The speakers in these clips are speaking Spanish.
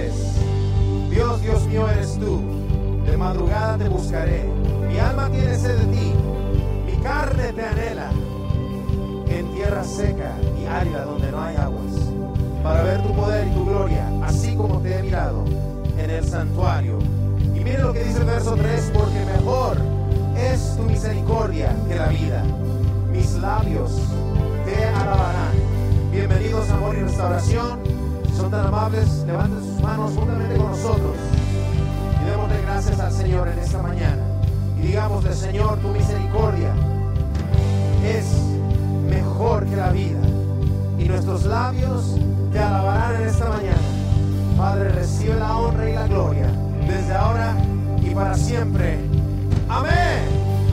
eres. Dios mío eres tú. De madrugada te buscaré. Mi alma tiene sed de ti. Mi carne te anhela. En tierra seca y árida donde no hay aguas. Para ver tu poder y tu gloria, así como te he mirado en el santuario. Y mire lo que dice el verso 3, porque mejor es tu misericordia que la vida. Mis labios te alabarán. Bienvenidos a Amor y Restauración. Si son tan amables, levanten sus manos juntamente con nosotros y démosle gracias al Señor en esta mañana. Y digámosle: Señor, tu misericordia es mejor que la vida. Y nuestros labios te alabarán en esta mañana. Padre, recibe la honra y la gloria desde ahora y para siempre. Amén.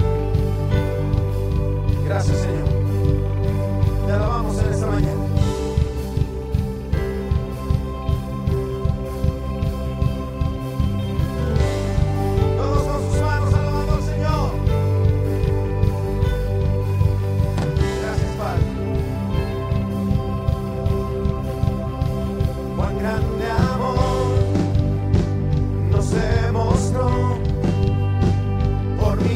Gracias, Señor. Te alabamos en esta mañana. Todos con sus manos alabando al Señor. Gracias, Padre. Cuán grande amor nos demostró por mí.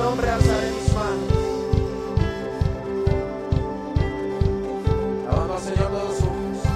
nombre alzaré mis manos. Alabando al Señor todos juntos.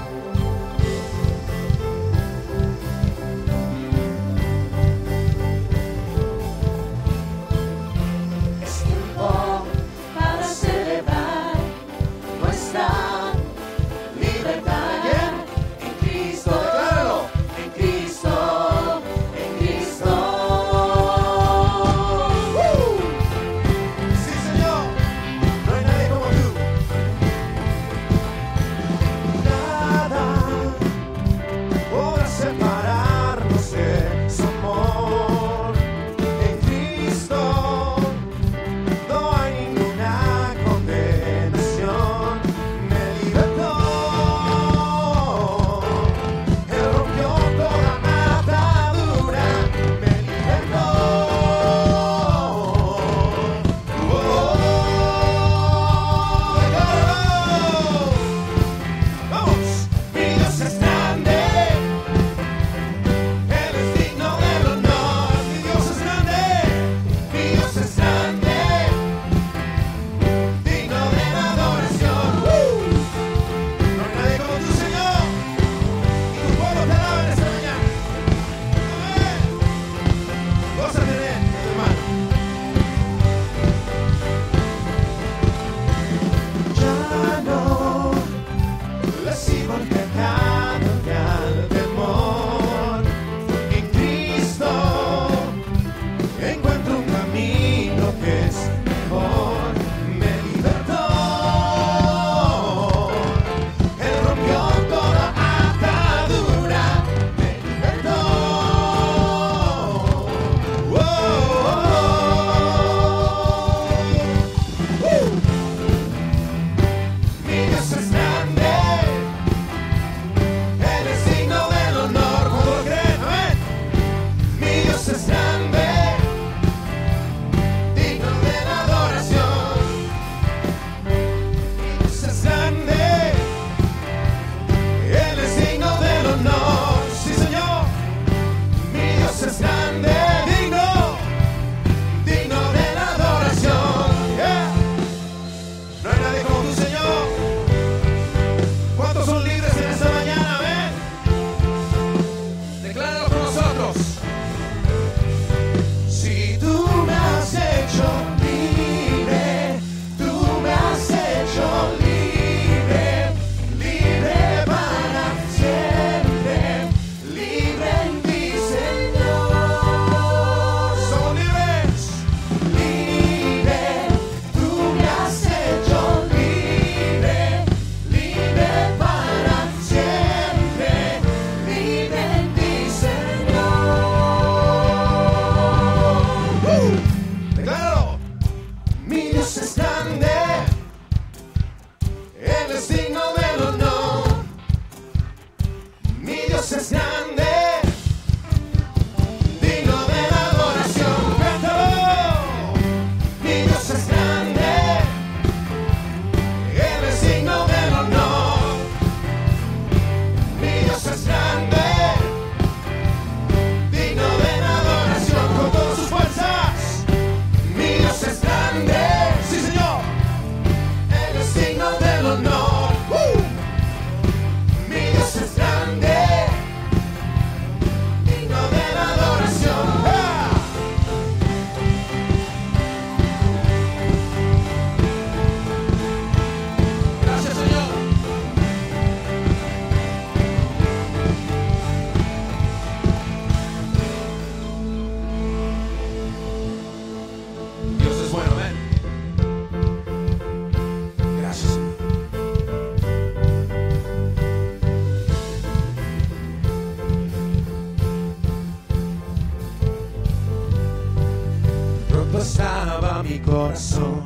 Estaba mi corazón,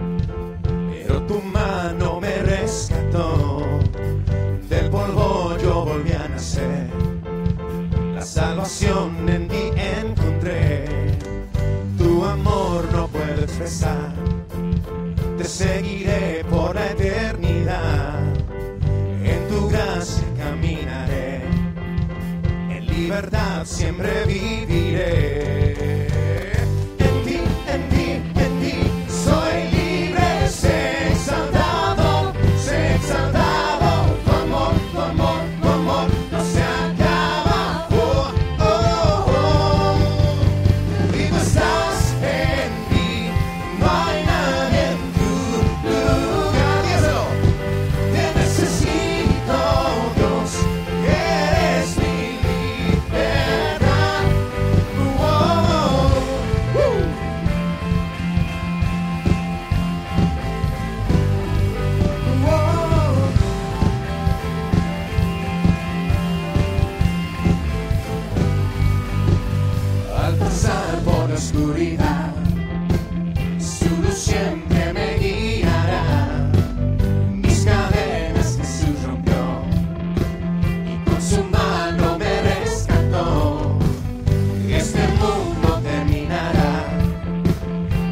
pero tu mano me rescató. Del polvo yo volví a nacer, la salvación en ti encontré. Tu amor no puedo expresar, te seguiré por la eternidad. En tu gracia caminaré, en libertad siempre viviré. En ti,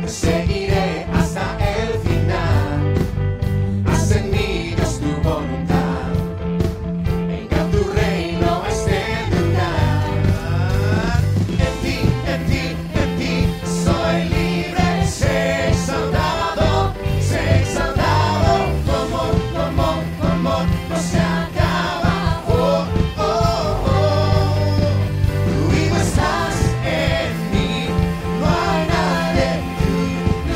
seguiré hasta el final. Haz en mí, Dios, tu voluntad. Venga tu reino a este lugar. En ti soy libre. Sé exaltado como no se acaba. Oh, oh, oh. Tú vivo estás en mí, no hay nadie. Tú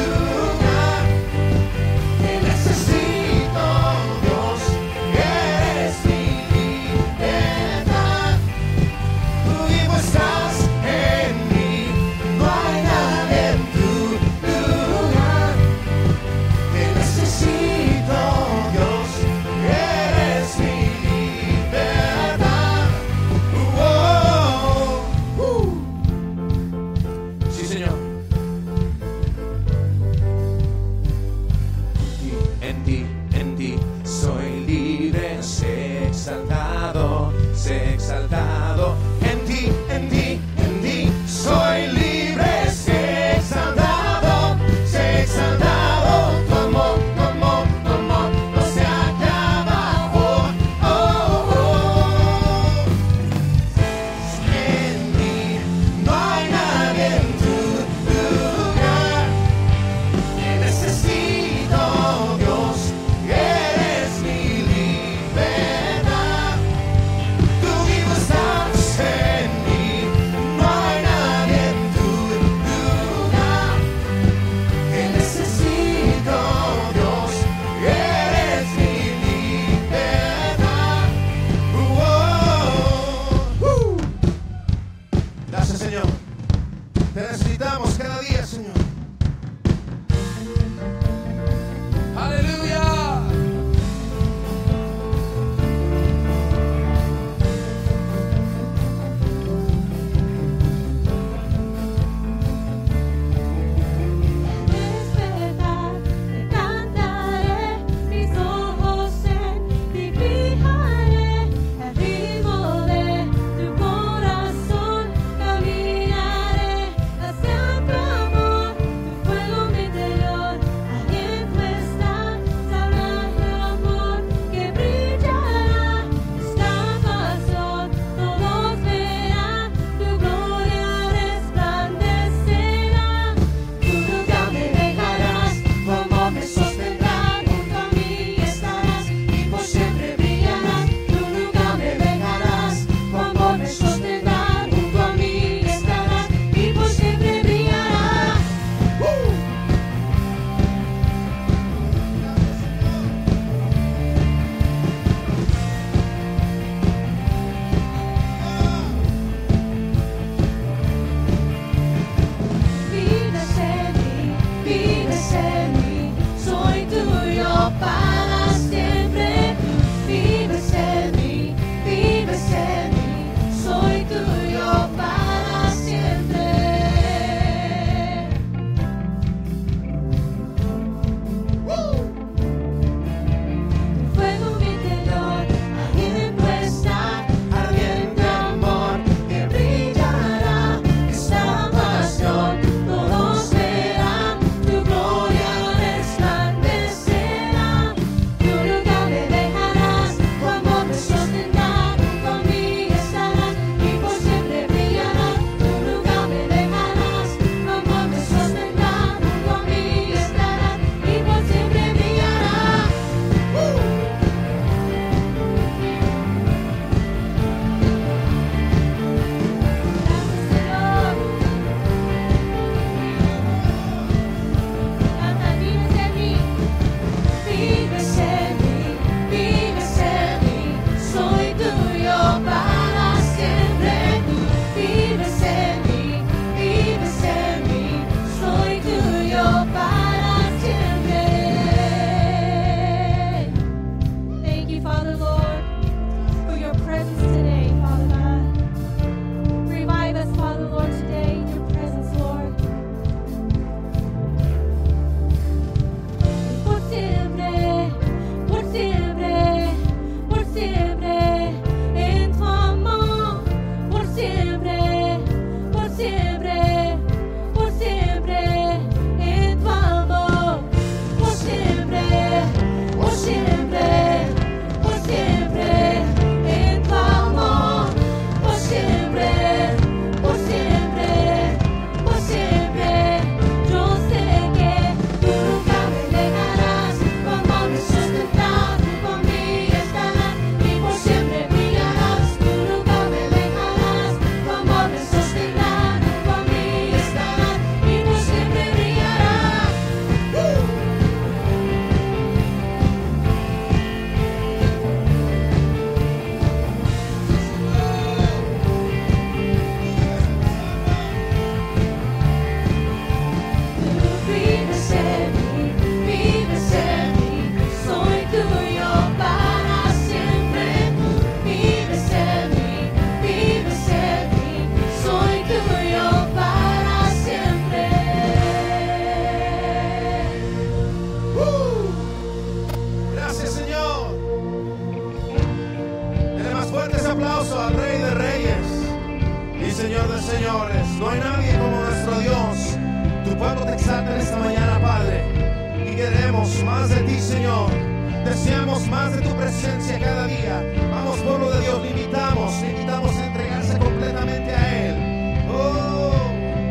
alabando, te exalta en esta mañana, Padre. Y queremos más de ti, Señor. Deseamos más de tu presencia cada día. Vamos, pueblo de Dios, le invitamos a entregarse completamente a Él. Oh.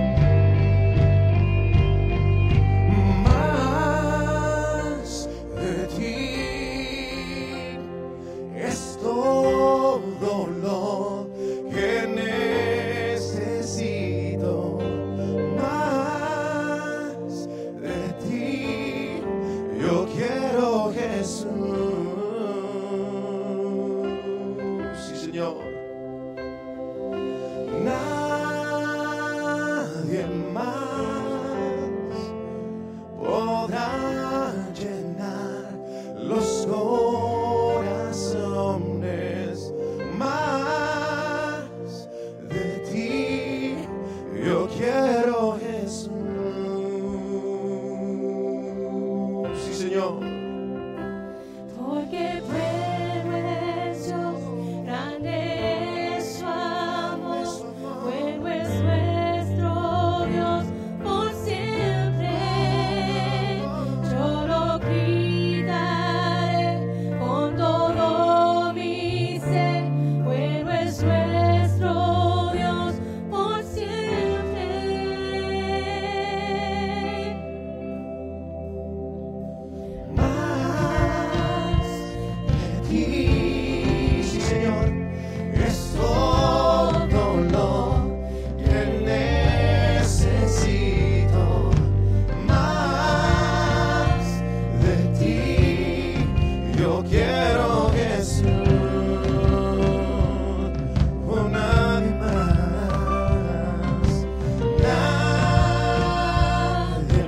Más de ti es todo lo que necesito. Más de ti yo quiero, Jesús. Sí, Señor. Nadie más podrá llenar los corazones. Más de ti yo quiero, Jesús. Sí, Señor. Porque bueno es Dios, grande es su amor, bueno es nuestro Dios por siempre. Yo lo gritaré con todo mi ser, bueno es nuestro Dios por siempre. Más de ti, sí, Señor, es todo lo que necesito. Más de ti yo quiero, Jesús. Oh, nadie más, nadie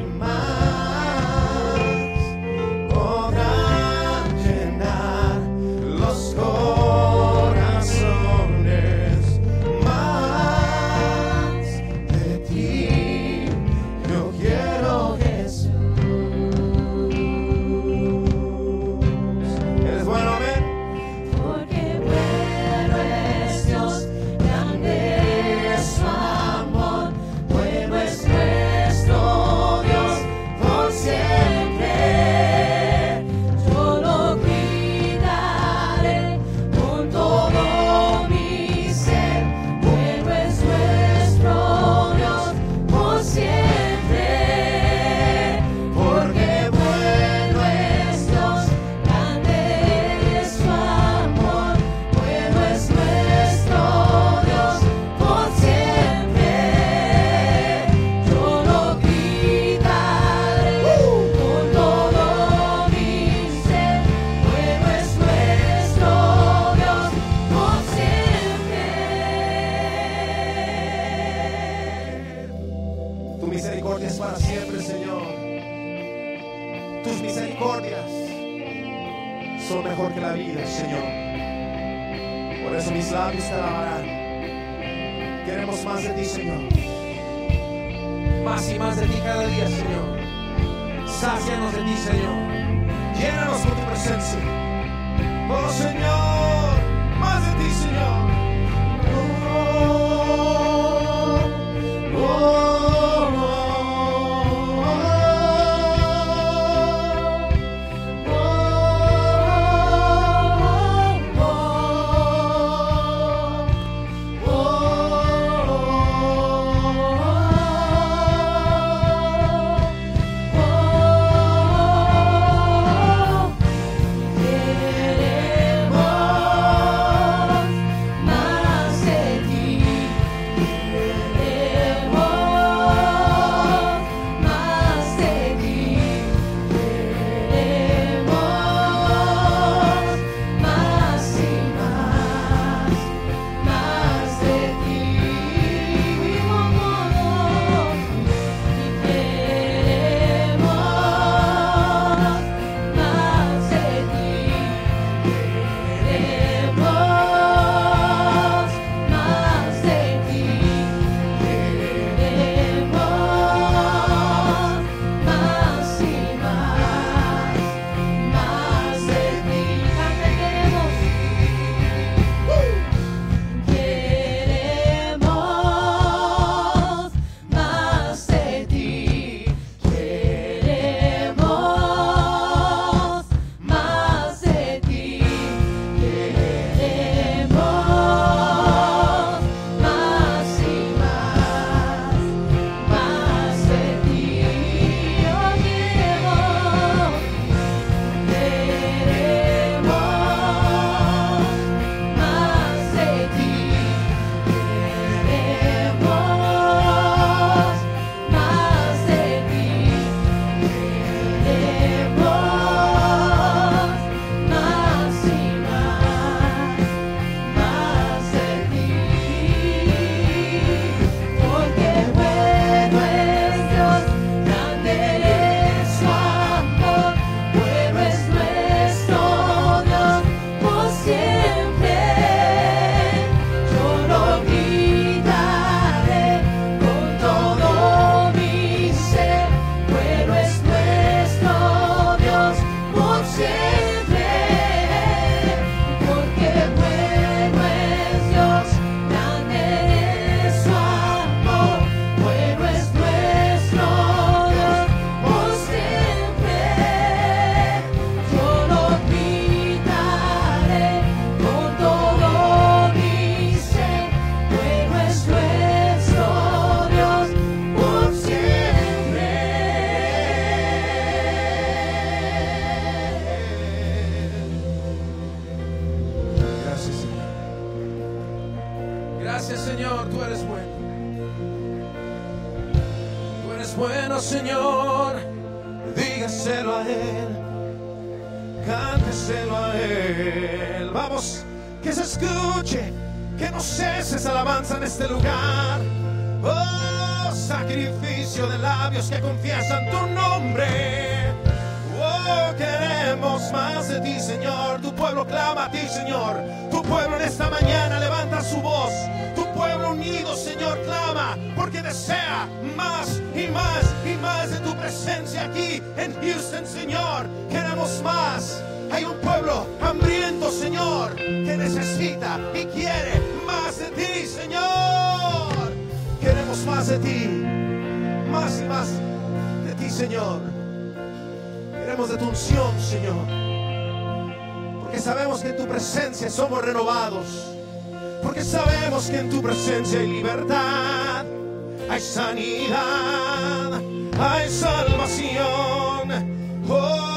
más podrá llenar los corazones. Más de ti yo quiero, Jesús. ¿Eres bueno, amén? Porque bueno es Dios, grande es su amor, bueno es nuestro Dios por siempre. Yo lo gritaré con todo mi ser, bueno es nuestro Dios por siempre. Porque bueno es Dios, grande es su amor, bueno es nuestro Dios por siempre. Yo lo gritaré con todo mi ser, bueno es nuestro Dios por siempre. Tu misericordia es para siempre, Señor. Tus misericordias son mejor que la vida, Señor. Por eso mis labios te alabarán. Queremos más de ti, Señor. Más y más de ti cada día, Señor. Sácianos de ti, Señor. Llénanos con tu presencia. Oh, Señor, más de ti, Señor. Queremos bueno, Señor. Dígaselo a Él, cánteselo a Él. Vamos, que se escuche, que no cese esa alabanza en este lugar. Oh, sacrificio de labios que confiesan tu nombre. Oh, queremos más de ti, Señor. Tu pueblo clama a ti, Señor. Tu pueblo en esta mañana levanta su voz. Tu pueblo unido, Señor, clama porque desea más y más y más de tu presencia aquí en Houston, Señor. Queremos más. Hay un pueblo hambriento, Señor, que necesita y quiere más de ti, Señor. Queremos más de ti, más y más de ti, Señor. Queremos de tu unción, Señor, porque sabemos que en tu presencia somos renovados, porque sabemos que en tu presencia hay libertad, hay sanidad, hay salvación.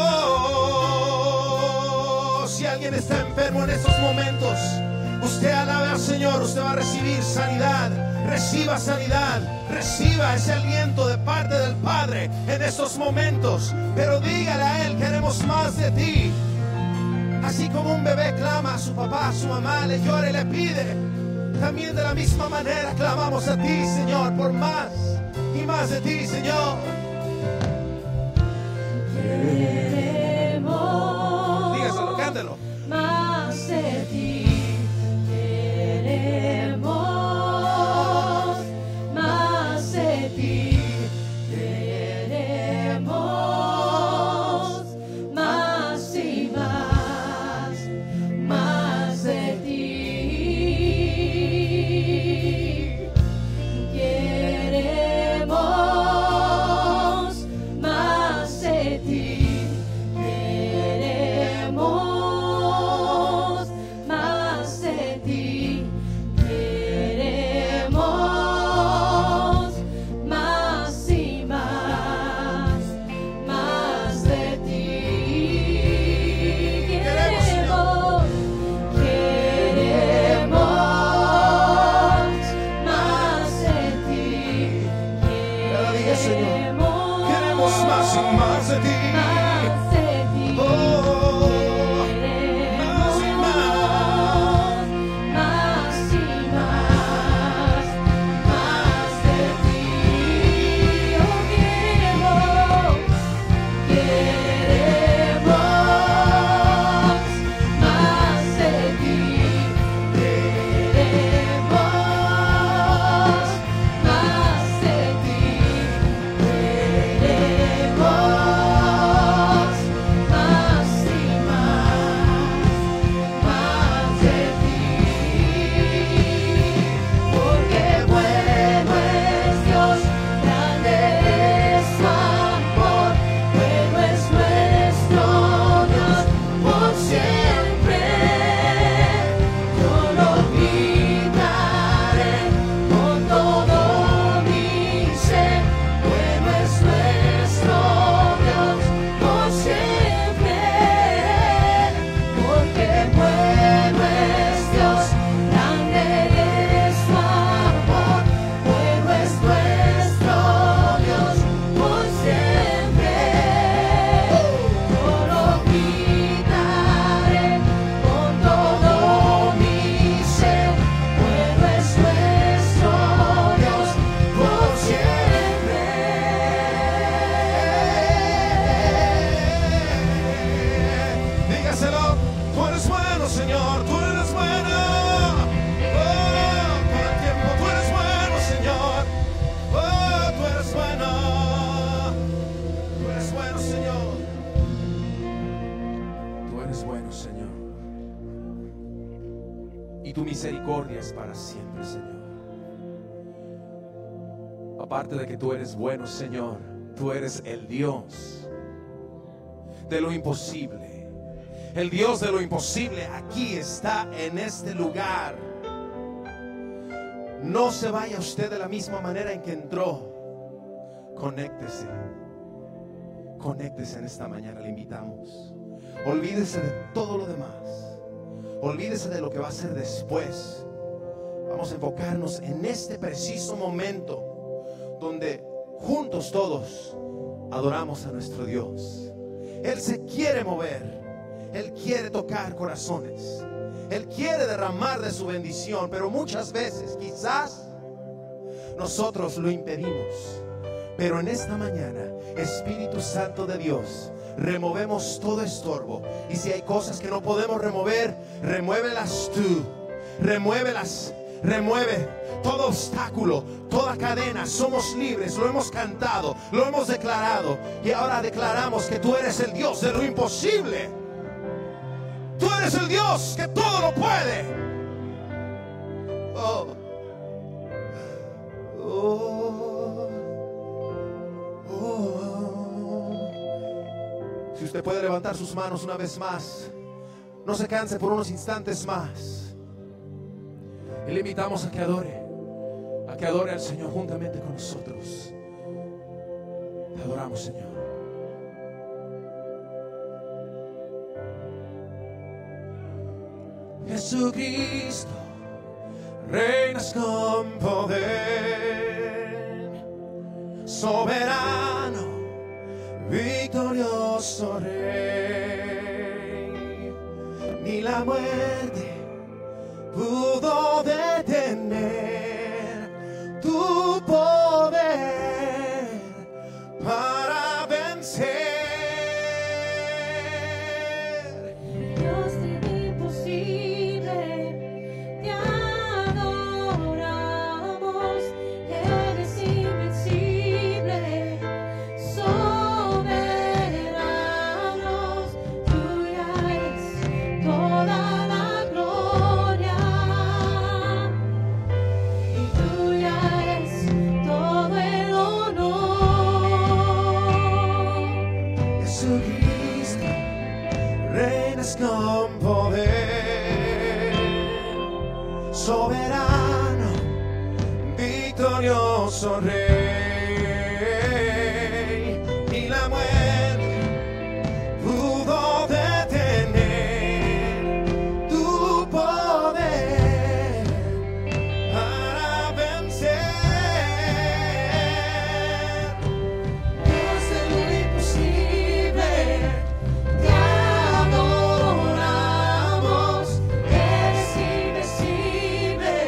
Oh, si alguien está enfermo en estos momentos, usted alabe al Señor, usted va a recibir sanidad. Reciba sanidad, reciba ese aliento de parte del Padre en estos momentos. Pero dígale a Él, queremos más de ti. Así como un bebé clama a su papá, a su mamá, le llora y le pide, también de la misma manera clamamos a ti, Señor, por más y más de ti, Señor. Queremos Dígaselo, cántelo. más de ti. Queremos más de ti. Queremos más y más de ti. Queremos más de ti. Queremos más de ti. Queremos más y más de ti. Queremos más de ti. Cada día, Señor, queremos más y más de ti. Oh, más y más. Más y más de ti. Oh, queremos más de ti. Queremos más de ti. Queremos más y más de ti. Porque bueno es Dios, grande es su amor, bueno es nuestro Dios por siempre. Yo lo gritaré con todo mi ser, bueno es nuestro Dios por siempre. Porque bueno es Dios, grande es su amor, bueno es nuestro Dios por siempre. Yo lo gritaré con todo mi ser, bueno es nuestro Dios por siempre. Dígaselo, tú eres bueno, Señor, tú eres bueno. Oh, todo el tiempo tú eres bueno, Señor. Oh, tú eres bueno. Tú eres bueno, Señor. Tú eres bueno, Señor. Y tu misericordia es para siempre, Señor. Aparte de que tú eres bueno, Señor, tú eres el Dios de lo imposible. El Dios de lo imposible aquí está en este lugar. No se vaya usted de la misma manera en que entró. Conéctese. Conéctese en esta mañana, le invitamos. Olvídese de todo lo demás. Olvídese de lo que va a ser después. Vamos a enfocarnos en este preciso momento donde juntos todos adoramos a nuestro Dios. Él se quiere mover. Él quiere tocar corazones. Él quiere derramar de su bendición, pero muchas veces quizás nosotros lo impedimos. Pero en esta mañana, Espíritu Santo de Dios, removemos todo estorbo. Y si hay cosas que no podemos remover, remuévelas tú. Remuévelas. Remueve todo obstáculo, toda cadena. Somos libres, lo hemos cantado, lo hemos declarado. Y ahora declaramos que tú eres el Dios de lo imposible. Tú eres el Dios que todo lo puede. Oh. Oh. Oh. Si usted puede levantar sus manos una vez más, no se canse por unos instantes más. Y le invitamos a que adore al Señor juntamente con nosotros. Te adoramos, Señor. Jesucristo, reinas con poder, soberano, victorioso Rey. Ni la muerte pudo detener tu poder para vencer. Dios de lo imposible, te adoramos. Eres invencible, soberano. Tuya es toda la gloria. Jesucristo, reinas con poder, soberano, victorioso Rey. Ni la muerte pudo detener tu poder para vencer. Dios de lo imposible, te adoramos. Eres invencible,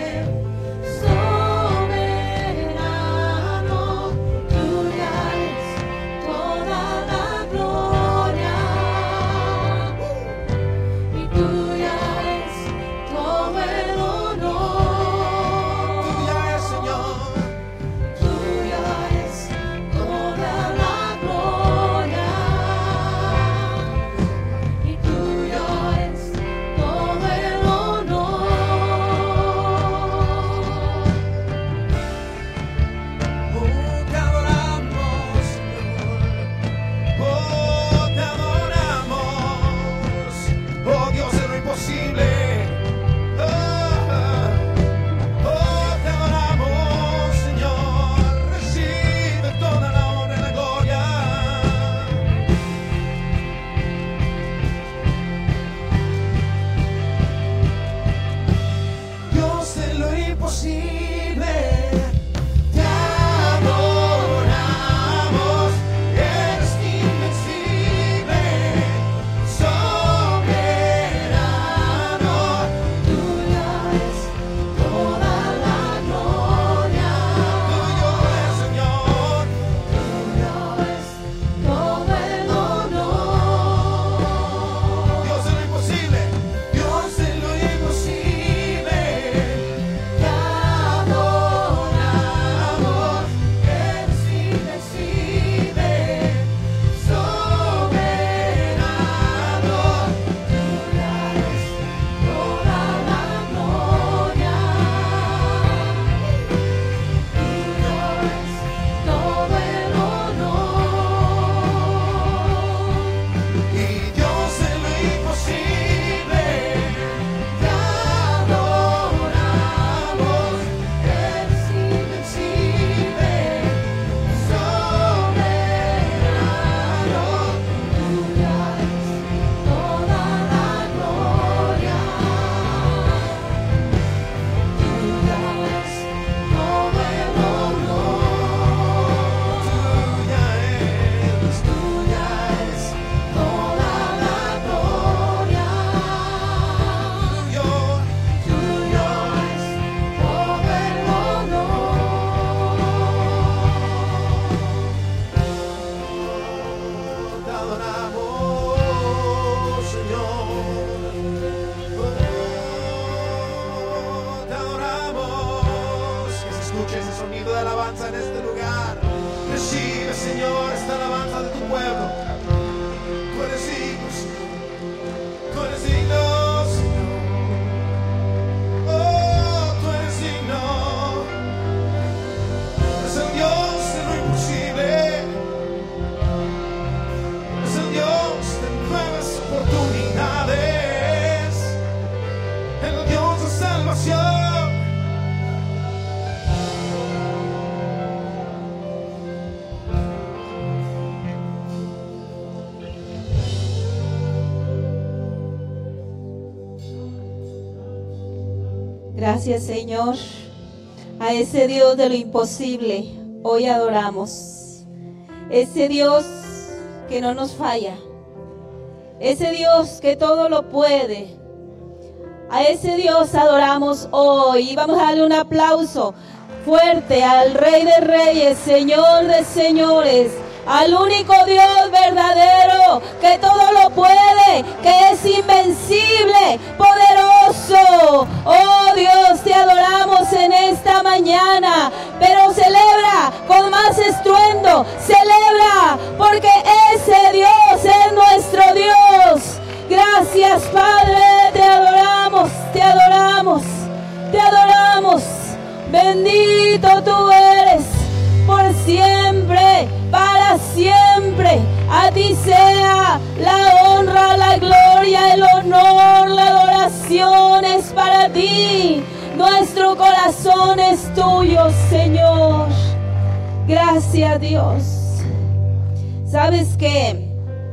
Gracias, Señor. A ese Dios de lo imposible hoy adoramos. Ese Dios que no nos falla. Ese Dios que todo lo puede. A ese Dios adoramos hoy. Y vamos a darle un aplauso fuerte al Rey de Reyes, Señor de Señores, al único Dios verdadero, que todo lo puede, que es invencible, poderoso. Oh Dios, te adoramos en esta mañana, pero celebra con más estruendo, celebra, porque ese Dios es nuestro Dios. Gracias, Padre, te adoramos, te adoramos, te adoramos. Bendito tú eres por siempre, para siempre. A ti sea la honra, la gloria, el honor, la adoración es para ti. Nuestro corazón es tuyo, Señor. Gracias, Dios. ¿Sabes qué?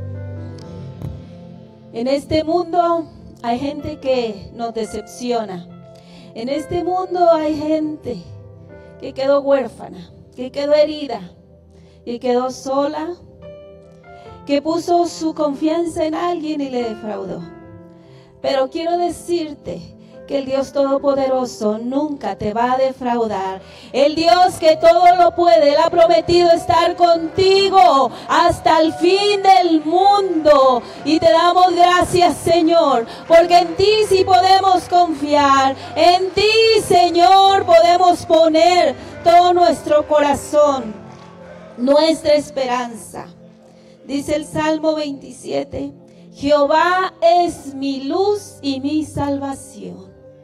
En este mundo hay gente que nos decepciona. En este mundo hay gente que quedó huérfana, que quedó herida, que quedó sola, que puso su confianza en alguien y le defraudó. Pero quiero decirte que el Dios Todopoderoso nunca te va a defraudar. El Dios que todo lo puede, Él ha prometido estar contigo hasta el fin del mundo. Y te damos gracias, Señor, porque en ti sí podemos confiar. En ti, Señor, podemos poner todo nuestro corazón, nuestra esperanza. Dice el Salmo 27, Jehová es mi luz y mi salvación.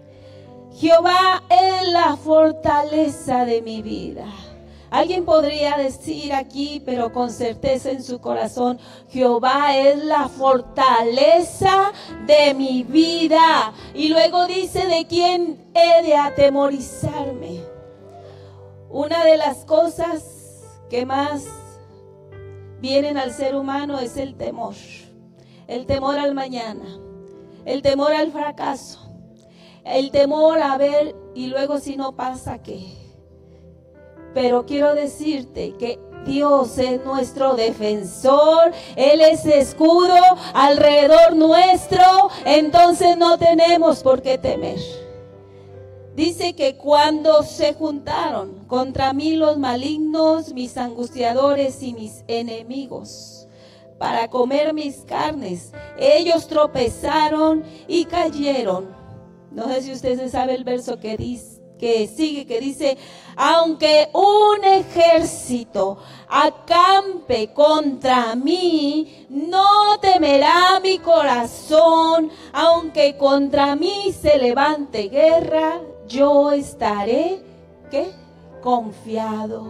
Jehová es la fortaleza de mi vida. Alguien podría decir aquí, pero con certeza en su corazón, Jehová es la fortaleza de mi vida. Y luego dice, ¿de quién he de atemorizarme? Una de las cosas que más vienen al ser humano es el temor. El temor al mañana, el temor al fracaso, el temor a ver y luego si no pasa, ¿qué? Pero quiero decirte que Dios es nuestro defensor, Él es escudo alrededor nuestro, entonces no tenemos por qué temer. Dice que cuando se juntaron contra mí los malignos, mis angustiadores y mis enemigos, para comer mis carnes, ellos tropezaron y cayeron. No sé si usted se sabe el verso que dice, aunque un ejército acampe contra mí, no temerá mi corazón, aunque contra mí se levante guerra, yo estaré, ¿qué? Confiado.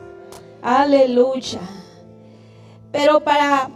Aleluya. Pero para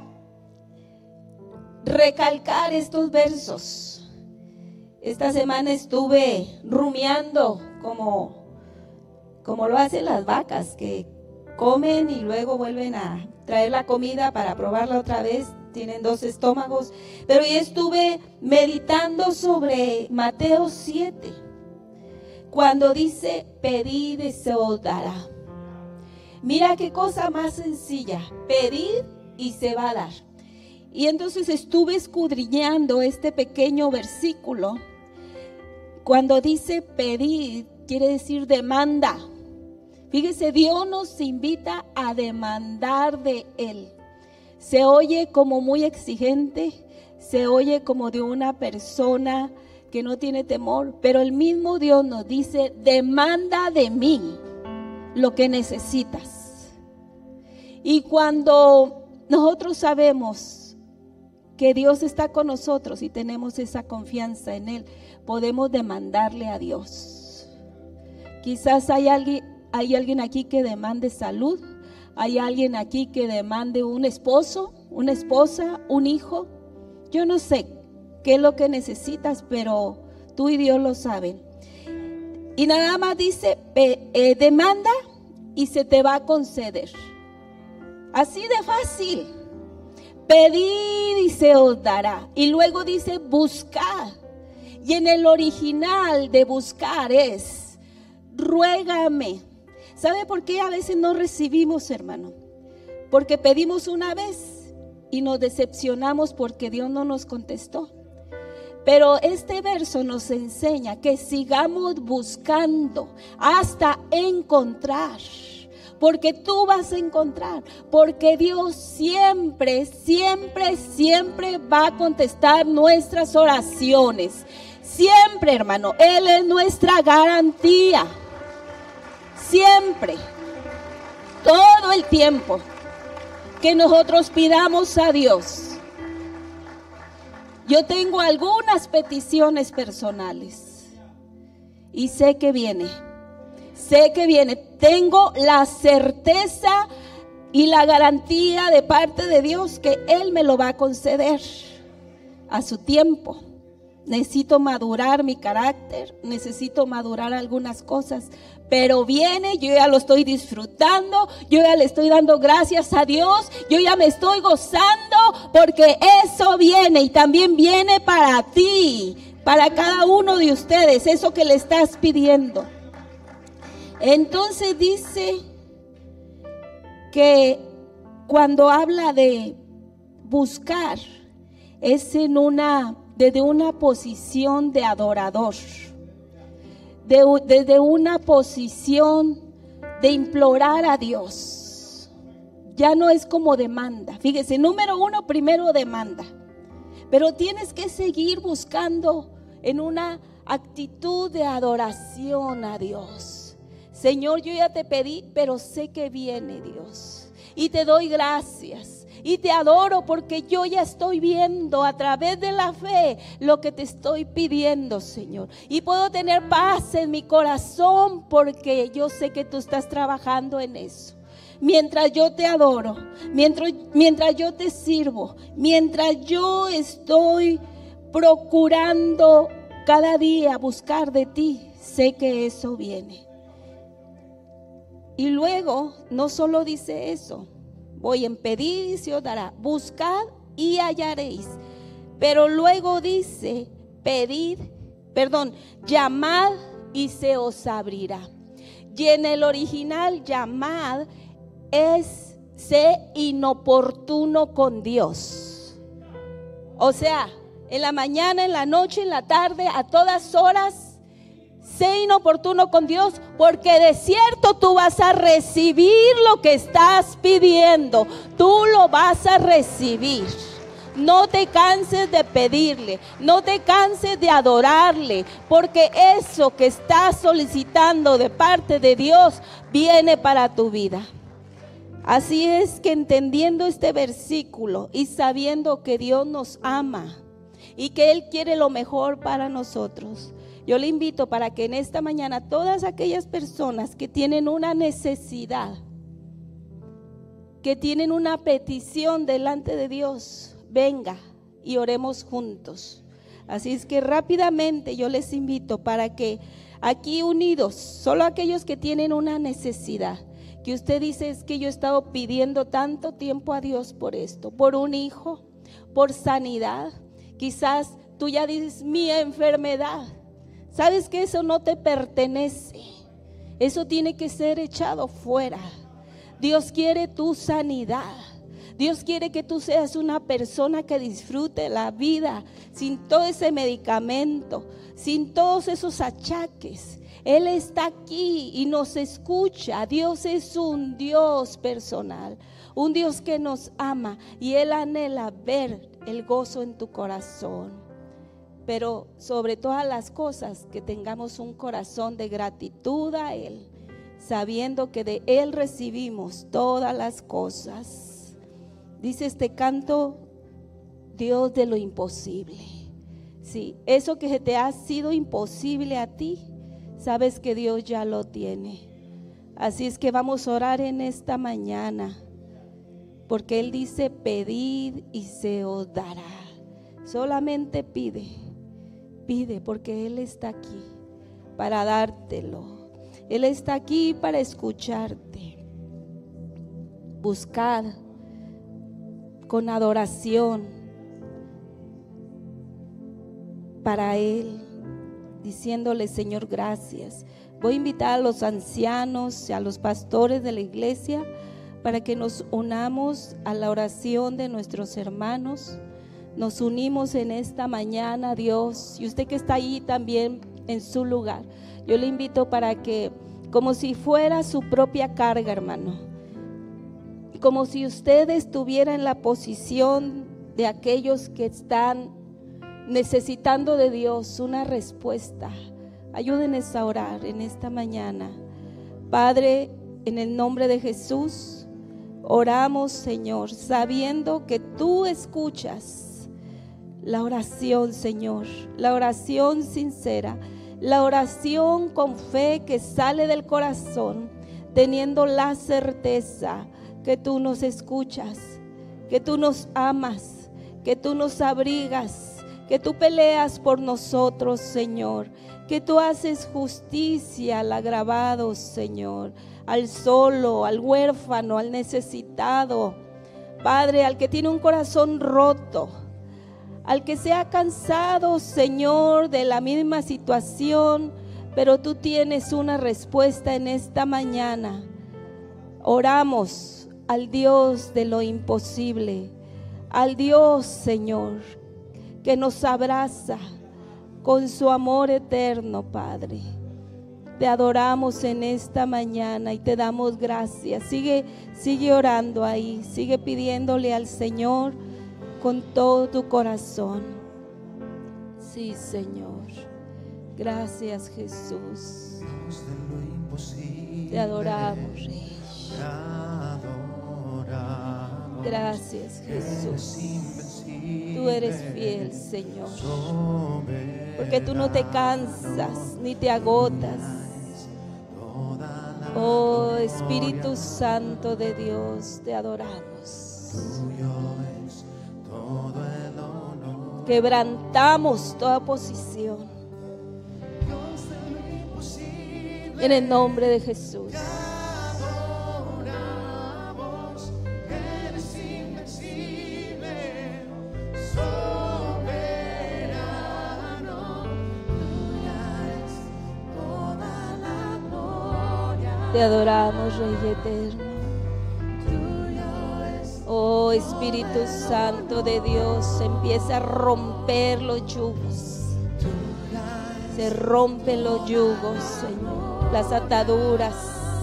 recalcar estos versos, esta semana estuve rumiando como lo hacen las vacas, que comen y luego vuelven a traer la comida para probarla otra vez. Tienen 2 estómagos. Pero yo estuve meditando sobre Mateo 7, cuando dice, pedid y se os dará. Mira qué cosa más sencilla, pedid y se va a dar. Y entonces estuve escudriñando este pequeño versículo. Cuando dice pedir, quiere decir demanda. Fíjese, Dios nos invita a demandar de Él. Se oye como muy exigente, se oye como de una persona que no tiene temor, pero el mismo Dios nos dice, demanda de mí lo que necesitas. Y cuando nosotros sabemos que Dios está con nosotros y tenemos esa confianza en Él, podemos demandarle a Dios. Quizás hay alguien aquí que demande salud, hay alguien aquí que demande un esposo, una esposa, un hijo. Yo no sé qué es lo que necesitas, pero tú y Dios lo saben. Y nada más dice, demanda y se te va a conceder. Así de fácil. Pedid y se os dará. Y luego dice, buscad. Y en el original de buscar es, ruégame. ¿Sabe por qué a veces no recibimos, hermano? Porque pedimos una vez y nos decepcionamos porque Dios no nos contestó. Pero este verso nos enseña que sigamos buscando hasta encontrar. Porque tú vas a encontrar, porque Dios siempre, siempre, siempre va a contestar nuestras oraciones. Siempre, hermano, Él es nuestra garantía. Siempre, todo el tiempo que nosotros pidamos a Dios. Yo tengo algunas peticiones personales y sé que viene. Tengo la certeza y la garantía de parte de Dios que Él me lo va a conceder a su tiempo. Necesito madurar mi carácter, necesito madurar algunas cosas, pero viene, yo ya lo estoy disfrutando, yo ya le estoy dando gracias a Dios, yo ya me estoy gozando porque eso viene y también viene para ti, para cada uno de ustedes, eso que le estás pidiendo. Entonces dice que cuando habla de buscar es desde una posición de adorador, desde una posición de implorar a Dios. Ya no es como demanda. Fíjese, número uno, primero demanda, pero tienes que seguir buscando en una actitud de adoración a Dios. Señor, yo ya te pedí, pero sé que viene, Dios, y te doy gracias y te adoro porque yo ya estoy viendo a través de la fe lo que te estoy pidiendo, Señor, y puedo tener paz en mi corazón porque yo sé que tú estás trabajando en eso. Mientras yo te adoro, mientras yo te sirvo, mientras yo estoy procurando cada día buscar de ti, sé que eso viene. Y luego no solo dice eso, voy en pedir y se os dará, buscad y hallaréis. Pero luego dice llamad y se os abrirá. Y en el original llamad es sé inoportuno con Dios. O sea, en la mañana, en la noche, en la tarde, a todas horas, sé inoportuno con Dios, porque de cierto tú vas a recibir lo que estás pidiendo. Tú lo vas a recibir. No te canses de pedirle, no te canses de adorarle, porque eso que estás solicitando de parte de Dios viene para tu vida. Así es que entendiendo este versículo y sabiendo que Dios nos ama y que Él quiere lo mejor para nosotros, yo le invito para que en esta mañana todas aquellas personas que tienen una necesidad, que tienen una petición delante de Dios, venga y oremos juntos. Así es que rápidamente yo les invito para que aquí unidos, solo aquellos que tienen una necesidad, que usted dice es que yo he estado pidiendo tanto tiempo a Dios por esto, por un hijo, por sanidad, quizás tú ya dices mi enfermedad. Sabes que eso no te pertenece, eso tiene que ser echado fuera. Dios quiere tu sanidad, Dios quiere que tú seas una persona que disfrute la vida sin todo ese medicamento, sin todos esos achaques. Él está aquí y nos escucha. Dios es un Dios personal, un Dios que nos ama y Él anhela ver el gozo en tu corazón. Pero sobre todas las cosas, que tengamos un corazón de gratitud a Él, sabiendo que de Él recibimos todas las cosas. Dice este canto, Dios de lo imposible. Sí, eso que te ha sido imposible a ti, sabes que Dios ya lo tiene. Así es que vamos a orar en esta mañana, porque Él dice, pedid y se os dará. Solamente pide, porque Él está aquí para dártelo. Él está aquí para escucharte. Buscad con adoración para Él. diciéndole, Señor, gracias. Voy a invitar a los ancianos y a los pastores de la iglesia para que nos unamos a la oración de nuestros hermanos. Nos unimos en esta mañana, Dios, y usted que está ahí también en su lugar, yo le invito para que, como si fuera su propia carga, hermano, como si usted estuviera en la posición de aquellos que están necesitando de Dios una respuesta, ayúdenos a orar en esta mañana. Padre, en el nombre de Jesús, oramos, Señor, sabiendo que tú escuchas la oración, Señor, la oración sincera, la oración con fe que sale del corazón, teniendo la certeza que tú nos escuchas, que tú nos amas, que tú nos abrigas, que tú peleas por nosotros, Señor, que tú haces justicia al agravado, Señor, al solo, al huérfano, al necesitado, Padre, al que tiene un corazón roto, al que se ha cansado, Señor, de la misma situación, pero tú tienes una respuesta en esta mañana. Oramos al Dios de lo imposible, al Dios, Señor, que nos abraza con su amor eterno, Padre. Te adoramos en esta mañana y te damos gracias. Sigue orando ahí, sigue pidiéndole al Señor con todo tu corazón. Sí, Señor. Gracias, Jesús. Te adoramos, Rey. Gracias, Jesús. Tú eres fiel, Señor, porque tú no te cansas ni te agotas. Oh, Espíritu Santo de Dios, te adoramos. Quebrantamos toda posición en el nombre de Jesús. Te adoramos, Rey eterno. Oh, Espíritu Santo de Dios, empieza a romper los yugos. Se rompen los yugos, Señor, las ataduras.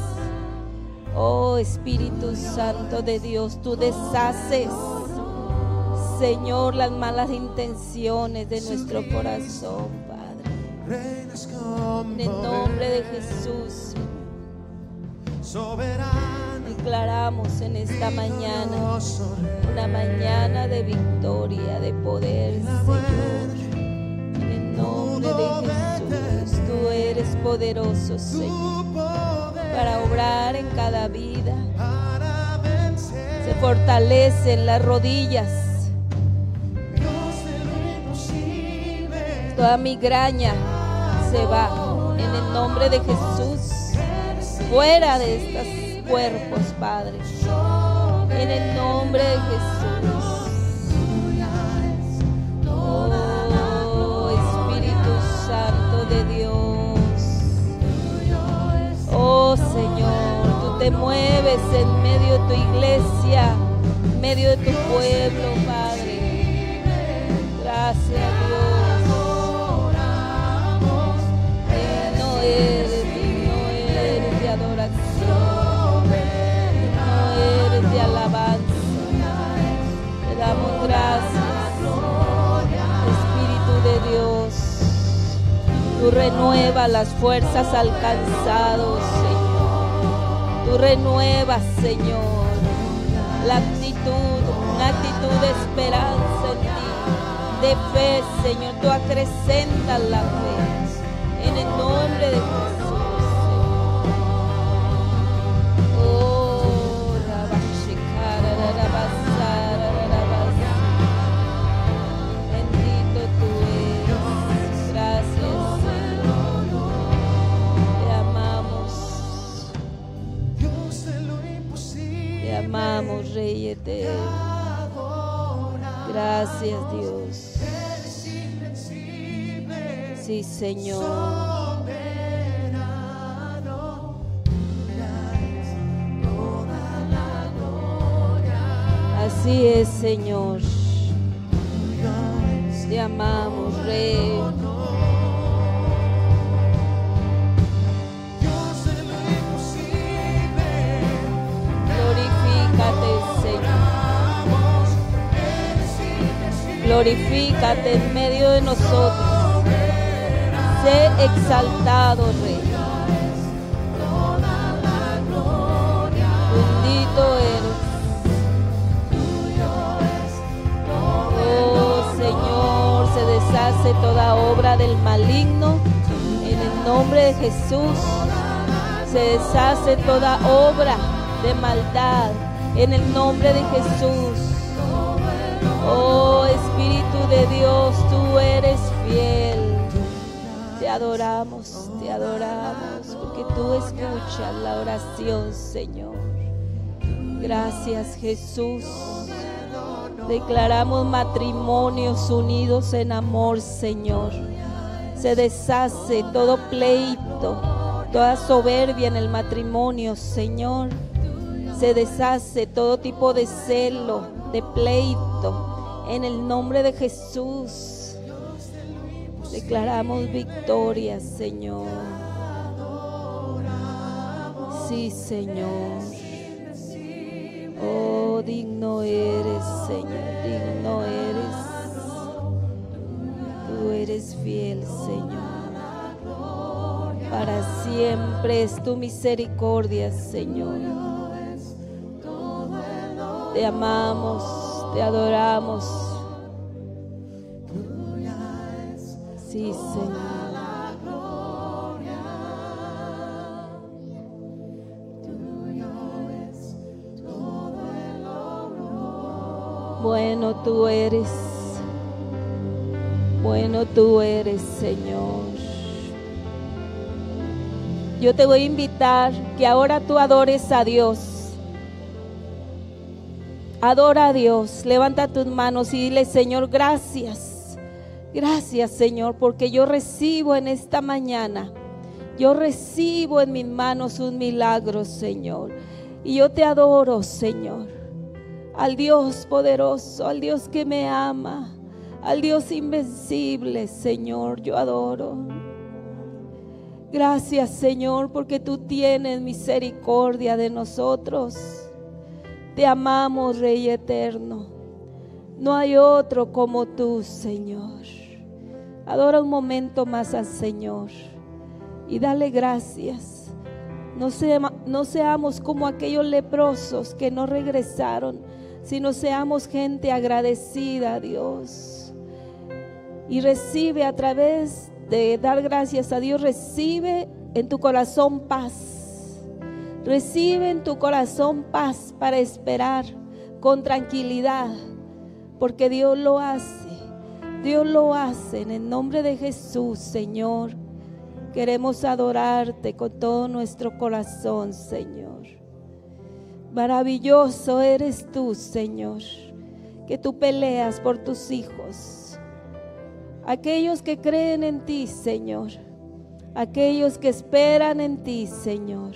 Oh, Espíritu Santo de Dios, tú deshaces, Señor, las malas intenciones de nuestro corazón, Padre. En el nombre de Jesús, declaramos en esta mañana una mañana de victoria, de poder, Señor. En el nombre de Jesús, tú eres poderoso, Señor, para obrar en cada vida. Se fortalecen las rodillas. Toda migraña se va en el nombre de Jesús. Fuera de estos cuerpos, Padre, en el nombre de Jesús. Oh, Espíritu Santo de Dios. Oh, Señor, tú te mueves en medio de tu iglesia, en medio de tu pueblo, Padre. Gracias, Dios. No eres de adoración, no eres de alabanza. Te damos gracias, Espíritu de Dios. Tú renuevas las fuerzas alcanzadas, Señor. Tú renuevas, Señor, la actitud, una actitud de esperanza en ti, de fe, Señor. Tú acrecentas la fe en el nombre de Jesús. Amamos, Rey eterno. Gracias, Dios. Sí, Señor. Soberano, tuya es toda la gloria. Así es, Señor. Tuyo es Te amamos, Rey. Dios de lo imposible. Glorifícate, Señor. Vamos, eres indecible. Glorifícate en medio de nosotros. Sé exaltado, Rey. Toda la gloria. Bendito eres. Tuyo es todo Oh, Señor, se deshace toda obra del maligno. En el nombre de Jesús. Se deshace toda obra de maldad. En el nombre de Jesús. Oh, Espíritu de Dios, tú eres fiel. Te adoramos, porque tú escuchas la oración, Señor. Gracias, Jesús. Declaramos matrimonios unidos en amor, Señor. Se deshace todo pleito, toda soberbia en el matrimonio, Señor. Se deshace todo tipo de celo, de pleito, en el nombre de Jesús. Declaramos victoria, Señor. Sí, Señor. Oh, digno eres, Señor, digno eres. Tú eres fiel, Señor. Para siempre es tu misericordia, Señor. Te amamos, te adoramos. Sí, Señor. Bueno tú eres, Señor. Yo te voy a invitar que ahora tú adores a Dios. Adora a Dios, levanta tus manos y dile: Señor, gracias. Gracias, Señor, porque yo recibo en esta mañana, yo recibo en mis manos un milagro, Señor. Y yo te adoro, Señor, al Dios poderoso, al Dios que me ama, al Dios invencible, Señor, yo adoro. Gracias, Señor, porque tú tienes misericordia de nosotros. Te amamos, Rey eterno. No hay otro como tú, Señor. Adora un momento más al Señor y dale gracias. No seamos como aquellos leprosos que no regresaron, sino seamos gente agradecida a Dios. Y recibe, a través de dar gracias a Dios, recibe en tu corazón paz. Recibe en tu corazón paz para esperar con tranquilidad, porque Dios lo hace. Dios lo hace en el nombre de Jesús, Señor. Queremos adorarte con todo nuestro corazón, Señor. Maravilloso eres tú, Señor, que tú peleas por tus hijos. Aquellos que creen en ti, Señor. Aquellos que esperan en ti, Señor.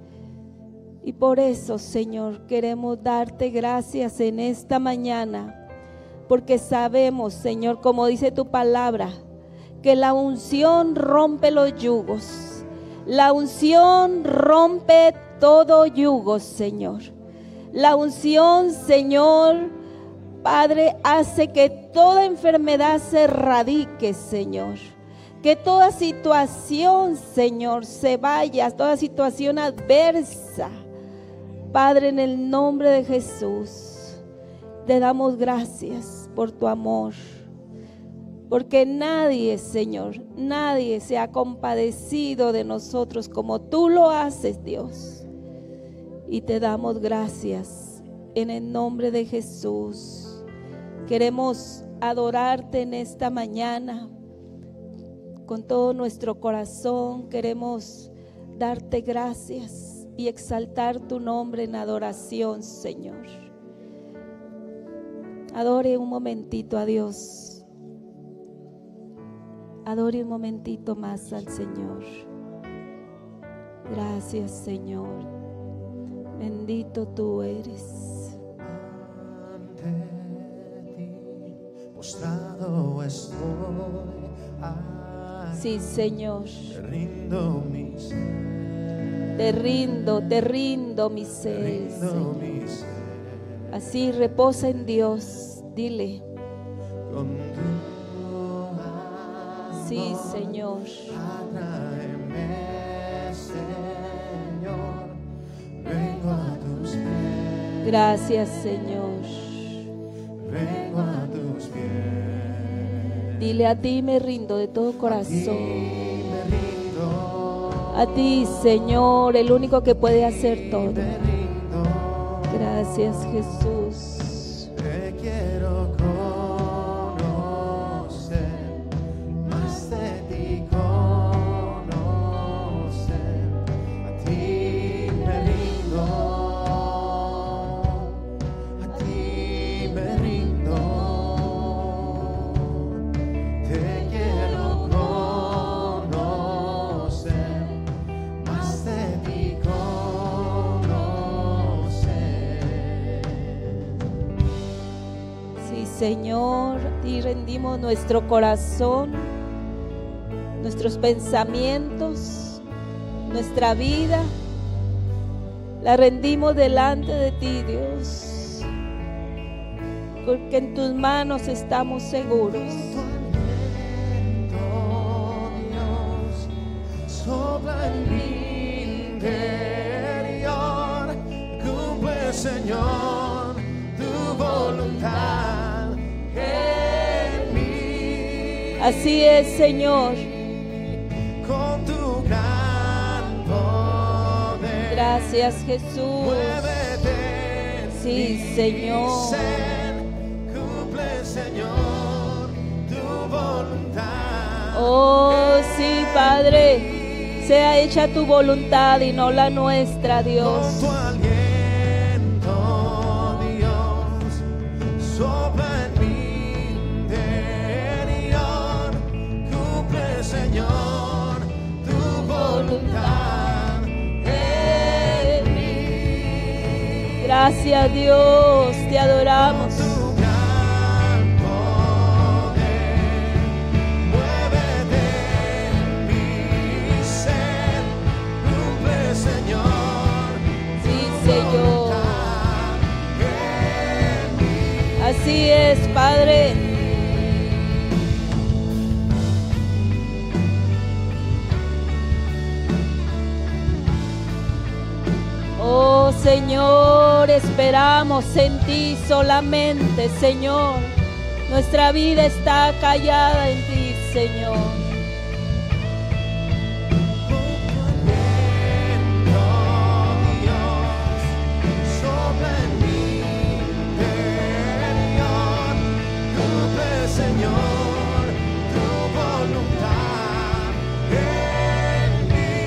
Y por eso, Señor, queremos darte gracias en esta mañana. Porque sabemos, Señor, como dice tu palabra, que la unción rompe los yugos. La unción rompe todo yugo, Señor. La unción, Señor, Padre, hace que toda enfermedad se erradique, Señor. Que toda situación, Señor, se vaya, toda situación adversa. Padre, en el nombre de Jesús, te damos gracias por tu amor. Porque nadie, Señor, nadie se ha compadecido de nosotros como tú lo haces, Dios. Y te damos gracias en el nombre de Jesús. Queremos adorarte en esta mañana con todo nuestro corazón. Queremos darte gracias y exaltar tu nombre en adoración, Señor. Adore un momentito a Dios. Adore un momentito más al Señor. Gracias, Señor. Bendito tú eres. Ante ti, postrado estoy. Sí, Señor. Te rindo mi ser. Te rindo mi Te ser. rindo Señor. mi ser. Así reposa en Dios. Dile. Con tu amor. Sí, Señor. Atráeme, Señor. Vengo a tus pies. Gracias, Señor. Vengo a tus pies. Dile, a ti me rindo de todo A ti corazón. me rindo. A ti, Señor, el único que puede hacer todo. Me rindo. Gracias, Jesús. Te quiero conocer, más de ti conocer. A ti me rindo, a ti me rindo. Te quiero conocer, más de ti conocer. Sí, Señor, a ti rendimos nuestro corazón, nuestros pensamientos, nuestra vida. La rendimos delante de ti, Dios, porque en tus manos estamos seguros. Tu aliento, Dios, sopla en mi interior. Cumple, Señor, tu voluntad en mí. Así es, Señor. Con tu gran poder. Gracias, Jesús. Muévete en Sí, mi Señor. ser. Cumple, Señor, tu voluntad. Oh, sí, Padre. Sea hecha tu voluntad y no la nuestra, Dios. Con tu aliento, Dios, sopla en mi interior. Cumple, Señor, tu voluntad en mí. Gracias, Dios. Te adoramos. Tu gran poder, muévete en mi ser. Cumple, Señor, Sí, Señor. en mí. Así es, Padre. Oh, Señor, esperamos en ti solamente, Señor. Nuestra vida está callada en ti, Señor. Dios, sopla en mi interior. Cumple, Señor, tu voluntad en mí.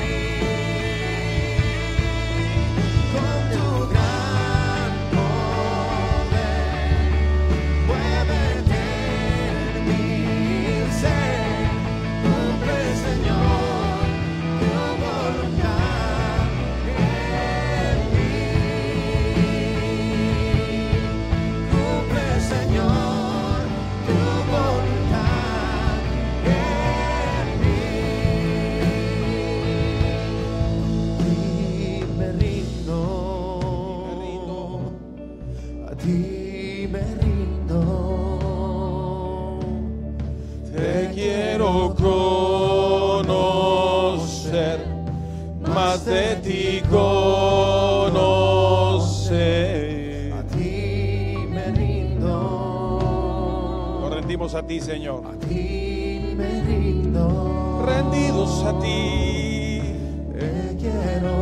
Con tu gran poder, muévete en mi ser. Cumple, Señor, tu voluntad en mí. Cumple, Señor, tu voluntad en mí. Y me rindo, a ti me rindo. Te quiero conocer, más de ti conocer. A ti me rindo, Nos rendimos a ti, Señor. a ti me rindo. Rendidos a ti. Te quiero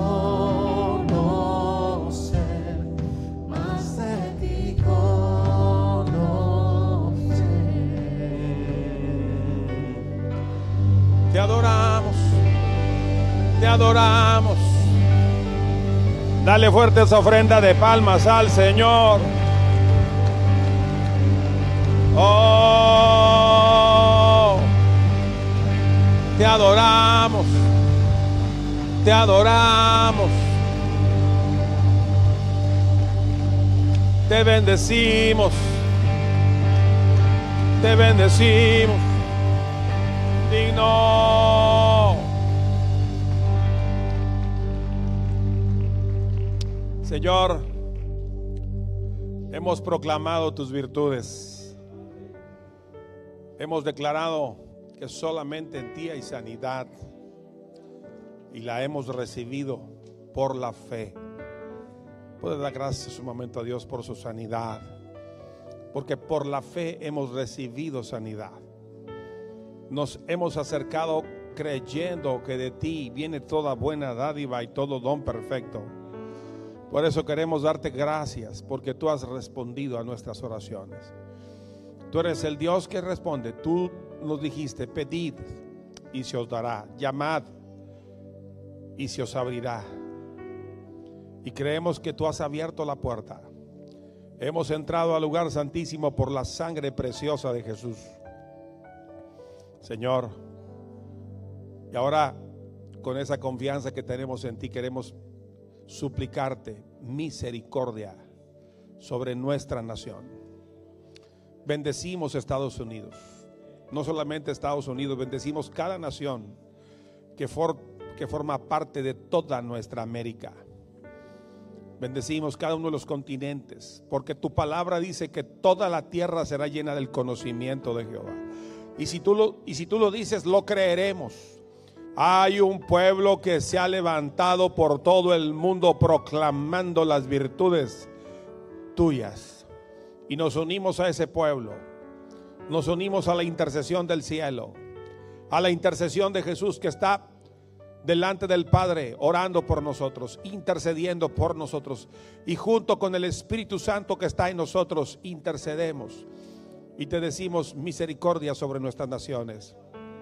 conocer, más de ti conocer. Te adoramos. Te adoramos. Dale fuerte esa ofrenda de palmas al Señor. Oh, adoramos, te adoramos, te bendecimos, te bendecimos, digno. Señor, hemos proclamado tus virtudes, hemos declarado que solamente en ti hay sanidad y la hemos recibido por la fe. Puedes dar gracias un momento a Dios por su sanidad, porque por la fe hemos recibido sanidad. Nos hemos acercado creyendo que de ti viene toda buena dádiva y todo don perfecto. Por eso queremos darte gracias, porque tú has respondido a nuestras oraciones. Tú eres el Dios que responde. Tú nos dijiste: pedid y se os dará, llamad y se os abrirá. Y creemos que tú has abierto la puerta. Hemos entrado al lugar santísimo por la sangre preciosa de Jesús, Señor. Y ahora, con esa confianza que tenemos en ti, queremos suplicarte misericordia sobre nuestra nación. Bendecimos Estados Unidos, no solamente Estados Unidos, bendecimos cada nación que forma parte de toda nuestra América. Bendecimos cada uno de los continentes, porque tu palabra dice que toda la tierra será llena del conocimiento de Jehová. Y si tú lo dices, lo creeremos. Hay un pueblo que se ha levantado por todo el mundo proclamando las virtudes tuyas. Y nos unimos a ese pueblo. Nos unimos a la intercesión del cielo, a la intercesión de Jesús, que está delante del Padre, orando por nosotros, intercediendo por nosotros, y junto con el Espíritu Santo que está en nosotros, intercedemos y te decimos misericordia sobre nuestras naciones,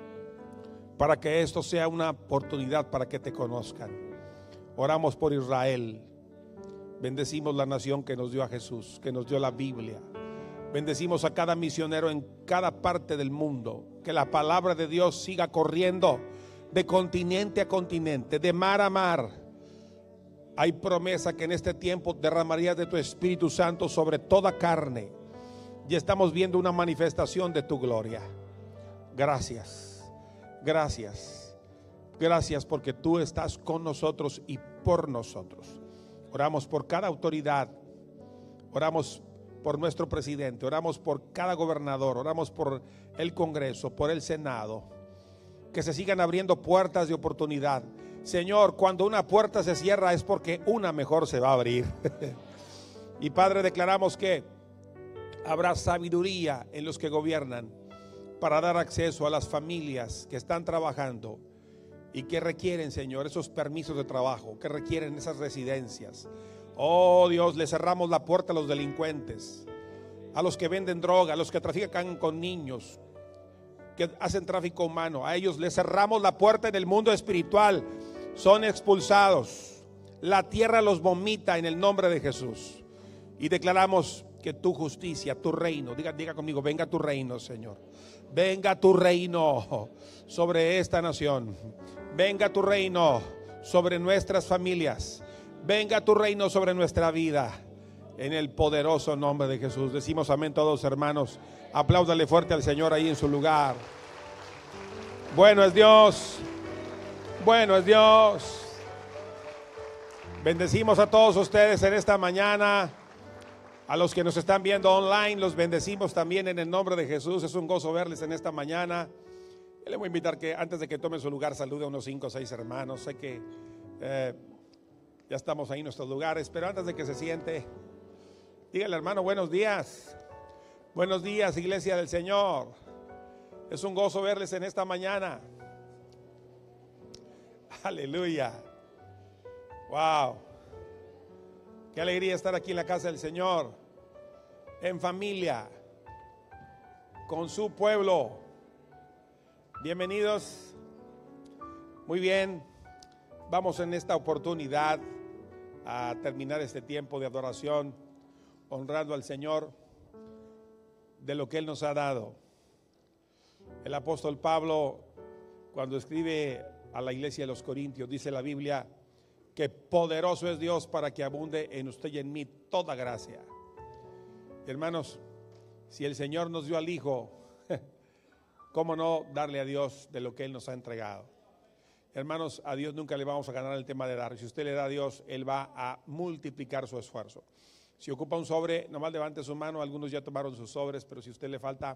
para que esto sea una oportunidad para que te conozcan. Oramos por Israel, bendecimos la nación que nos dio a Jesús, que nos dio la Biblia. Bendecimos a cada misionero en cada parte del mundo, que la palabra de Dios siga corriendo de continente a continente, de mar a mar. Hay promesa que en este tiempo derramarías de tu Espíritu Santo sobre toda carne, y estamos viendo una manifestación de tu gloria. Gracias, gracias, gracias, porque tú estás con nosotros y por nosotros. Oramos por cada autoridad, oramos por nuestro presidente, oramos por cada gobernador, oramos por el Congreso, por el Senado. Que se sigan abriendo puertas de oportunidad. Señor, cuando una puerta se cierra es porque una mejor se va a abrir. Y Padre, declaramos que habrá sabiduría en los que gobiernan para dar acceso a las familias que están trabajando y que requieren, Señor, esos permisos de trabajo, que requieren esas residencias. Oh Dios, le cerramos la puerta a los delincuentes, a los que venden droga, a los que trafican con niños, que hacen tráfico humano. A ellos les cerramos la puerta en el mundo espiritual. Son expulsados. La tierra los vomita en el nombre de Jesús. Y declaramos que tu justicia, tu reino, diga conmigo: venga tu reino, Señor. Venga tu reino sobre esta nación. Venga tu reino sobre nuestras familias. Venga tu reino sobre nuestra vida. En el poderoso nombre de Jesús. Decimos amén todos, hermanos. Apláudale fuerte al Señor ahí en su lugar. Bueno es Dios. Bueno es Dios. Bendecimos a todos ustedes en esta mañana. A los que nos están viendo online, los bendecimos también en el nombre de Jesús. Es un gozo verles en esta mañana. Le voy a invitar que antes de que tomen su lugar salude a unos 5 o 6 hermanos. Sé que ya estamos ahí en nuestros lugares, pero antes de que se siente, dígale, hermano, buenos días. Buenos días, iglesia del Señor. Es un gozo verles en esta mañana. Aleluya. Wow. Qué alegría estar aquí en la casa del Señor, en familia, con su pueblo. Bienvenidos. Muy bien. Vamos en esta oportunidad a terminar este tiempo de adoración, honrando al Señor de lo que Él nos ha dado. El apóstol Pablo cuando escribe a la iglesia de los Corintios, dice la Biblia que poderoso es Dios para que abunde en usted y en mí toda gracia. Hermanos, si el Señor nos dio al Hijo, ¿cómo no darle a Dios de lo que Él nos ha entregado? Hermanos, a Dios nunca le vamos a ganar el tema de dar. Si usted le da a Dios, Él va a multiplicar su esfuerzo. Si ocupa un sobre, nomás levante su mano. Algunos ya tomaron sus sobres, pero si a usted le falta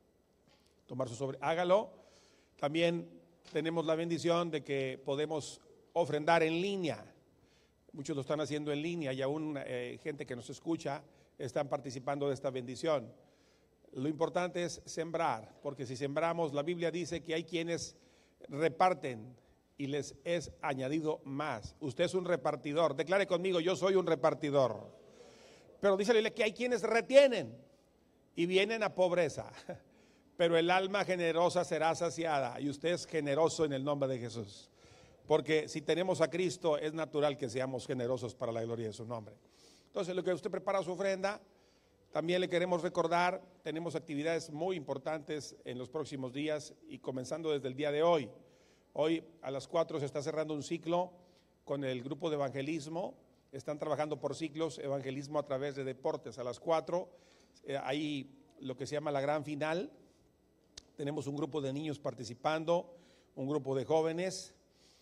tomar su sobre, hágalo. También tenemos la bendición de que podemos ofrendar en línea. Muchos lo están haciendo en línea y aún gente que nos escucha están participando de esta bendición. Lo importante es sembrar, porque si sembramos, la Biblia dice que hay quienes reparten y les es añadido más. Usted es un repartidor. Declare conmigo, yo soy un repartidor. Pero dice la Biblia que hay quienes retienen y vienen a pobreza. Pero el alma generosa será saciada, y usted es generoso en el nombre de Jesús. Porque si tenemos a Cristo, es natural que seamos generosos para la gloria de su nombre. Entonces, lo que usted prepara su ofrenda, también le queremos recordar, tenemos actividades muy importantes en los próximos días y comenzando desde el día de hoy. Hoy a las 4 se está cerrando un ciclo con el grupo de evangelismo. Están trabajando por ciclos, evangelismo a través de deportes. A las 4 hay lo que se llama la gran final. Tenemos un grupo de niños participando, un grupo de jóvenes.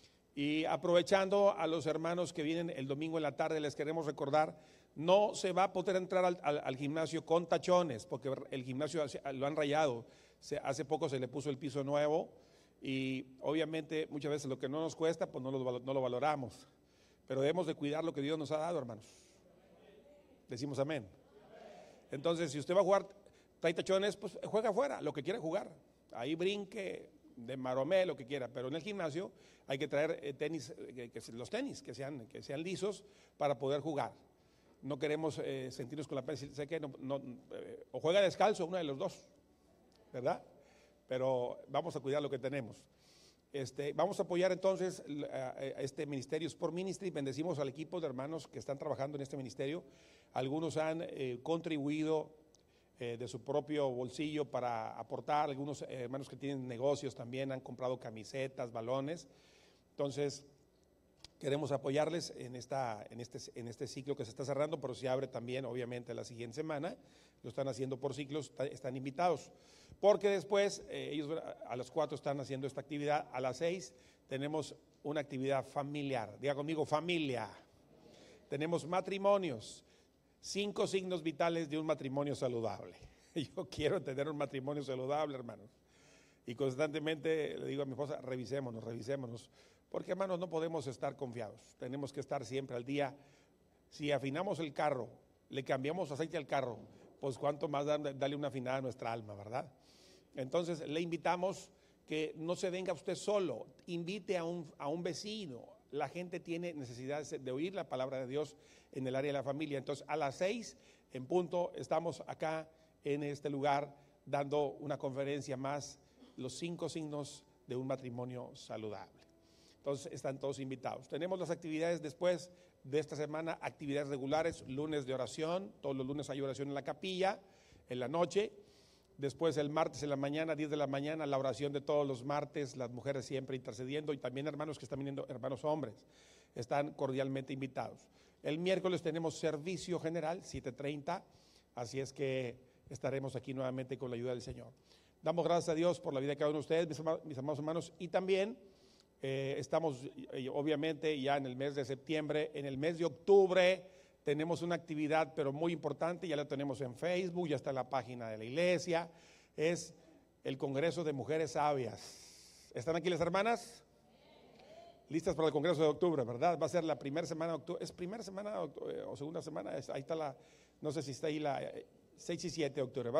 Y aprovechando a los hermanos que vienen el domingo en la tarde, les queremos recordar, no se va a poder entrar al gimnasio con tachones, porque el gimnasio lo han rayado. Hace poco se le puso el piso nuevo y obviamente muchas veces lo que no nos cuesta, pues no lo valoramos. Pero debemos de cuidar lo que Dios nos ha dado, hermanos. Decimos amén. Entonces, si usted va a jugar, trae tachones, pues juega afuera, lo que quiera jugar. Ahí brinque, de maromé, lo que quiera, pero en el gimnasio hay que traer tenis, los tenis que sean lisos para poder jugar. No queremos sentirnos con la pena, sé que o juega descalzo, uno de los dos, ¿verdad? Pero vamos a cuidar lo que tenemos. Vamos a apoyar entonces este ministerio Sport Ministry. Bendecimos al equipo de hermanos que están trabajando en este ministerio. Algunos han contribuido de su propio bolsillo para aportar. Algunos hermanos que tienen negocios también han comprado camisetas, balones. Entonces queremos apoyarles en este ciclo que se está cerrando, pero se abre también obviamente la siguiente semana. Lo están haciendo por ciclos, están invitados, porque después ellos a las 4 están haciendo esta actividad. A las 6 tenemos una actividad familiar. Diga conmigo, familia. Tenemos matrimonios. 5 signos vitales de un matrimonio saludable. Yo quiero tener un matrimonio saludable, hermanos. Y constantemente le digo a mi esposa, revisémonos. Porque, hermanos, no podemos estar confiados. Tenemos que estar siempre al día. Si afinamos el carro, le cambiamos aceite al carro, pues cuánto más darle una afinada a nuestra alma, ¿verdad? Entonces, le invitamos que no se venga usted solo. Invite a un vecino. La gente tiene necesidad de oír la palabra de Dios en el área de la familia. Entonces, a las 6 en punto estamos acá en este lugar dando una conferencia más, los 5 signos de un matrimonio saludable. Entonces, están todos invitados. Tenemos las actividades después de esta semana, actividades regulares, lunes de oración. Todos los lunes hay oración en la capilla, en la noche. Después el martes en la mañana, 10 de la mañana, la oración de todos los martes, las mujeres siempre intercediendo y también hermanos que están viniendo, hermanos hombres, están cordialmente invitados. El miércoles tenemos servicio general, 7:30, así es que estaremos aquí nuevamente con la ayuda del Señor. Damos gracias a Dios por la vida de cada uno de ustedes, mis amados hermanos, y también estamos obviamente ya en el mes de septiembre. En el mes de octubre tenemos una actividad pero muy importante, ya la tenemos en Facebook, ya está en la página de la iglesia, es el Congreso de Mujeres Sabias. ¿Están aquí las hermanas? Listas para el Congreso de octubre, ¿verdad? Va a ser la primera semana de octubre, ¿es primera semana o segunda semana? Ahí está no sé si está ahí la 6 y 7 de octubre.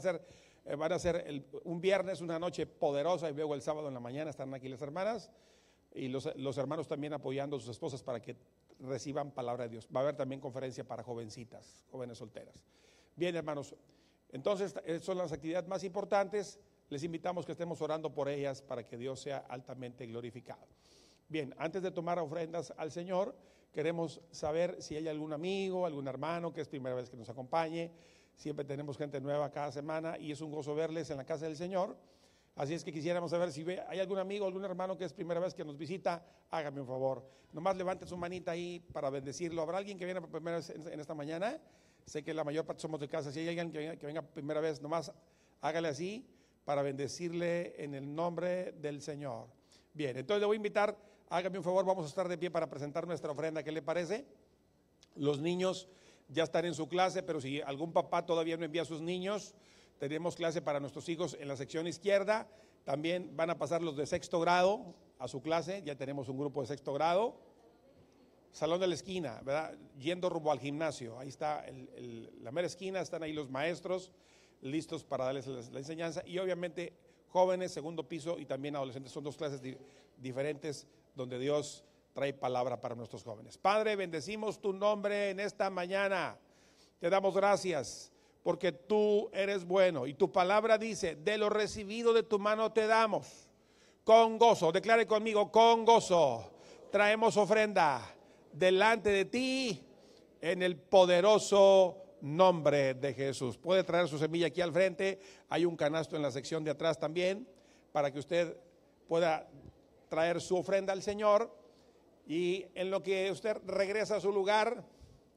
Van a ser un viernes, una noche poderosa, y luego el sábado en la mañana están aquí las hermanas y los hermanos también apoyando a sus esposas para que reciban palabra de Dios. Va a haber también conferencia para jovencitas, jóvenes solteras. Bien, hermanos, entonces son las actividades más importantes. Les invitamos que estemos orando por ellas para que Dios sea altamente glorificado. Bien, antes de tomar ofrendas al Señor, queremos saber si hay algún amigo, algún hermano que es primera vez que nos acompañe. Siempre tenemos gente nueva cada semana y es un gozo verles en la casa del Señor. Así es que quisiéramos saber si hay algún amigo, algún hermano que es primera vez que nos visita, hágame un favor. Nomás levante su manita ahí para bendecirlo. ¿Habrá alguien que viene por primera vez en esta mañana? Sé que la mayor parte somos de casa. Si hay alguien que venga primera vez, nomás hágale así para bendecirle en el nombre del Señor. Bien, entonces le voy a invitar, hágame un favor, vamos a estar de pie para presentar nuestra ofrenda. ¿Qué le parece? Los niños ya están en su clase, pero si algún papá todavía no envía a sus niños, tenemos clase para nuestros hijos en la sección izquierda. También van a pasar los de sexto grado a su clase. Ya tenemos un grupo de sexto grado. Salón de la esquina, ¿verdad? Yendo rumbo al gimnasio. Ahí está la mera esquina, están ahí los maestros listos para darles la enseñanza. Y obviamente jóvenes, segundo piso y también adolescentes. Son dos clases diferentes donde Dios trae palabra para nuestros jóvenes. Padre, bendecimos tu nombre en esta mañana. Te damos gracias porque tú eres bueno y tu palabra dice, de lo recibido de tu mano te damos. Con gozo, declare conmigo, con gozo, traemos ofrenda delante de ti en el poderoso nombre de Jesús. Puede traer su semilla aquí al frente, hay un canasto en la sección de atrás también, para que usted pueda traer su ofrenda al Señor. Y en lo que usted regresa a su lugar,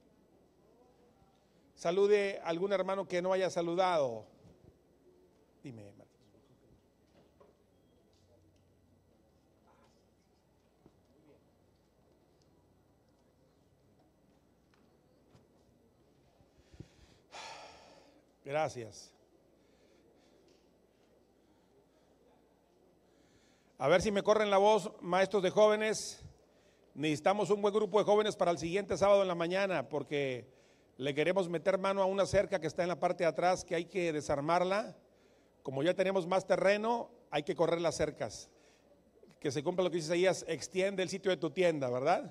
salude a algún hermano que no haya saludado. Dime, hermano. Gracias. A ver si me corren la voz, maestros de jóvenes. Necesitamos un buen grupo de jóvenes para el siguiente sábado en la mañana, porque le queremos meter mano a una cerca que está en la parte de atrás, que hay que desarmarla. Como ya tenemos más terreno, hay que correr las cercas. Que se cumpla lo que dice Isaías, extiende el sitio de tu tienda, ¿verdad?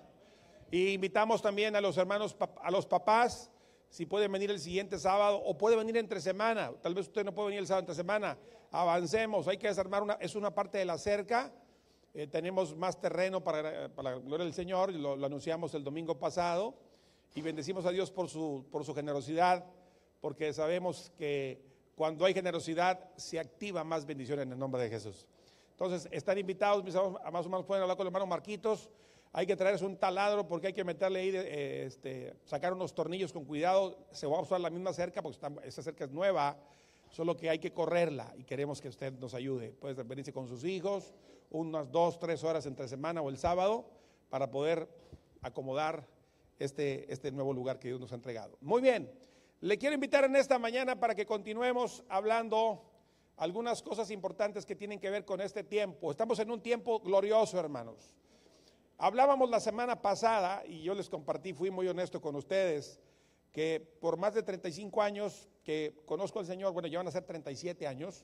Y invitamos también a los hermanos, a los papás, si pueden venir el siguiente sábado o puede venir entre semana. Tal vez usted no puede venir el sábado entre semana. Avancemos, hay que desarmar es una parte de la cerca. Tenemos más terreno para la gloria del Señor, lo anunciamos el domingo pasado. Y bendecimos a Dios por su generosidad, porque sabemos que cuando hay generosidad se activa más bendición en el nombre de Jesús. Entonces están invitados, mis amados, más o menos pueden hablar con el hermano Marquitos. Hay que traerse un taladro porque hay que meterle ahí, sacar unos tornillos con cuidado. Se va a usar la misma cerca porque esa cerca es nueva, solo que hay que correrla y queremos que usted nos ayude. Puede venirse con sus hijos unas 2-3 horas entre semana o el sábado para poder acomodar este nuevo lugar que Dios nos ha entregado. Muy bien, le quiero invitar en esta mañana para que continuemos hablando algunas cosas importantes que tienen que ver con este tiempo. Estamos en un tiempo glorioso, hermanos. Hablábamos la semana pasada y yo les compartí, fui muy honesto con ustedes, que por más de 35 años que conozco al Señor, bueno, ya van a ser 37 años,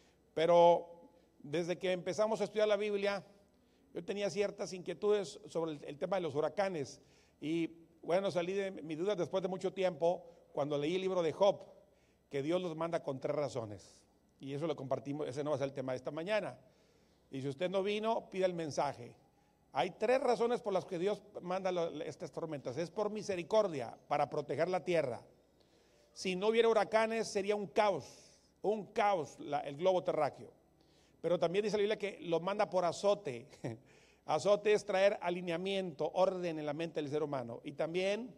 pero desde que empezamos a estudiar la Biblia, yo tenía ciertas inquietudes sobre el tema de los huracanes. Y bueno, salí de mi duda después de mucho tiempo cuando leí el libro de Job, que Dios los manda con 3 razones. Y eso lo compartimos, ese no va a ser el tema de esta mañana. Y si usted no vino, pida el mensaje. Hay 3 razones por las que Dios manda estas tormentas. Es por misericordia, para proteger la tierra. Si no hubiera huracanes, sería un caos el globo terráqueo. Pero también dice la Biblia que lo manda por azote. Azote es traer alineamiento, orden en la mente del ser humano. Y también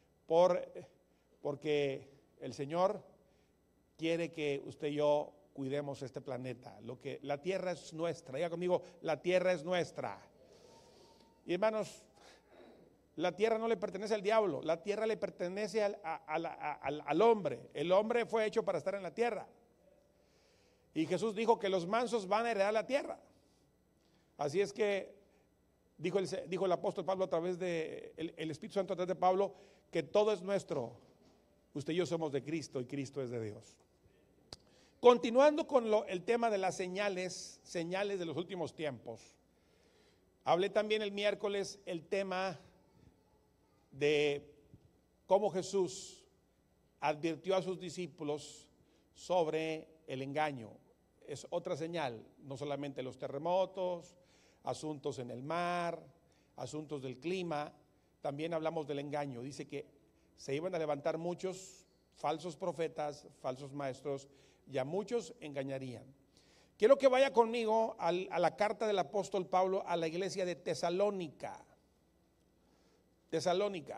porque el Señor quiere que usted y yo cuidemos este planeta. La tierra es nuestra. Diga conmigo, la tierra es nuestra. Y hermanos, la tierra no le pertenece al diablo, la tierra le pertenece al hombre. El hombre fue hecho para estar en la tierra. Y Jesús dijo que los mansos van a heredar la tierra. Así es que dijo el apóstol Pablo a través de el Espíritu Santo a través de Pablo, que todo es nuestro. Usted y yo somos de Cristo y Cristo es de Dios. Continuando con el tema de las señales de los últimos tiempos. Hablé también el miércoles el tema de cómo Jesús advirtió a sus discípulos sobre el engaño. Es otra señal, no solamente los terremotos, asuntos en el mar, asuntos del clima, también hablamos del engaño. Dice que se iban a levantar muchos falsos profetas, falsos maestros, y a muchos engañarían. Quiero que vaya conmigo a la carta del apóstol Pablo a la iglesia de Tesalónica. Tesalónica,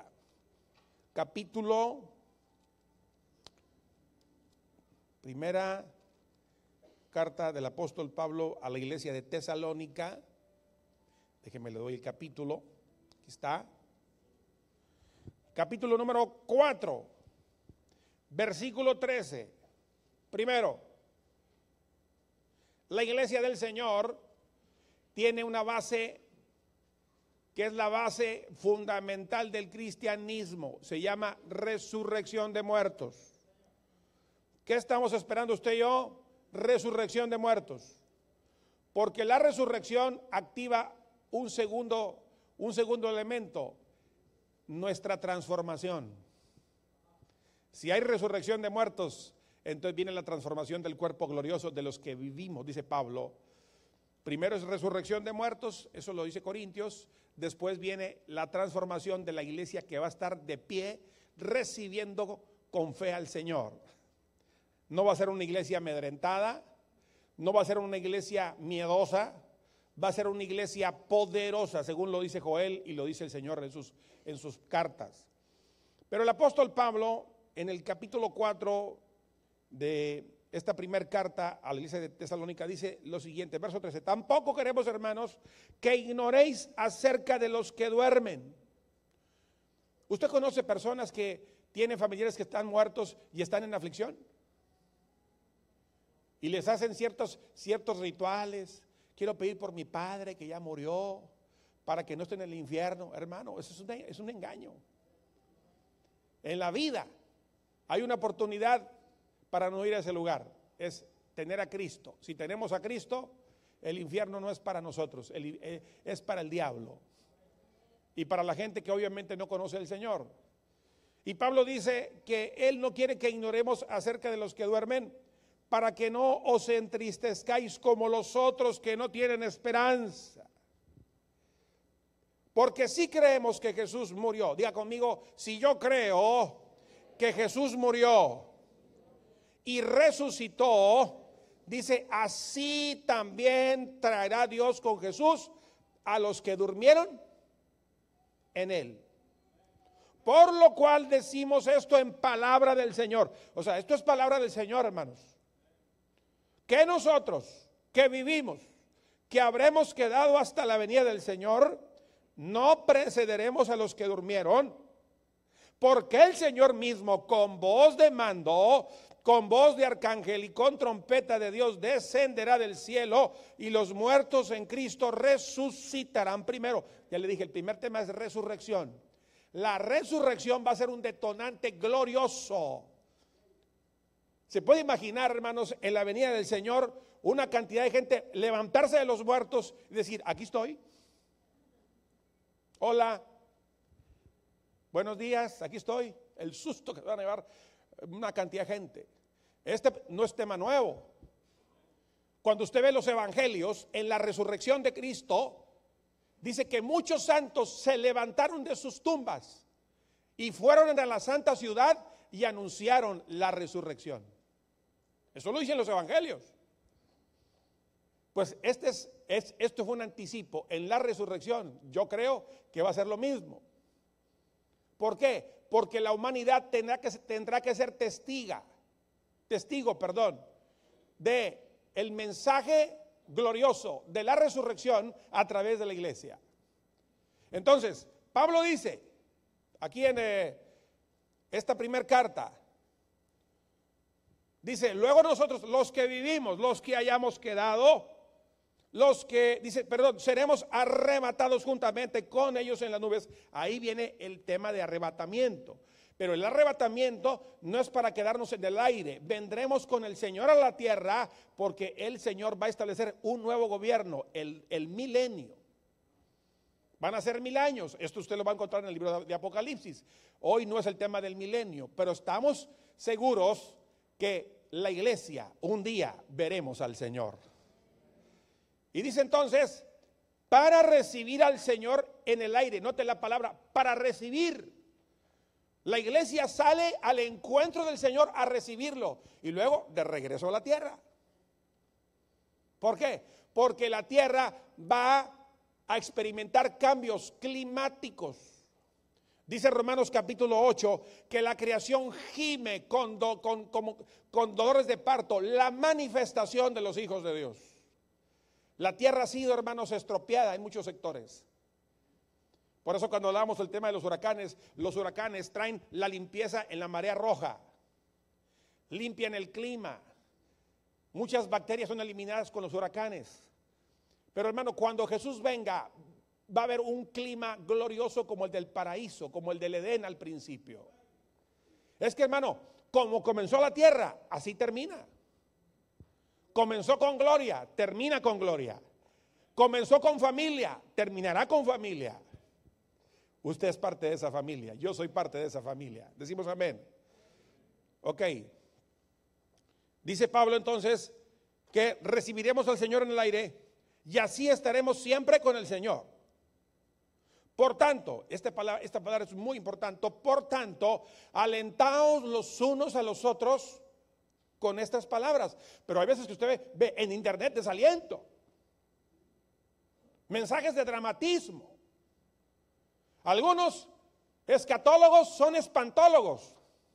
primera carta del apóstol Pablo a la iglesia de Tesalónica. Déjenme le doy el capítulo. Aquí está. Capítulo número 4, versículo 13. Primero, la iglesia del Señor tiene una base que es la base fundamental del cristianismo. Se llama resurrección de muertos. ¿Qué estamos esperando usted y yo? Resurrección de muertos. Porque la resurrección activa un segundo elemento, nuestra transformación. Si hay resurrección de muertos, entonces viene la transformación del cuerpo glorioso de los que vivimos, dice Pablo. Primero es resurrección de muertos, eso lo dice Corintios. Después viene la transformación de la iglesia que va a estar de pie recibiendo con fe al Señor. No va a ser una iglesia amedrentada, no va a ser una iglesia miedosa, va a ser una iglesia poderosa, según lo dice Joel y lo dice el Señor en sus cartas. Pero el apóstol Pablo, en el capítulo 4 de esta primera carta a la iglesia de Tesalónica, dice lo siguiente, verso 13: tampoco queremos, hermanos, que ignoréis acerca de los que duermen. ¿Usted conoce personas que tienen familiares que están muertos y están en aflicción? Y les hacen ciertos rituales. Quiero pedir por mi padre que ya murió, para que no esté en el infierno. Hermano, eso es un engaño. En la vida hay una oportunidad para no ir a ese lugar, es tener a Cristo. Si tenemos a Cristo, el infierno no es para nosotros, es para el diablo y para la gente que obviamente no conoce al Señor. Y Pablo dice que él no quiere que ignoremos acerca de los que duermen, para que no os entristezcáis como los otros que no tienen esperanza. Porque si creemos que Jesús murió, diga conmigo, si yo creo que Jesús murió y resucitó, dice, así también traerá Dios con Jesús a los que durmieron en él. Por lo cual decimos esto en palabra del Señor. O sea, esto es palabra del Señor, hermanos. Que nosotros que vivimos, que habremos quedado hasta la venida del Señor, no precederemos a los que durmieron, porque el Señor mismo con voz de mando, con voz de arcángel y con trompeta de Dios descenderá del cielo, y los muertos en Cristo resucitarán primero. Ya le dije, el primer tema es resurrección. La resurrección va a ser un detonante glorioso. Se puede imaginar, hermanos, en la venida del Señor, una cantidad de gente levantarse de los muertos y decir, aquí estoy. Hola, buenos días, aquí estoy. El susto que van a llevar una cantidad de gente. Este no es tema nuevo. Cuando usted ve los evangelios, en la resurrección de Cristo, dice que muchos santos se levantaron de sus tumbas y fueron a la santa ciudad y anunciaron la resurrección. Eso lo dicen los evangelios. Pues esto fue un anticipo en la resurrección. Yo creo que va a ser lo mismo. ¿Por qué? Porque la humanidad tendrá que ser testigo de el mensaje glorioso de la resurrección a través de la iglesia. Entonces, Pablo dice, aquí en esta primera carta, dice, luego nosotros, los que vivimos, los que hayamos quedado, seremos arrebatados juntamente con ellos en las nubes. Ahí viene el tema de arrebatamiento. Pero el arrebatamiento no es para quedarnos en el aire. Vendremos con el Señor a la tierra, porque el Señor va a establecer un nuevo gobierno, el milenio. Van a ser 1000 años. Esto usted lo va a encontrar en el libro de Apocalipsis. Hoy no es el tema del milenio, pero estamos seguros que la iglesia un día veremos al Señor. Y dice entonces, para recibir al Señor en el aire. Note la palabra, para recibir. La iglesia sale al encuentro del Señor a recibirlo y luego de regreso a la tierra. ¿Por qué? Porque la tierra va a experimentar cambios climáticos. Dice Romanos capítulo 8 que la creación gime con dolores de parto, la manifestación de los hijos de Dios. La tierra ha sido, hermanos, estropeada en muchos sectores. Por eso cuando hablamos del tema de los huracanes traen la limpieza en la marea roja, limpian el clima. Muchas bacterias son eliminadas con los huracanes. Pero hermano, cuando Jesús venga, va a haber un clima glorioso como el del paraíso, como el del Edén al principio. Es que, hermano, como comenzó la tierra, así termina. Comenzó con gloria, termina con gloria. Comenzó con familia, terminará con familia. Usted es parte de esa familia, yo soy parte de esa familia. Decimos amén. Ok. Dice Pablo entonces que recibiremos al Señor en el aire y así estaremos siempre con el Señor. Por tanto, esta palabra es muy importante. Por tanto, alentaos los unos a los otros con estas palabras. Pero hay veces que usted ve en internet desaliento, mensajes de dramatismo. Algunos escatólogos son espantólogos.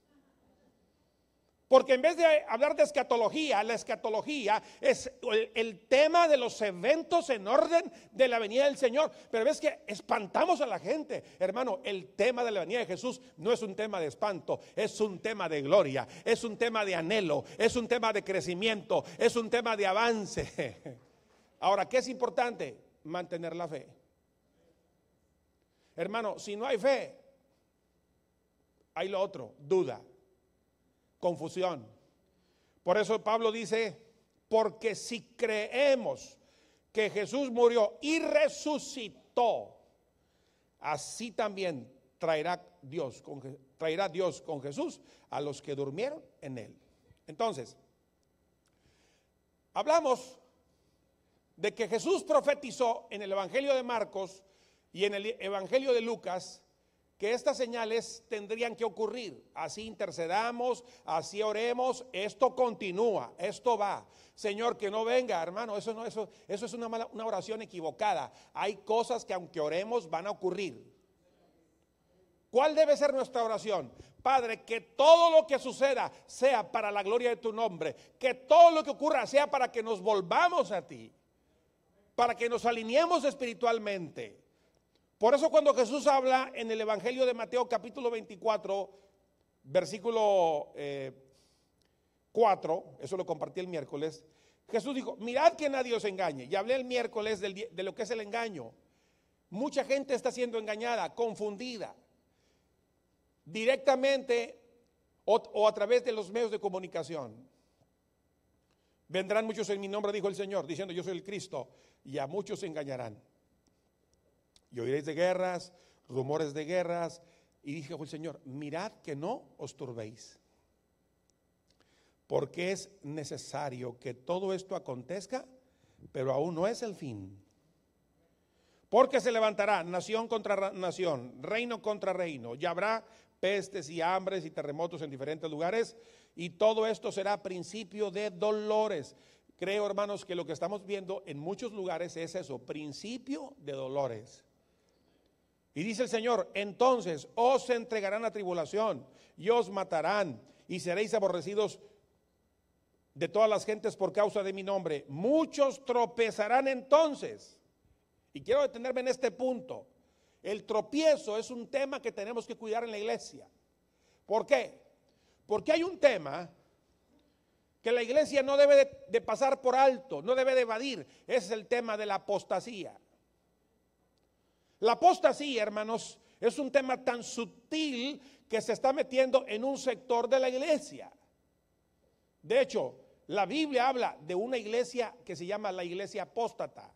Porque en vez de hablar de escatología, la escatología es el tema de los eventos en orden de la venida del Señor. Pero ves que espantamos a la gente. Hermano, el tema de la venida de Jesús no es un tema de espanto, es un tema de gloria, es un tema de anhelo, es un tema de crecimiento, es un tema de avance. Ahora, ¿qué es importante? Mantener la fe. Hermano, si no hay fe, hay lo otro, duda, confusión. Por eso Pablo dice, porque si creemos que Jesús murió y resucitó, así también traerá Dios con Jesús a los que durmieron en él. Entonces, hablamos de que Jesús profetizó en el Evangelio de Marcos y en el Evangelio de Lucas que estas señales tendrían que ocurrir. Así intercedamos, así oremos, esto continúa, esto va. Señor, que no venga, hermano, eso es una oración equivocada. Hay cosas que aunque oremos van a ocurrir. ¿Cuál debe ser nuestra oración? Padre, que todo lo que suceda sea para la gloria de tu nombre, que todo lo que ocurra sea para que nos volvamos a ti, para que nos alineemos espiritualmente. Por eso cuando Jesús habla en el Evangelio de Mateo capítulo 24, versículo 4, eso lo compartí el miércoles, Jesús dijo, mirad que nadie os engañe. Y hablé el miércoles de lo que es el engaño. Mucha gente está siendo engañada, confundida, directamente o a través de los medios de comunicación. Vendrán muchos en mi nombre, dijo el Señor, diciendo yo soy el Cristo, y a muchos se engañarán. Y oiréis de guerras, rumores de guerras. Y dijo el Señor, mirad que no os turbéis, porque es necesario que todo esto acontezca, pero aún no es el fin. Porque se levantará nación contra nación, reino contra reino, y habrá pestes y hambres y terremotos en diferentes lugares, y todo esto será principio de dolores. Creo, hermanos, que lo que estamos viendo en muchos lugares es eso, principio de dolores. Y dice el Señor, entonces os entregarán a tribulación y os matarán y seréis aborrecidos de todas las gentes por causa de mi nombre. Muchos tropezarán entonces. Y quiero detenerme en este punto. El tropiezo es un tema que tenemos que cuidar en la iglesia. ¿Por qué? Porque hay un tema que la iglesia no debe de pasar por alto, no debe de evadir. Ese es el tema de la apostasía. La apostasía, hermanos, es un tema tan sutil que se está metiendo en un sector de la iglesia. De hecho, la Biblia habla de una iglesia que se llama la iglesia apóstata.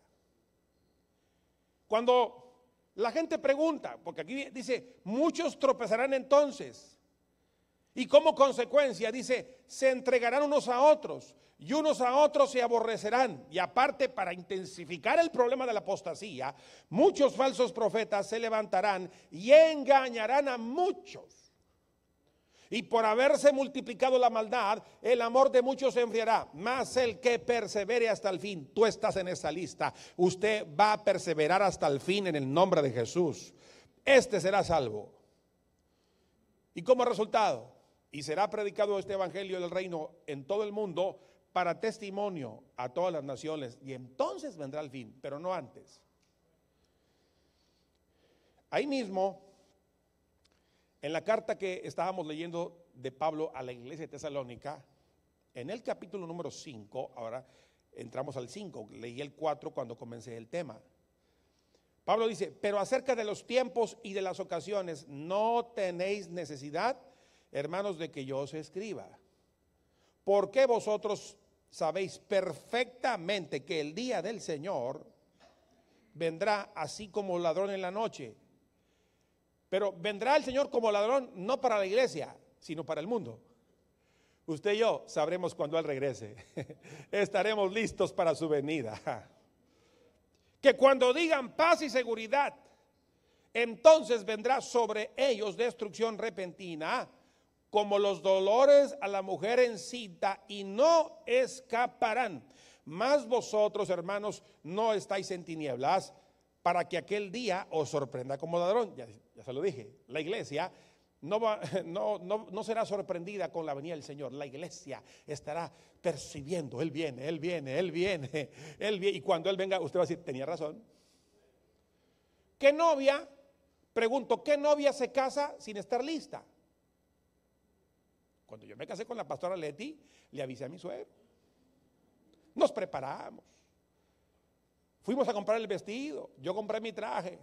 Cuando la gente pregunta, porque aquí dice, muchos tropezarán entonces. Y como consecuencia dice, se entregarán unos a otros y unos a otros se aborrecerán. Y aparte, para intensificar el problema de la apostasía, muchos falsos profetas se levantarán y engañarán a muchos. Y por haberse multiplicado la maldad, el amor de muchos se enfriará. Mas el que persevere hasta el fin, tú estás en esa lista. Usted va a perseverar hasta el fin en el nombre de Jesús. Este será salvo. Y como resultado, y será predicado este evangelio del reino en todo el mundo para testimonio a todas las naciones. Y entonces vendrá el fin, pero no antes. Ahí mismo, en la carta que estábamos leyendo de Pablo a la iglesia de Tesalónica, en el capítulo número 5, ahora entramos al 5, leí el 4 cuando comencé el tema. Pablo dice, pero acerca de los tiempos y de las ocasiones, no tenéis necesidad, hermanos, de que yo os escriba. Porque vosotros sabéis perfectamente que el día del Señor vendrá así como ladrón en la noche. Pero vendrá el Señor como ladrón no para la iglesia, sino para el mundo. Usted y yo sabremos cuando Él regrese. Estaremos listos para su venida. Que cuando digan paz y seguridad, entonces vendrá sobre ellos destrucción repentina, como los dolores a la mujer encinta, y no escaparán. Mas vosotros, hermanos, no estáis en tinieblas, para que aquel día os sorprenda como ladrón. Ya se lo dije, la iglesia no será sorprendida con la venida del Señor. La iglesia estará percibiendo, Él viene, Él viene, Él viene, Él viene. Y cuando Él venga, usted va a decir, tenía razón. ¿Qué novia? Pregunto, ¿qué novia se casa sin estar lista? Cuando yo me casé con la pastora Leti, le avisé a mi suegro. Nos preparamos. Fuimos a comprar el vestido, yo compré mi traje.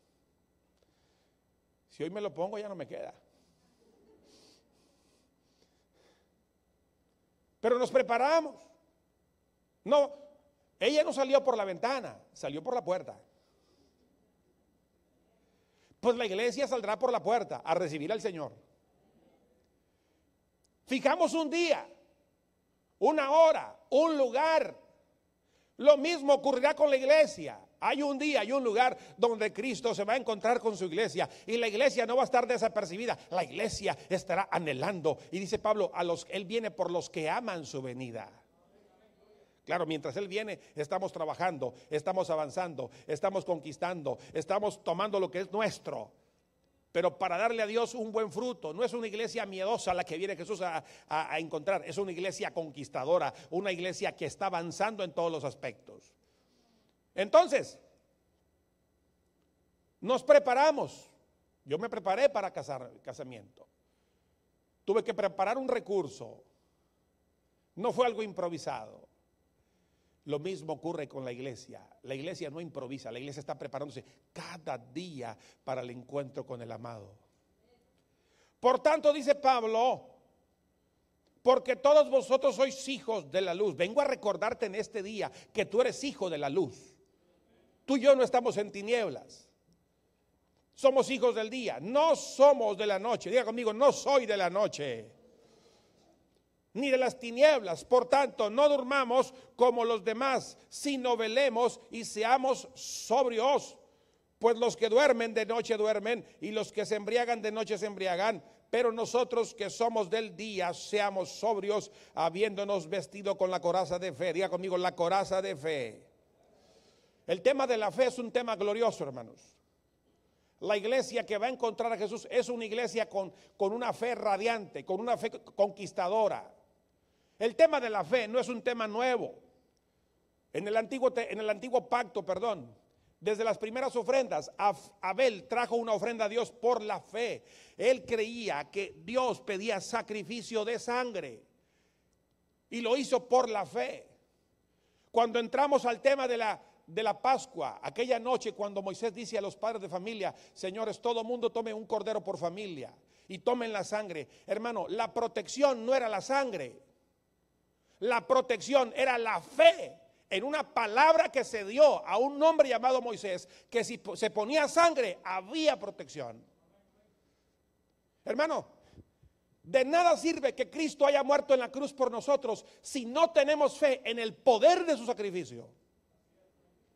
Si hoy me lo pongo ya no me queda. Pero nos preparamos. No, ella no salió por la ventana, salió por la puerta. Pues la iglesia saldrá por la puerta a recibir al Señor. Fijamos un día, una hora, un lugar. Lo mismo ocurrirá con la iglesia. Hay un día y un lugar donde Cristo se va a encontrar con su iglesia, y la iglesia no va a estar desapercibida. La iglesia estará anhelando, y dice Pablo, Él viene por los que aman su venida. Claro, mientras Él viene, estamos trabajando, estamos avanzando, estamos conquistando, estamos tomando lo que es nuestro. Pero para darle a Dios un buen fruto, no es una iglesia miedosa la que viene Jesús a encontrar, es una iglesia conquistadora, una iglesia que está avanzando en todos los aspectos. Entonces, nos preparamos. Yo me preparé para casamiento. Tuve que preparar un recurso. No fue algo improvisado. Lo mismo ocurre con la iglesia. La iglesia no improvisa, la iglesia está preparándose cada día para el encuentro con el amado. Por tanto, dice Pablo, porque todos vosotros sois hijos de la luz. Vengo a recordarte en este día que tú eres hijo de la luz. Tú y yo no estamos en tinieblas. Somos hijos del día, no somos de la noche. Diga conmigo, no soy de la noche, ni de las tinieblas. Por tanto, no durmamos como los demás, sino velemos y seamos sobrios. Pues los que duermen de noche duermen, y los que se embriagan de noche se embriagan. Pero nosotros que somos del día, seamos sobrios, habiéndonos vestido con la coraza de fe. Diga conmigo, la coraza de fe. El tema de la fe es un tema glorioso, hermanos. La iglesia que va a encontrar a Jesús es una iglesia con una fe radiante, con una fe conquistadora. El tema de la fe no es un tema nuevo. En el antiguo pacto, desde las primeras ofrendas, Abel trajo una ofrenda a Dios por la fe. Él creía que Dios pedía sacrificio de sangre, y lo hizo por la fe. Cuando entramos al tema de la Pascua, aquella noche cuando Moisés dice a los padres de familia, señores, todo mundo tome un cordero por familia y tomen la sangre. Hermano, la protección no era la sangre. La protección era la fe en una palabra que se dio a un hombre llamado Moisés, que si se ponía sangre había protección. Hermano, de nada sirve que Cristo haya muerto en la cruz por nosotros si no tenemos fe en el poder de su sacrificio.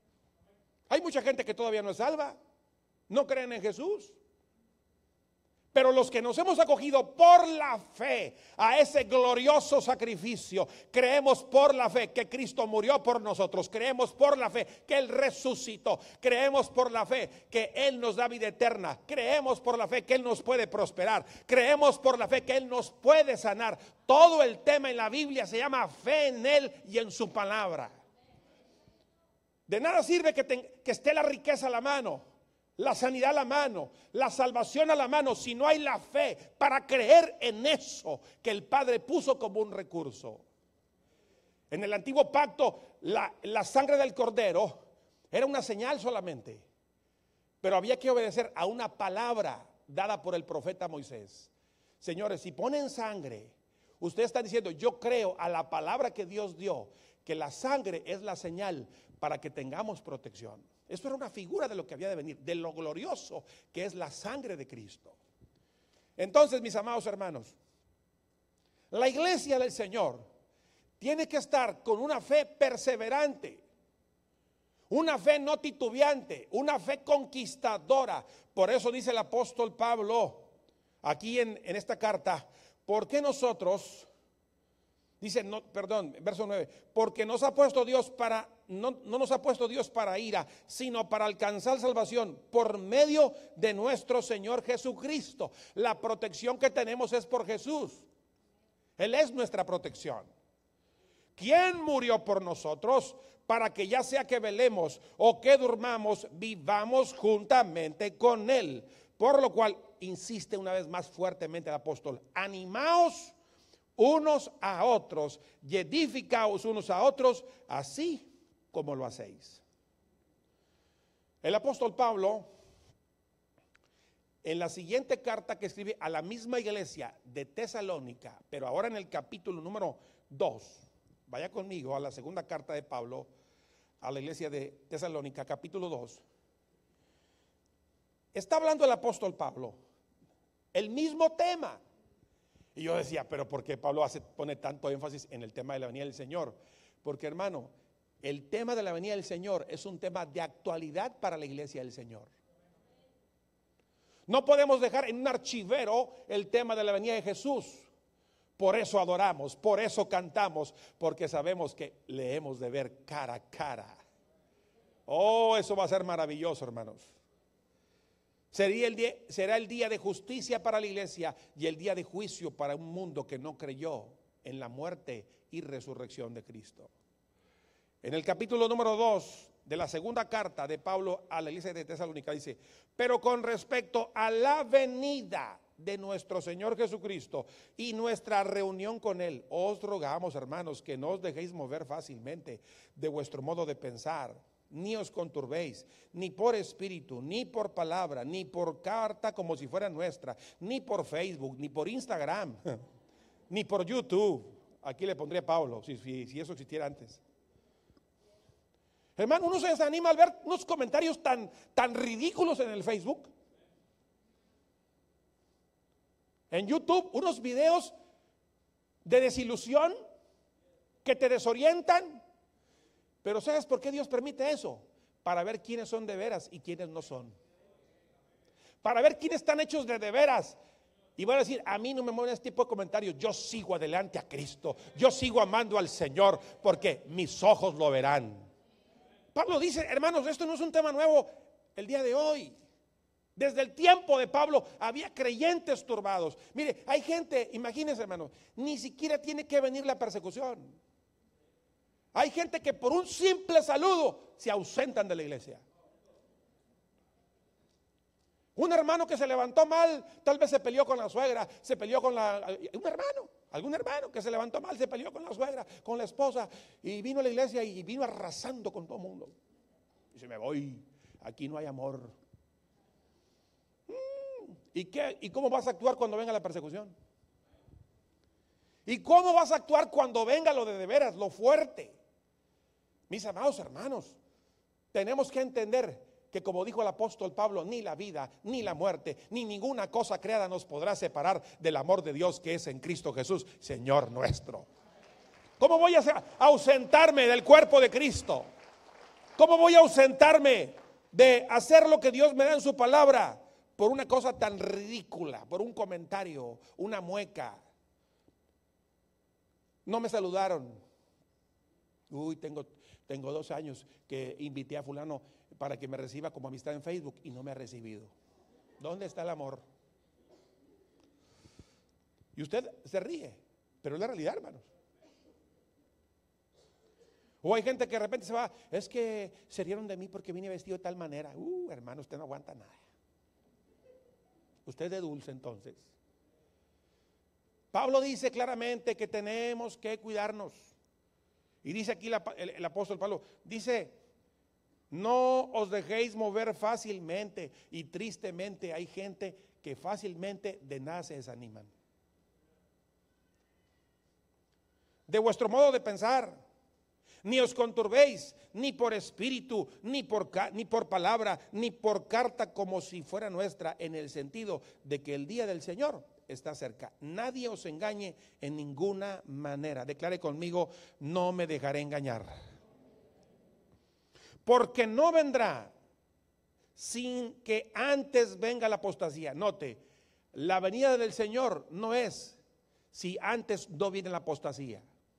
Hay mucha gente que todavía no es salva, no creen en Jesús. Pero los que nos hemos acogido por la fe a ese glorioso sacrificio, creemos por la fe que Cristo murió por nosotros, creemos por la fe que Él resucitó, creemos por la fe que Él nos da vida eterna, creemos por la fe que Él nos puede prosperar, creemos por la fe que Él nos puede sanar. Todo el tema en la Biblia se llama fe en Él y en su palabra. De nada sirve que esté la riqueza a la mano, la sanidad a la mano, la salvación a la mano, si no hay la fe para creer en eso que el Padre puso como un recurso. En el antiguo pacto, la sangre del cordero era una señal solamente, pero había que obedecer a una palabra dada por el profeta Moisés. Señores, si ponen sangre, usted está diciendo, yo creo a la palabra que Dios dio, que la sangre es la señal para que tengamos protección. Esto era una figura de lo que había de venir, de lo glorioso que es la sangre de Cristo. Entonces, mis amados hermanos, la iglesia del Señor tiene que estar con una fe perseverante, una fe no titubeante, una fe conquistadora. Por eso dice el apóstol Pablo aquí en esta carta, ¿por qué nosotros? Dice, verso 9, porque nos ha puesto Dios para, no nos ha puesto Dios para ira, sino para alcanzar salvación por medio de nuestro Señor Jesucristo. La protección que tenemos es por Jesús. Él es nuestra protección. ¿Quién murió por nosotros? Para que ya sea que velemos o que durmamos, vivamos juntamente con Él. Por lo cual, insiste una vez más fuertemente el apóstol, animaos unos a otros y edificaos unos a otros, así como lo hacéis. El apóstol Pablo, en la siguiente carta que escribe a la misma iglesia de Tesalónica, pero ahora en el capítulo número 2, vaya conmigo a la segunda carta de Pablo a la iglesia de Tesalónica, capítulo 2. Está hablando el apóstol Pablo, el mismo tema. Y yo decía, pero ¿por qué Pablo pone tanto énfasis en el tema de la venida del Señor? Porque, hermano, el tema de la venida del Señor es un tema de actualidad para la iglesia del Señor. No podemos dejar en un archivero el tema de la venida de Jesús. Por eso adoramos, por eso cantamos, porque sabemos que le hemos de ver cara a cara. Oh, eso va a ser maravilloso, hermanos. Será el día de justicia para la iglesia y el día de juicio para un mundo que no creyó en la muerte y resurrección de Cristo. En el capítulo número 2 de la segunda carta de Pablo a la iglesia de Tesalónica dice, pero con respecto a la venida de nuestro Señor Jesucristo y nuestra reunión con Él, os rogamos, hermanos, que no os dejéis mover fácilmente de vuestro modo de pensar, ni os conturbéis, ni por espíritu, ni por palabra, ni por carta como si fuera nuestra, ni por Facebook, ni por Instagram, ni por YouTube. Aquí le pondría Pablo, si eso existiera antes. Hermano, uno se desanima al ver unos comentarios tan ridículos en el Facebook. En YouTube, unos videos de desilusión que te desorientan. Pero ¿sabes por qué Dios permite eso? Para ver quiénes son de veras y quiénes no son. Para ver quiénes están hechos de veras. Y van a decir, a mí no me mueven este tipo de comentarios. Yo sigo adelante a Cristo. Yo sigo amando al Señor porque mis ojos lo verán. Pablo dice, hermanos, esto no es un tema nuevo el día de hoy. Desde el tiempo de Pablo había creyentes turbados. Mire, hay gente, imagínense, hermanos, ni siquiera tiene que venir la persecución. Hay gente que por un simple saludo se ausentan de la iglesia. Un hermano que se levantó mal, tal vez se peleó con la suegra, se peleó con algún hermano que se levantó mal, se peleó con la suegra, con la esposa, y vino a la iglesia y vino arrasando con todo el mundo. Dice, me voy, aquí no hay amor. ¿Y cómo vas a actuar cuando venga la persecución? ¿Y cómo vas a actuar cuando venga lo de veras, lo fuerte? Mis amados hermanos, tenemos que entender que, como dijo el apóstol Pablo, ni la vida, ni la muerte, ni ninguna cosa creada nos podrá separar del amor de Dios que es en Cristo Jesús, Señor nuestro. ¿Cómo voy a ausentarme del cuerpo de Cristo? ¿Cómo voy a ausentarme de hacer lo que Dios me da en su palabra por una cosa tan ridícula, por un comentario, una mueca. No me saludaron. Uy, tengo 2 años que invité a fulano para que me reciba como amistad en Facebook y no me ha recibido. ¿Dónde está el amor? Y usted se ríe, pero es la realidad, hermanos. O hay gente que de repente se va, es que se rieron de mí porque vine vestido de tal manera. Hermano, usted no aguanta nada. Usted es de dulce entonces. Pablo dice claramente que tenemos que cuidarnos. Y dice aquí el apóstol Pablo, dice, no os dejéis mover fácilmente. Y tristemente hay gente que fácilmente de nada se desaniman. De vuestro modo de pensar, ni os conturbéis, ni por espíritu, ni por palabra, ni por carta como si fuera nuestra, en el sentido de que el día del Señor está cerca. Nadie os engañe en ninguna manera. Declare conmigo, no me dejaré engañar. Porque no vendrá sin que antes venga la apostasía. Note, la venida del Señor no es si antes no viene la apostasía.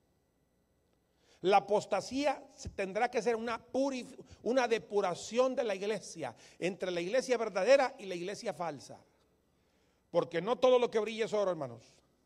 La apostasía tendrá que ser una depuración de la iglesia, entre la iglesia verdadera y la iglesia falsa. Porque no todo lo que brilla es oro, hermanos.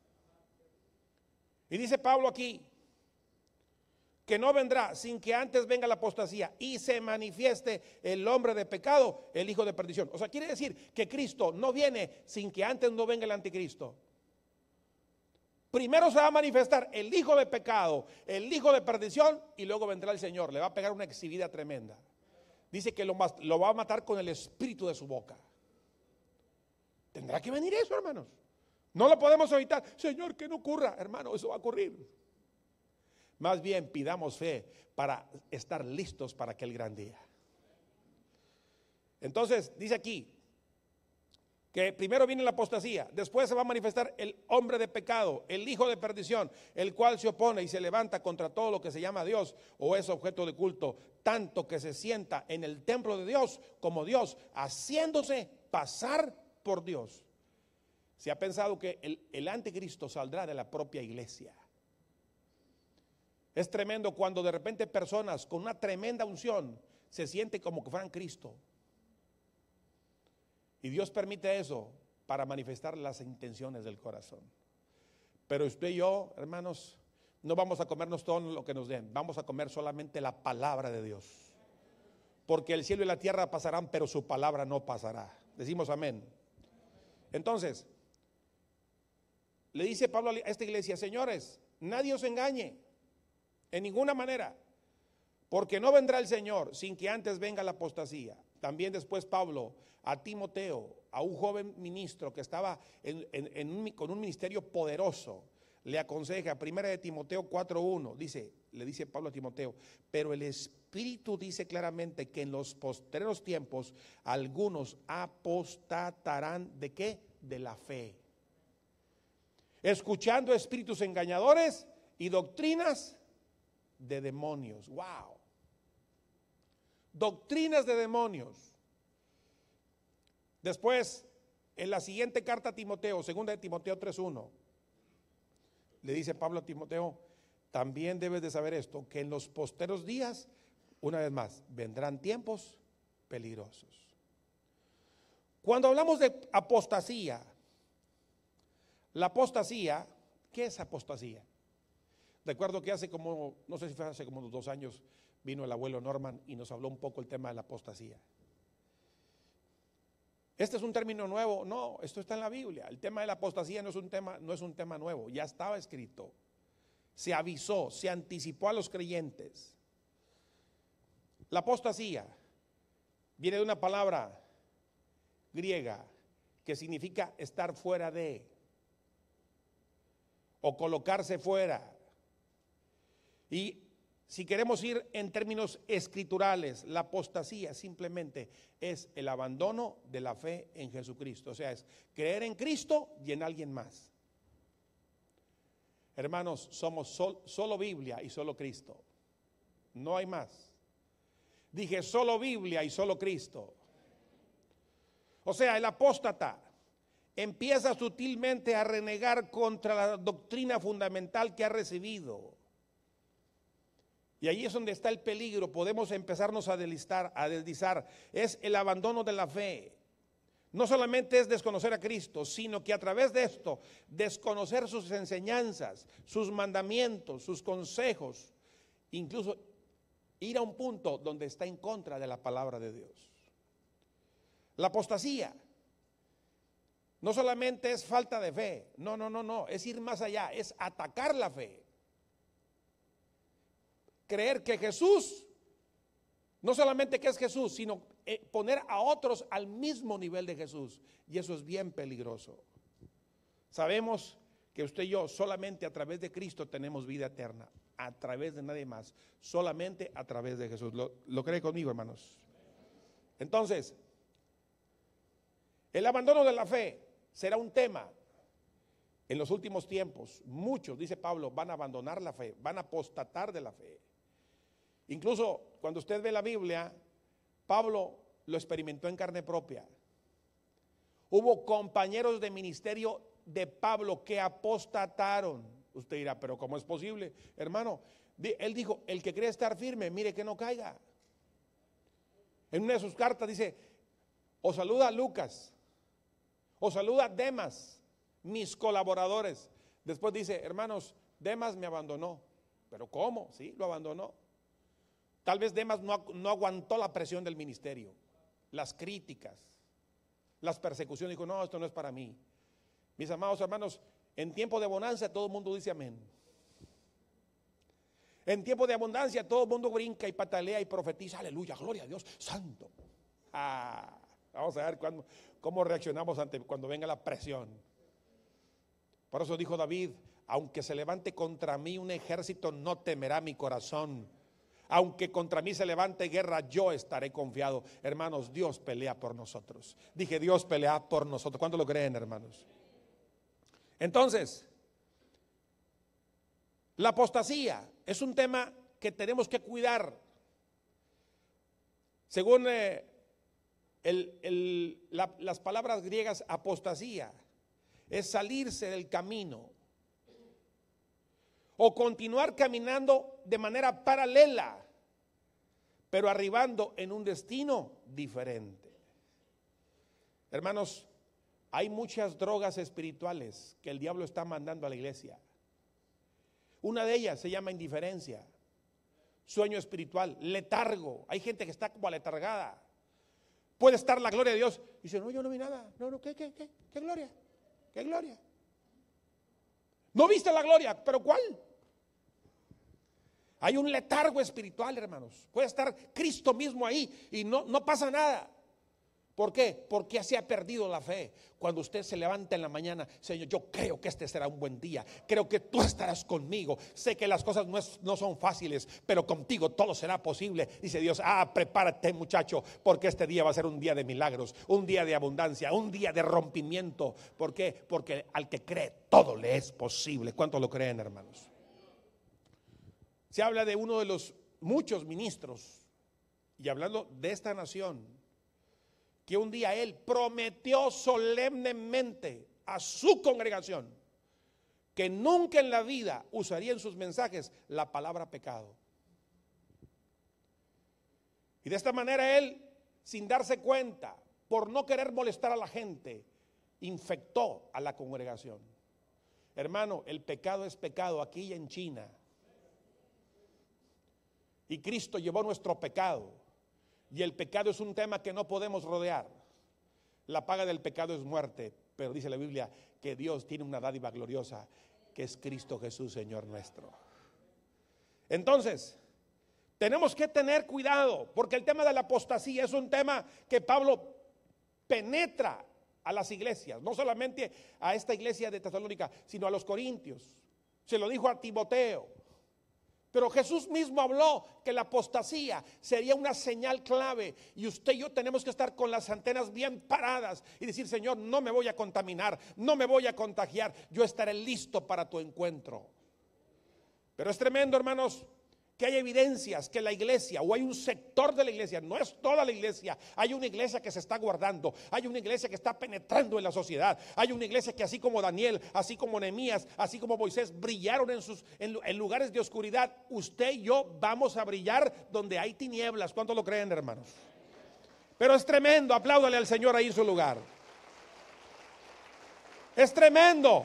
Y dice Pablo aquí, que no vendrá sin que antes venga la apostasía y se manifieste el hombre de pecado, el hijo de perdición. O sea, quiere decir que Cristo no viene sin que antes no venga el anticristo. Primero se va a manifestar el hijo de pecado, el hijo de perdición, y luego vendrá el Señor. Le va a pegar una exhibida tremenda. Dice que lo va a matar con el espíritu de su boca. Tendrá que venir eso, hermanos. No lo podemos evitar. Señor, que no ocurra, hermano, eso va a ocurrir. Más bien pidamos fe para estar listos para aquel gran día. Entonces, dice aquí, que primero viene la apostasía, después se va a manifestar el hombre de pecado, el hijo de perdición, el cual se opone y se levanta contra todo lo que se llama Dios o es objeto de culto, tanto que se sienta en el templo de Dios como Dios, haciéndose pasar por Dios. Se ha pensado que el anticristo saldrá de la propia iglesia. Es tremendo cuando de repente personas con una tremenda unción se sienten como que fueran Cristo. Y Dios permite eso para manifestar las intenciones del corazón. Pero usted y yo, hermanos, no vamos a comernos todo lo que nos den. Vamos a comer solamente la palabra de Dios. Porque el cielo y la tierra pasarán, pero su palabra no pasará. Decimos amén. Entonces, le dice Pablo a esta iglesia, señores, nadie os engañe en ninguna manera. Porque no vendrá el Señor sin que antes venga la apostasía. También después Pablo a Timoteo, a un joven ministro que estaba con un ministerio poderoso, le aconseja, 1 de Timoteo 4:1, le dice Pablo a Timoteo, pero el Espíritu dice claramente que en los postreros tiempos algunos apostatarán, ¿de qué? De la fe. Escuchando espíritus engañadores y doctrinas de demonios. Wow. Doctrinas de demonios. Después, en la siguiente carta a Timoteo, 2 de Timoteo 3:1, le dice Pablo a Timoteo, también debes de saber esto, que en los posteros días, una vez más, vendrán tiempos peligrosos. Cuando hablamos de apostasía, la apostasía, ¿qué es apostasía? Recuerdo que no sé si fue hace como unos 2 años, vino el abuelo Norman y nos habló un poco el tema de la apostasía. ¿Este es un término nuevo? No, esto está en la Biblia. El tema de la apostasía no es un tema nuevo, ya estaba escrito. Se avisó, se anticipó a los creyentes. La apostasía viene de una palabra griega que significa estar fuera de o colocarse fuera. Y si queremos ir en términos escriturales, la apostasía simplemente es el abandono de la fe en Jesucristo. O sea, es creer en Cristo y en alguien más. Hermanos, somos solo Biblia y solo Cristo. No hay más. Dije solo Biblia y solo Cristo. O sea, el apóstata empieza sutilmente a renegar contra la doctrina fundamental que ha recibido. Y ahí es donde está el peligro. Podemos empezarnos a deslizar. Es el abandono de la fe. No solamente es desconocer a Cristo, sino que a través de esto, desconocer sus enseñanzas, sus mandamientos, sus consejos, incluso ir a un punto donde está en contra de la palabra de Dios. La apostasía no solamente es falta de fe, no, es ir más allá, es atacar la fe. Creer que Jesús, no solamente que es Jesús, sino poner a otros al mismo nivel de Jesús. Y eso es bien peligroso. Sabemos que usted y yo solamente a través de Cristo tenemos vida eterna, a través de nadie más, solamente a través de Jesús. ¿Lo cree conmigo, hermanos? Entonces, el abandono de la fe será un tema en los últimos tiempos. Muchos, dice Pablo, van a abandonar la fe, van a apostatar de la fe. Incluso cuando usted ve la Biblia, Pablo lo experimentó en carne propia. Hubo compañeros de ministerio de Pablo que apostataron. Usted dirá, pero ¿cómo es posible? Hermano, él dijo, el que cree estar firme, mire que no caiga. En una de sus cartas dice, os saluda Lucas, os saluda Demas, mis colaboradores. Después dice, hermanos, Demas me abandonó. ¿Pero cómo? Sí, lo abandonó. Tal vez Demas no aguantó la presión del ministerio, las críticas, las persecuciones. Dijo, no, esto no es para mí. Mis amados hermanos, en tiempo de bonanza todo el mundo dice amén. En tiempo de abundancia todo el mundo brinca y patalea y profetiza, aleluya, gloria a Dios, santo. Vamos a ver cómo reaccionamos cuando venga la presión. Por eso dijo David, aunque se levante contra mí un ejército, no temerá mi corazón. Aunque contra mí se levante guerra, yo estaré confiado. Hermanos, Dios pelea por nosotros. Dije, Dios pelea por nosotros. ¿Cuánto lo creen, hermanos? Entonces, la apostasía es un tema que tenemos que cuidar. Según las palabras griegas, apostasía es salirse del camino o continuar caminando de manera paralela, pero arribando en un destino diferente. Hermanos, hay muchas drogas espirituales que el diablo está mandando a la iglesia. Una de ellas se llama indiferencia, sueño espiritual, letargo. Hay gente que está como aletargada. Puede estar la gloria de Dios y dice, no, yo no vi nada. No, ¿qué gloria? ¿Qué gloria? No viste la gloria, pero ¿cuál? Hay un letargo espiritual, hermanos. Puede estar Cristo mismo ahí y no pasa nada. ¿Por qué? Porque se ha perdido la fe. Cuando usted se levanta en la mañana, Señor, yo creo que este será un buen día. Creo que tú estarás conmigo. Sé que las cosas no son fáciles, pero contigo todo será posible. Dice Dios, prepárate, muchacho, porque este día va a ser un día de milagros, un día de abundancia, un día de rompimiento. ¿Por qué? Porque al que cree todo le es posible. ¿Cuántos lo creen, hermanos? Se habla de uno de los muchos ministros, y hablando de esta nación, que un día él prometió solemnemente a su congregación que nunca en la vida usaría en sus mensajes la palabra pecado. Y de esta manera él, sin darse cuenta, por no querer molestar a la gente, infectó a la congregación. Hermano, el pecado es pecado aquí y en China. Y Cristo llevó nuestro pecado. Y el pecado es un tema que no podemos rodear. La paga del pecado es muerte. Pero dice la Biblia que Dios tiene una dádiva gloriosa, que es Cristo Jesús, Señor nuestro. Entonces, tenemos que tener cuidado, porque el tema de la apostasía es un tema que Pablo penetra a las iglesias. No solamente a esta iglesia de Tesalónica, sino a los corintios. Se lo dijo a Timoteo. Pero Jesús mismo habló que la apostasía sería una señal clave, y usted y yo tenemos que estar con las antenas bien paradas y decir, Señor, no me voy a contaminar, no me voy a contagiar, yo estaré listo para tu encuentro. Pero es tremendo, hermanos, que hay evidencias que la iglesia, o hay un sector de la iglesia, no es toda la iglesia, hay una iglesia que se está guardando, hay una iglesia que está penetrando en la sociedad, hay una iglesia que así como Daniel, así como Nehemías, así como Moisés brillaron en lugares de oscuridad, usted y yo vamos a brillar donde hay tinieblas. ¿Cuántos lo creen, hermanos? Pero es tremendo, apláudale al Señor ahí en su lugar. Es tremendo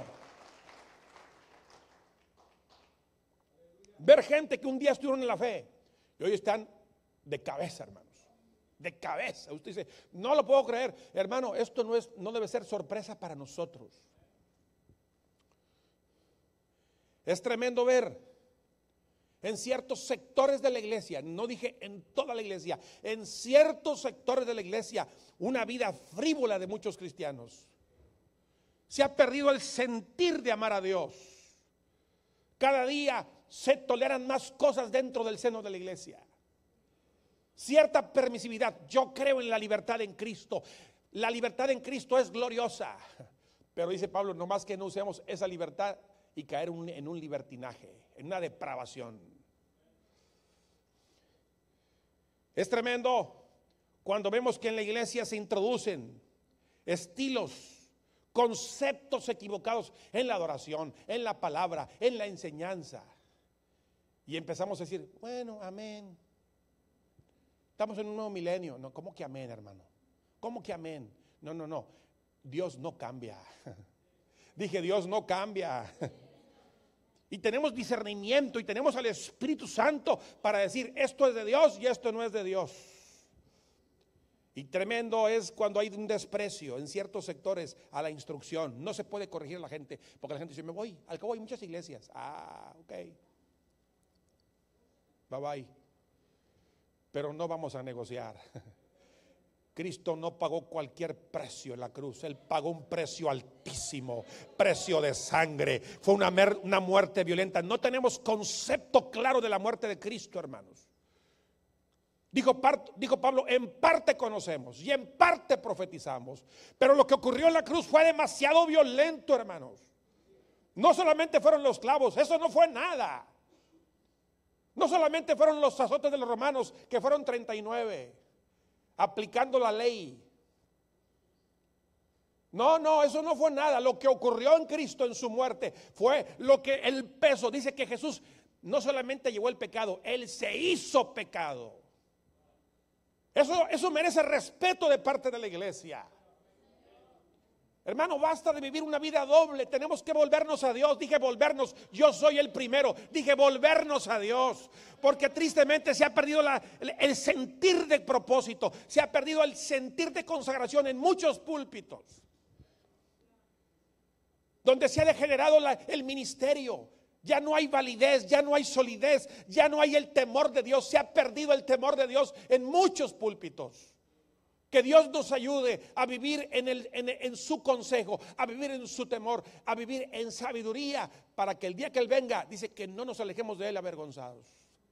ver gente que un día estuvieron en la fe y hoy están de cabeza, hermanos, de cabeza. Usted dice, no lo puedo creer, hermano. Esto no debe ser sorpresa para nosotros. Es tremendo ver en ciertos sectores de la iglesia, no dije en toda la iglesia, en ciertos sectores de la iglesia, una vida frívola de muchos cristianos. Se ha perdido el sentir de amar a Dios. Cada día se toleran más cosas dentro del seno de la iglesia. Cierta permisividad. Yo creo en la libertad en Cristo. La libertad en Cristo es gloriosa. Pero dice Pablo, no más que no usemos esa libertad y caer en un libertinaje, en una depravación. Es tremendo cuando vemos que en la iglesia se introducen estilos, conceptos equivocados en la adoración, en la palabra, en la enseñanza. Y empezamos a decir, bueno, amén. Estamos en un nuevo milenio. No, ¿cómo que amén, hermano? ¿Cómo que amén? No. Dios no cambia. Dije, Dios no cambia. Y tenemos discernimiento y tenemos al Espíritu Santo para decir, esto es de Dios y esto no es de Dios. Y tremendo es cuando hay un desprecio en ciertos sectores a la instrucción. No se puede corregir a la gente, porque la gente dice, me voy, al cabo hay muchas iglesias. Ok. Bye bye. Pero no vamos a negociar. Cristo no pagó cualquier precio en la cruz. Él pagó un precio altísimo, precio de sangre. Fue una muerte violenta. No tenemos concepto claro de la muerte de Cristo, hermanos. Dijo Pablo, en parte conocemos y en parte profetizamos. Pero lo que ocurrió en la cruz fue demasiado violento, hermanos. No solamente fueron los clavos, eso no fue nada. No solamente fueron los azotes de los romanos, que fueron 39, aplicando la ley. No, eso no fue nada. Lo que ocurrió en Cristo en su muerte fue lo que el peso, dice que Jesús no solamente llevó el pecado, Él se hizo pecado. Eso merece respeto de parte de la iglesia. Hermano, basta de vivir una vida doble. Tenemos que volvernos a Dios. Dije volvernos, yo soy el primero. Dije volvernos a Dios. Porque tristemente se ha perdido el sentir de propósito. Se ha perdido el sentir de consagración en muchos púlpitos. Donde se ha degenerado el ministerio. Ya no hay validez, ya no hay solidez, ya no hay el temor de Dios. Se ha perdido el temor de Dios en muchos púlpitos. Que Dios nos ayude a vivir en su consejo, a vivir en su temor, a vivir en sabiduría, para que el día que Él venga, dice que no nos alejemos de Él avergonzados.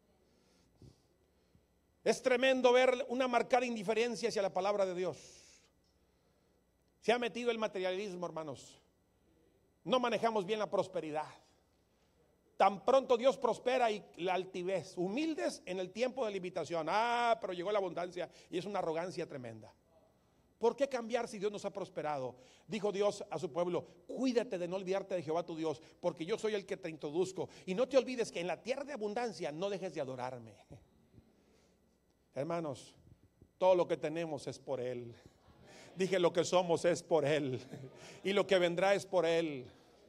Es tremendo ver una marcada indiferencia hacia la palabra de Dios. Se ha metido el materialismo, hermanos. No manejamos bien la prosperidad. Tan pronto Dios prospera y la altivez, humildes en el tiempo de limitación. Pero llegó la abundancia y es una arrogancia tremenda. ¿Por qué cambiar si Dios nos ha prosperado? Dijo Dios a su pueblo, cuídate de no olvidarte de Jehová tu Dios, porque yo soy el que te introduzco. Y no te olvides que en la tierra de abundancia no dejes de adorarme. Hermanos, todo lo que tenemos es por Él. Dije, lo que somos es por Él. Y lo que vendrá es por Él.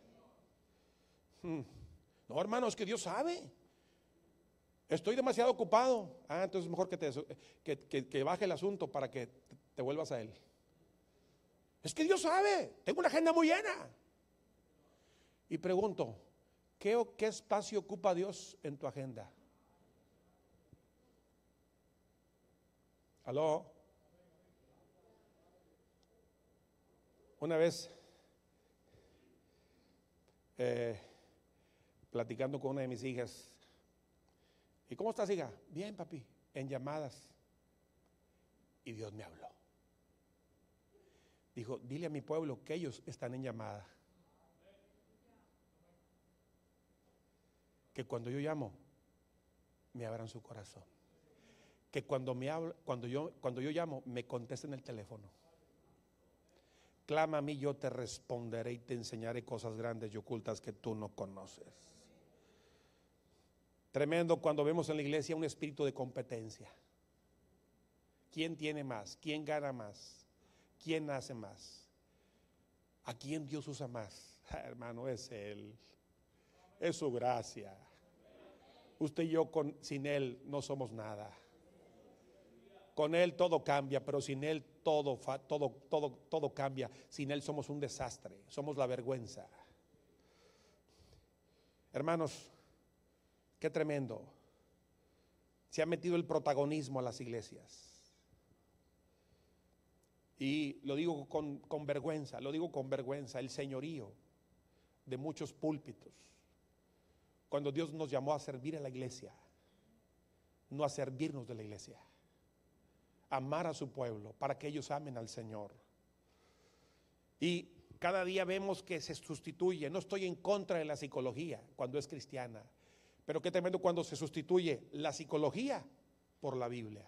No, hermano, es que Dios sabe. Estoy demasiado ocupado. Entonces es mejor que baje el asunto para que te vuelvas a Él. Es que Dios sabe. Tengo una agenda muy llena. Y pregunto, ¿qué espacio ocupa Dios en tu agenda? ¿Aló? Una vez platicando con una de mis hijas. ¿Y cómo estás, hija? Bien, papi, en llamadas. Y Dios me habló. Dijo, dile a mi pueblo que ellos están en llamada. Que cuando yo llamo, me abran su corazón. Que cuando yo llamo, me contesten el teléfono. Clama a mí, yo te responderé y te enseñaré cosas grandes y ocultas que tú no conoces. Tremendo cuando vemos en la iglesia un espíritu de competencia. ¿Quién tiene más? ¿Quién gana más? ¿Quién hace más? ¿A quién Dios usa más? Hermano, es Él. Es su gracia. Usted y yo sin Él no somos nada. Con Él todo cambia, pero sin Él todo cambia. Sin Él somos un desastre, somos la vergüenza. Hermanos, qué tremendo. Se ha metido el protagonismo a las iglesias. Y lo digo con vergüenza, el señorío de muchos púlpitos. Cuando Dios nos llamó a servir a la iglesia, no a servirnos de la iglesia. Amar a su pueblo para que ellos amen al Señor. Y cada día vemos que se sustituye. No estoy en contra de la psicología cuando es cristiana, pero qué tremendo cuando se sustituye la psicología por la Biblia.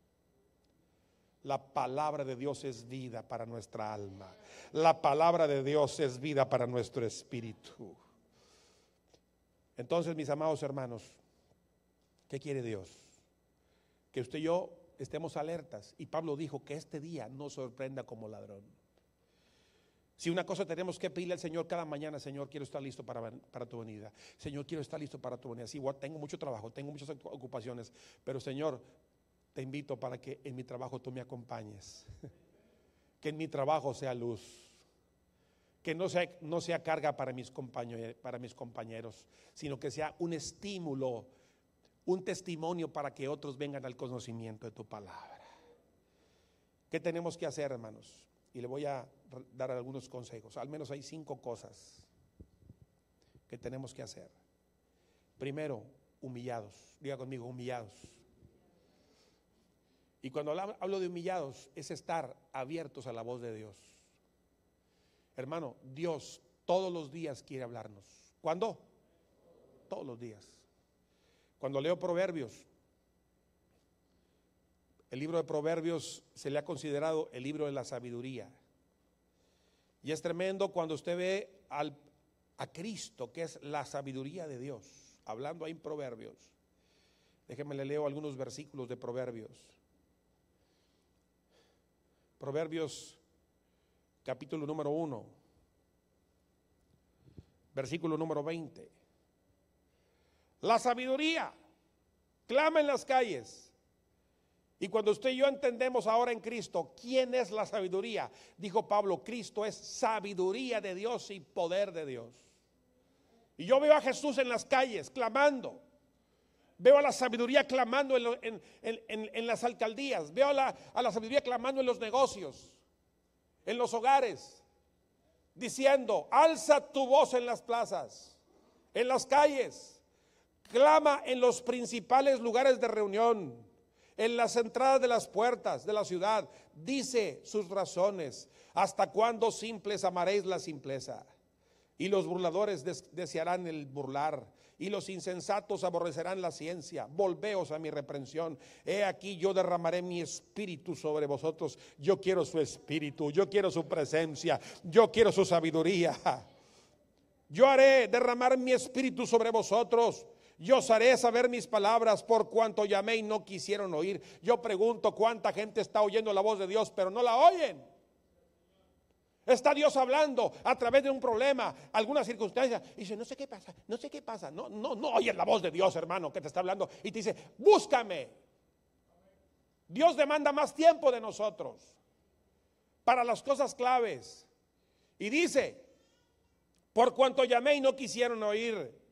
La palabra de Dios es vida para nuestra alma. La palabra de Dios es vida para nuestro espíritu. Entonces, mis amados hermanos, ¿qué quiere Dios? Que usted y yo estemos alertas. Y Pablo dijo que este día no sorprenda como ladrón. Si una cosa tenemos que pedirle al Señor cada mañana: Señor, quiero estar listo para tu venida. Señor, quiero estar listo para tu venida. Sí, tengo mucho trabajo, tengo muchas ocupaciones, pero Señor, te invito para que en mi trabajo tú me acompañes. Que en mi trabajo sea luz. Que no sea carga para mis compañeros, sino que sea un estímulo, un testimonio para que otros vengan al conocimiento de tu palabra. ¿Qué tenemos que hacer, hermanos? Y le voy a dar algunos consejos. Al menos hay 5 cosas que tenemos que hacer. Primero, humillados. Diga conmigo, humillados. Y cuando hablo de humillados, es estar abiertos a la voz de Dios. Hermano, Dios todos los días quiere hablarnos. ¿Cuándo? Todos los días. Cuando leo Proverbios, el libro de Proverbios se le ha considerado el libro de la sabiduría. Y es tremendo cuando usted ve a Cristo, que es la sabiduría de Dios, hablando ahí en Proverbios. Déjenme le leo algunos versículos de Proverbios. Proverbios capítulo número 1, versículo número 20. La sabiduría clama en las calles. Y cuando usted y yo entendemos ahora en Cristo quién es la sabiduría, dijo Pablo, Cristo es sabiduría de Dios y poder de Dios. Y yo veo a Jesús en las calles clamando. Veo a la sabiduría clamando en las alcaldías. Veo a la sabiduría clamando en los negocios, en los hogares, diciendo: alza tu voz en las plazas, en las calles, clama en los principales lugares de reunión, en las entradas de las puertas de la ciudad, dice sus razones. ¿Hasta cuándo, simples, amaréis la simpleza? Y los burladores desearán el burlar, y los insensatos aborrecerán la ciencia. Volveos a mi reprensión. He aquí, yo derramaré mi espíritu sobre vosotros. Yo quiero su espíritu, yo quiero su presencia, yo quiero su sabiduría. Yo haré derramar mi espíritu sobre vosotros. Yo os haré saber mis palabras, por cuanto llamé y no quisieron oír. Yo pregunto, ¿cuánta gente está oyendo la voz de Dios pero no la oyen? Está Dios hablando a través de un problema, alguna circunstancia, y dice: no sé qué pasa. No oyes la voz de Dios, hermano, que te está hablando, y te dice: búscame. Dios demanda más tiempo de nosotros para las cosas claves. Y dice: por cuanto llamé y no quisieron oír,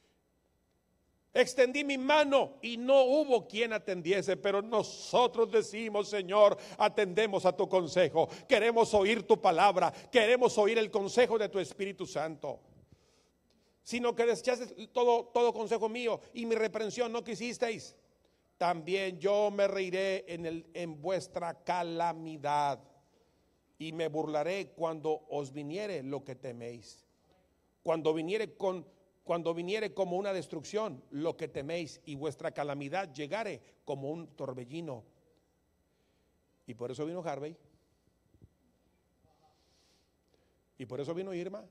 extendí mi mano y no hubo quien atendiese. Pero nosotros decimos: Señor, atendemos a tu consejo. Queremos oír tu palabra, queremos oír el consejo de tu Espíritu Santo. Sino que desechaste todo consejo mío, y mi reprensión no quisisteis. También yo me reiré en vuestra calamidad, y me burlaré cuando os viniere lo que teméis. Cuando viniere con cuando viniere como una destrucción lo que teméis y vuestra calamidad llegare como un torbellino. Y por eso vino Harvey. Y por eso vino Irma.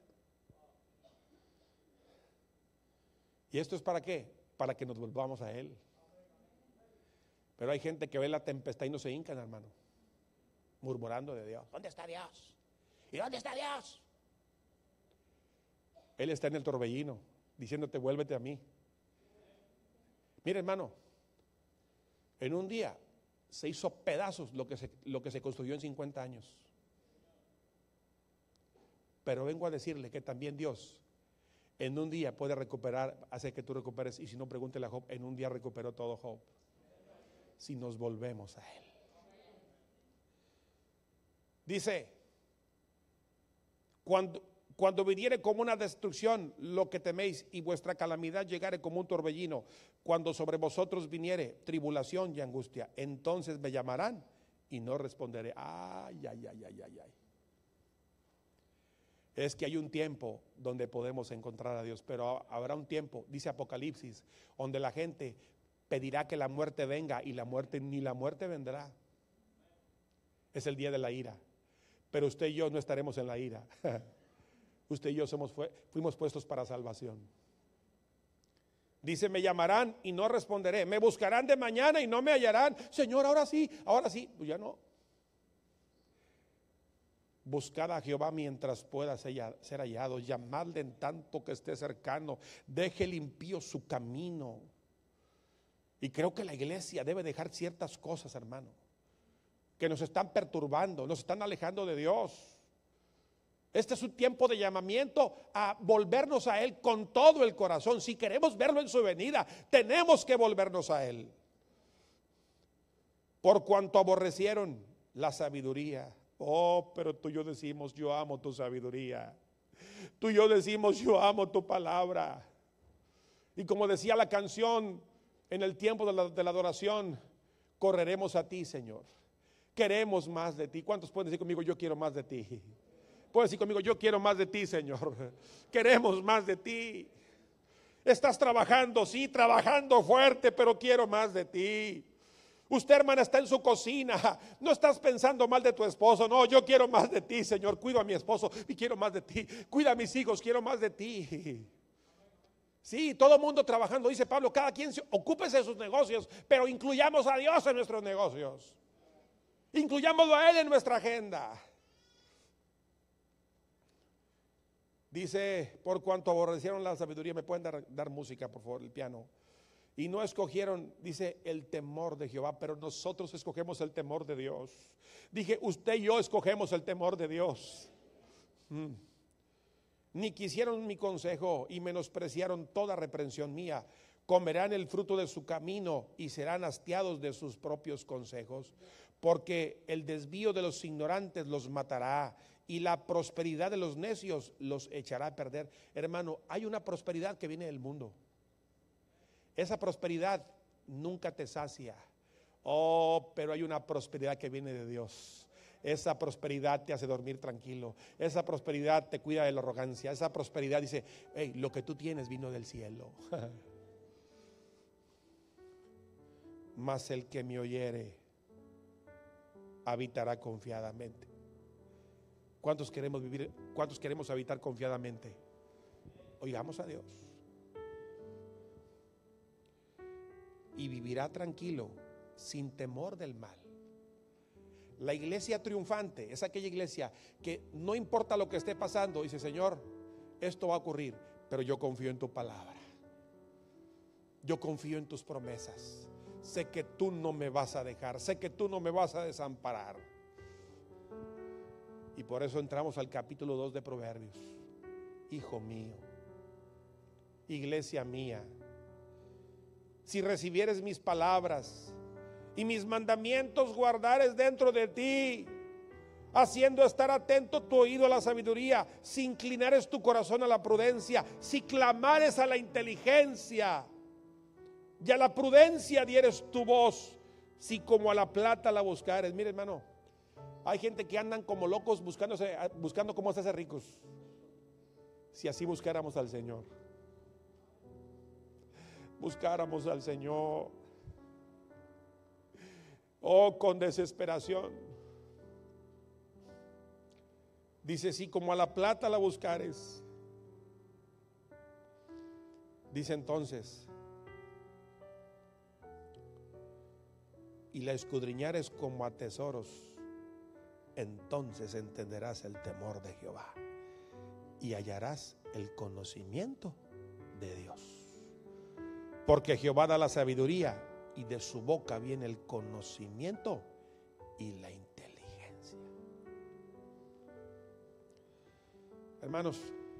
¿Y esto es para qué? Para que nos volvamos a Él. Pero hay gente que ve la tempestad y no se hincan, hermano, murmurando de Dios. ¿Dónde está Dios? ¿Y dónde está Dios? Él está en el torbellino, diciéndote, vuélvete a mí. Mira, hermano, en un día se hizo pedazos lo que se construyó en 50 años. Pero vengo a decirle que también Dios en un día puede recuperar, hace que tú recuperes. Y si no, pregúntele a Job, en un día recuperó todo Job. Si nos volvemos a Él. Dice, cuando viniere como una destrucción lo que teméis y vuestra calamidad llegare como un torbellino, cuando sobre vosotros viniere tribulación y angustia, entonces me llamarán y no responderé. Ay, ay, ay, ay, ay, ay. Es que hay un tiempo donde podemos encontrar a Dios, pero habrá un tiempo, dice Apocalipsis, donde la gente pedirá que la muerte venga y ni la muerte vendrá. Es el día de la ira. Pero usted y yo no estaremos en la ira. Usted y yo fuimos puestos para salvación. Dice, me llamarán y no responderé. Me buscarán de mañana y no me hallarán. Señor, ahora sí. Pues ya no. Buscad a Jehová mientras pueda ser hallado. Llamadle en tanto que esté cercano. Deje limpio su camino. Y creo que la iglesia debe dejar ciertas cosas, hermano, que nos están perturbando, nos están alejando de Dios. Este es un tiempo de llamamiento a volvernos a Él con todo el corazón. Si queremos verlo en su venida, tenemos que volvernos a Él. Por cuanto aborrecieron la sabiduría. Oh, pero tú y yo decimos, yo amo tu sabiduría. Tú y yo decimos, yo amo tu palabra. Y como decía la canción, en el tiempo de la adoración, correremos a ti, Señor. Queremos más de ti. ¿Cuántos pueden decir conmigo, yo quiero más de ti? Pueden decir conmigo, yo quiero más de ti, Señor. Queremos más de ti. Estás trabajando, sí, trabajando fuerte, pero quiero más de ti. Usted, hermana, está en su cocina, no estás pensando mal de tu esposo. No, yo quiero más de ti, Señor. Cuido a mi esposo y quiero más de ti. Cuida a mis hijos, quiero más de ti. Sí, todo el mundo trabajando, dice Pablo, cada quien ocúpese de sus negocios, pero incluyamos a Dios en nuestros negocios. Incluyámoslo a Él en nuestra agenda. Dice, por cuanto aborrecieron la sabiduría, me pueden dar música, por favor, el piano. Y no escogieron, dice, el temor de Jehová, pero nosotros escogemos el temor de Dios. Dije, usted y yo escogemos el temor de Dios. Ni quisieron mi consejo y menospreciaron toda reprensión mía. Comerán el fruto de su camino y serán hastiados de sus propios consejos, porque el desvío de los ignorantes los matará y la prosperidad de los necios los echará a perder. Hermano, hay una prosperidad que viene del mundo. Esa prosperidad nunca te sacia. Oh, pero hay una prosperidad que viene de Dios. Esa prosperidad te hace dormir tranquilo. Esa prosperidad te cuida de la arrogancia. Esa prosperidad dice, hey, lo que tú tienes vino del cielo. Mas el que me oyere habitará confiadamente. ¿Cuántos queremos vivir? ¿Cuántos queremos habitar confiadamente? Oigamos a Dios. Y vivirá tranquilo, sin temor del mal. La iglesia triunfante es aquella iglesia que no importa lo que esté pasando, dice, Señor, esto va a ocurrir, pero yo confío en tu palabra. Yo confío en tus promesas. Sé que tú no me vas a dejar, sé que tú no me vas a desamparar. Y por eso entramos al capítulo 2 de Proverbios. Hijo mío, iglesia mía, si recibieres mis palabras y mis mandamientos guardares dentro de ti, haciendo estar atento tu oído a la sabiduría, si inclinares tu corazón a la prudencia, si clamares a la inteligencia y a la prudencia dieres tu voz, si como a la plata la buscares. Mire, hermano, hay gente que andan como locos buscando cómo hacerse ricos. Si así buscáramos al Señor, buscáramos al Señor. Oh, con desesperación. Dice, si como a la plata la buscares. Dice entonces, y la escudriñares como a tesoros, entonces entenderás el temor de Jehová y hallarás el conocimiento de Dios. Porque Jehová da la sabiduría y de su boca viene el conocimiento y la inteligencia. Hermanos,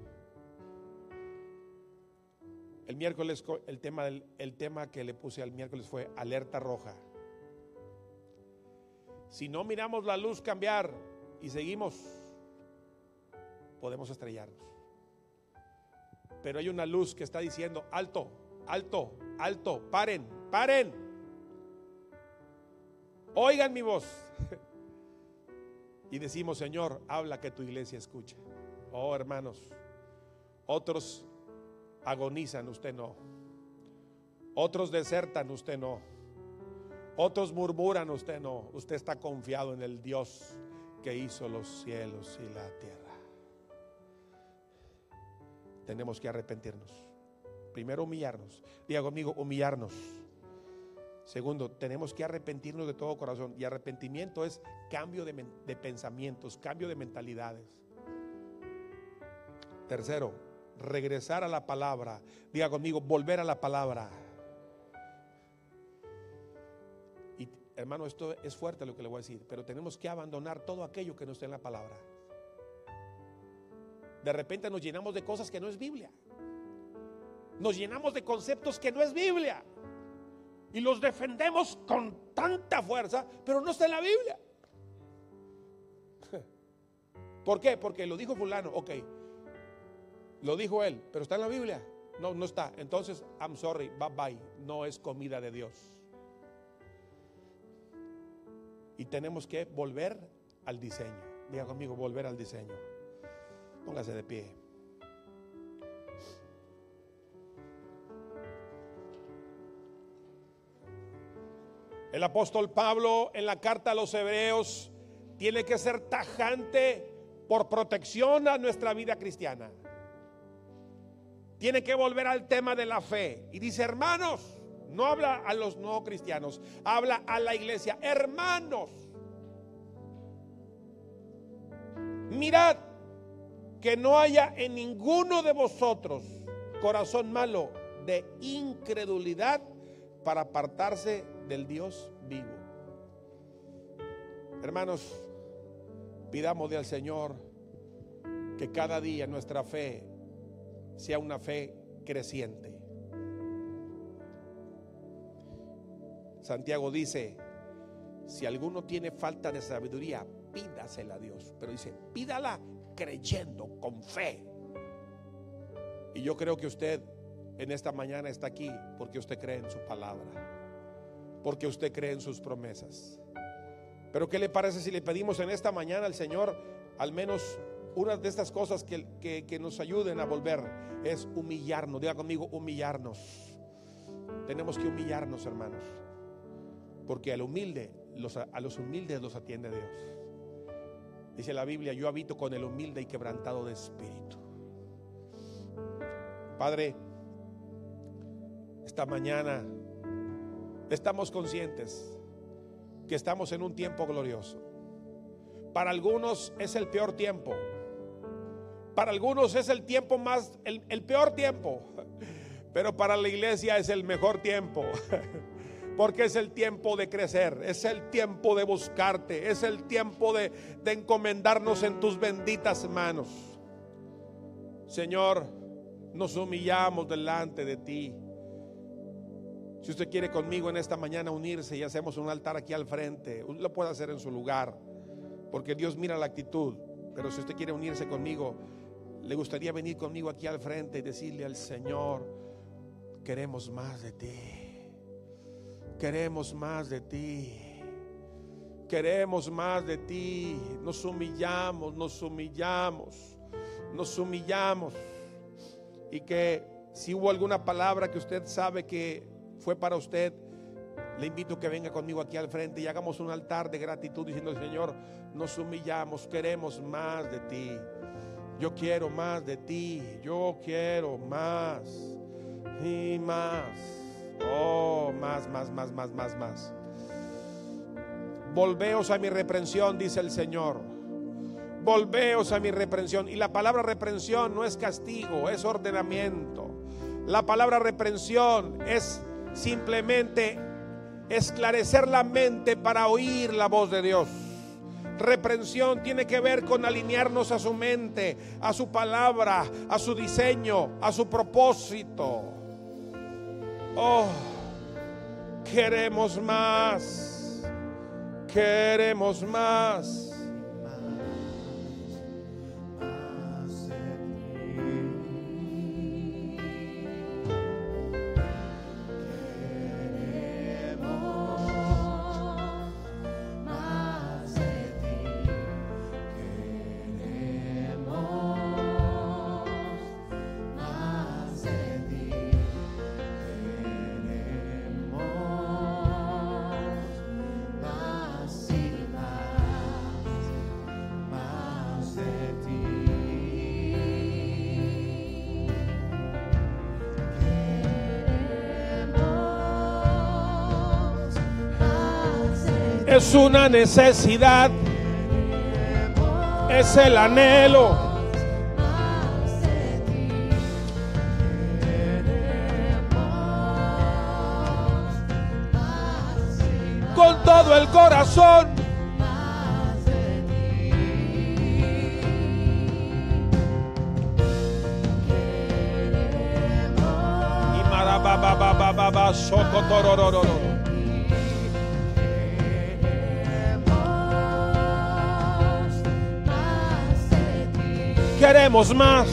el miércoles el tema que le puse al miércoles fue alerta roja. Si no miramos la luz cambiar y seguimos, podemos estrellarnos. Pero hay una luz que está diciendo alto, alto, alto, paren, paren. Oigan mi voz. Y decimos, Señor, habla que tu iglesia escuche. Oh, hermanos, otros agonizan, usted no. Otros desertan, usted no. Otros murmuran, usted no. Usted está confiado en el Dios que hizo los cielos y la tierra. Tenemos que arrepentirnos. Primero, humillarnos. Diga conmigo, humillarnos. Segundo, tenemos que arrepentirnos de todo corazón. Y arrepentimiento es cambio de pensamientos, cambio de mentalidades. Tercero, regresar a la palabra. Diga conmigo, volver a la palabra. Y hermano, esto es fuerte lo que le voy a decir, pero tenemos que abandonar todo aquello que no está en la palabra. De repente nos llenamos de cosas que no es Biblia. Nos llenamos de conceptos que no es Biblia. Y los defendemos con tanta fuerza, pero no está en la Biblia. ¿Por qué? Porque lo dijo fulano, ok. Lo dijo él, pero está en la Biblia. No, no está. Entonces, I'm sorry, bye bye. No es comida de Dios. Y tenemos que volver al diseño. Diga conmigo, volver al diseño. Póngase de pie. El apóstol Pablo en la carta a los Hebreos tiene que ser tajante por protección a nuestra vida cristiana. Tiene que volver al tema de la fe. Y dice, hermanos, no habla a los no cristianos, habla a la iglesia. Hermanos, mirad que no haya en ninguno de vosotros corazón malo de incredulidad para apartarse del Dios vivo. Hermanos, pidámosle al Señor que cada día nuestra fe sea una fe creciente. Santiago dice, si alguno tiene falta de sabiduría, pídasela a Dios. Pero dice, pídala creyendo, con fe. Y yo creo que usted en esta mañana está aquí porque usted cree en su palabra, porque usted cree en sus promesas. Pero ¿qué le parece si le pedimos en esta mañana al Señor al menos una de estas cosas que nos ayuden a volver? Es humillarnos. Diga conmigo, humillarnos. Tenemos que humillarnos, hermanos, porque a los humildes los atiende Dios. Dice la Biblia, yo habito con el humilde y quebrantado de espíritu. Padre, esta mañana estamos conscientes que estamos en un tiempo glorioso. Para algunos es el peor tiempo. Para algunos es el tiempo más, el peor tiempo. Pero para la iglesia es el mejor tiempo. Porque es el tiempo de crecer, es el tiempo de buscarte, es el tiempo de encomendarnos en tus benditas manos. Señor, nos humillamos delante de ti. Si usted quiere conmigo en esta mañana unirse y hacemos un altar aquí al frente, lo puede hacer en su lugar, porque Dios mira la actitud. Pero si usted quiere unirse conmigo, le gustaría venir conmigo aquí al frente y decirle al Señor, queremos más de ti. Queremos más de ti. Queremos más de ti. Nos humillamos, nos humillamos, nos humillamos. Y que Si hubo alguna palabra que usted sabe que fue para usted, le invito a que venga conmigo aquí al frente y hagamos un altar de gratitud diciendo: Señor, nos humillamos, queremos más de ti. Yo quiero más de ti, yo quiero más y más. Oh, más. Volveos a mi reprensión, dice el Señor. Volveos a mi reprensión. Y la palabra reprensión no es castigo, es ordenamiento. La palabra reprensión es simplemente esclarecer la mente para oír la voz de Dios. Reprensión tiene que ver con alinearnos a su mente, a su palabra, a su diseño, a su propósito. Oh, queremos más, queremos más. Es una necesidad, es el anhelo. Con todo el corazón. Y marabababababa socotororororo. Queremos más,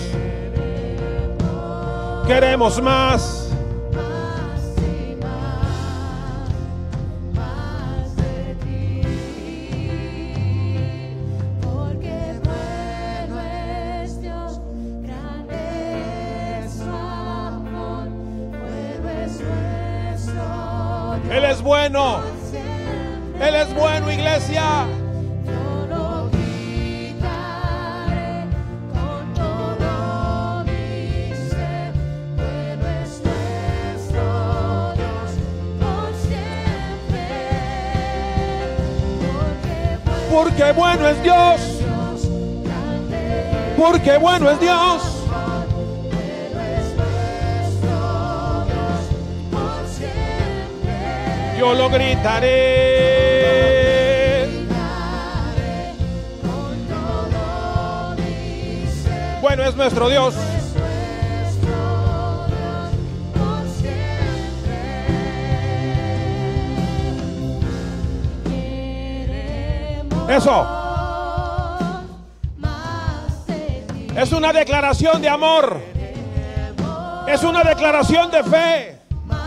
queremos más. Porque bueno es Dios, grande es su amor, bueno es nuestro Dios. Él es bueno, Él es bueno, iglesia. Porque bueno es Dios, porque bueno es Dios. Yo lo gritaré. Bueno es nuestro Dios. Eso es una declaración de amor, es una declaración de fe.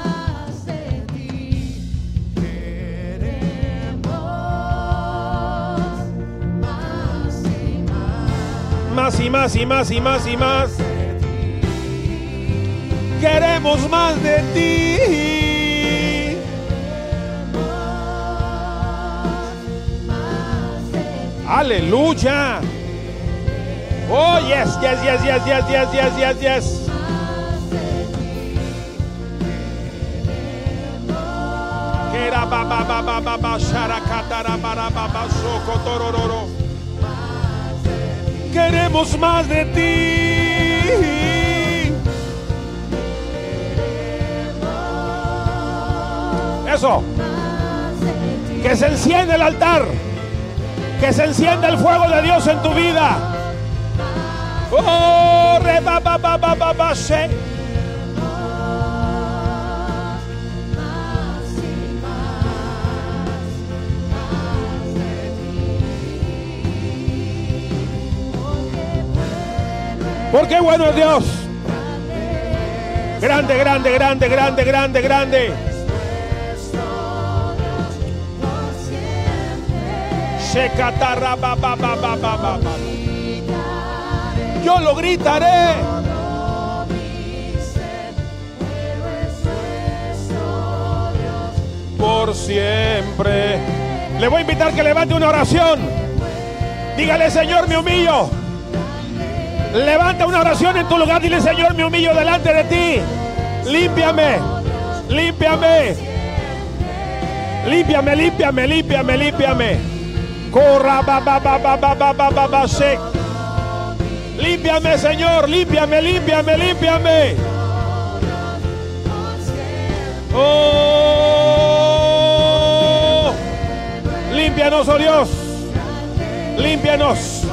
Más y más y más y más y más. Queremos más de ti. Aleluya. Oh, yes, yes, yes, yes, yes, yes, yes, yes, yes. Kera ba ba ba ba ba ba sharakatara bara ba ba socotorororo. Queremos más de ti. Eso. Que se enciende el altar. Que se encienda el fuego de Dios en tu vida. Oh, re ba ba ba ba ba ba she. Porque bueno es Dios. Grande, grande, grande, grande, grande, grande. Yo lo gritaré. por siempre. Le voy a invitar que levante una oración. Dígale: Señor, me humillo. Levanta una oración en tu lugar. Dile: Señor, me humillo delante de ti. Límpiame, límpiame, límpiame, límpiame, límpiame, límpiame. Corra, ba, ba, ba, ba, ba, ba, ba, ba, ba, se. Límpiame, Señor, límpiame, límpiame, límpiame. Oh, límpianos, oh Dios, límpianos.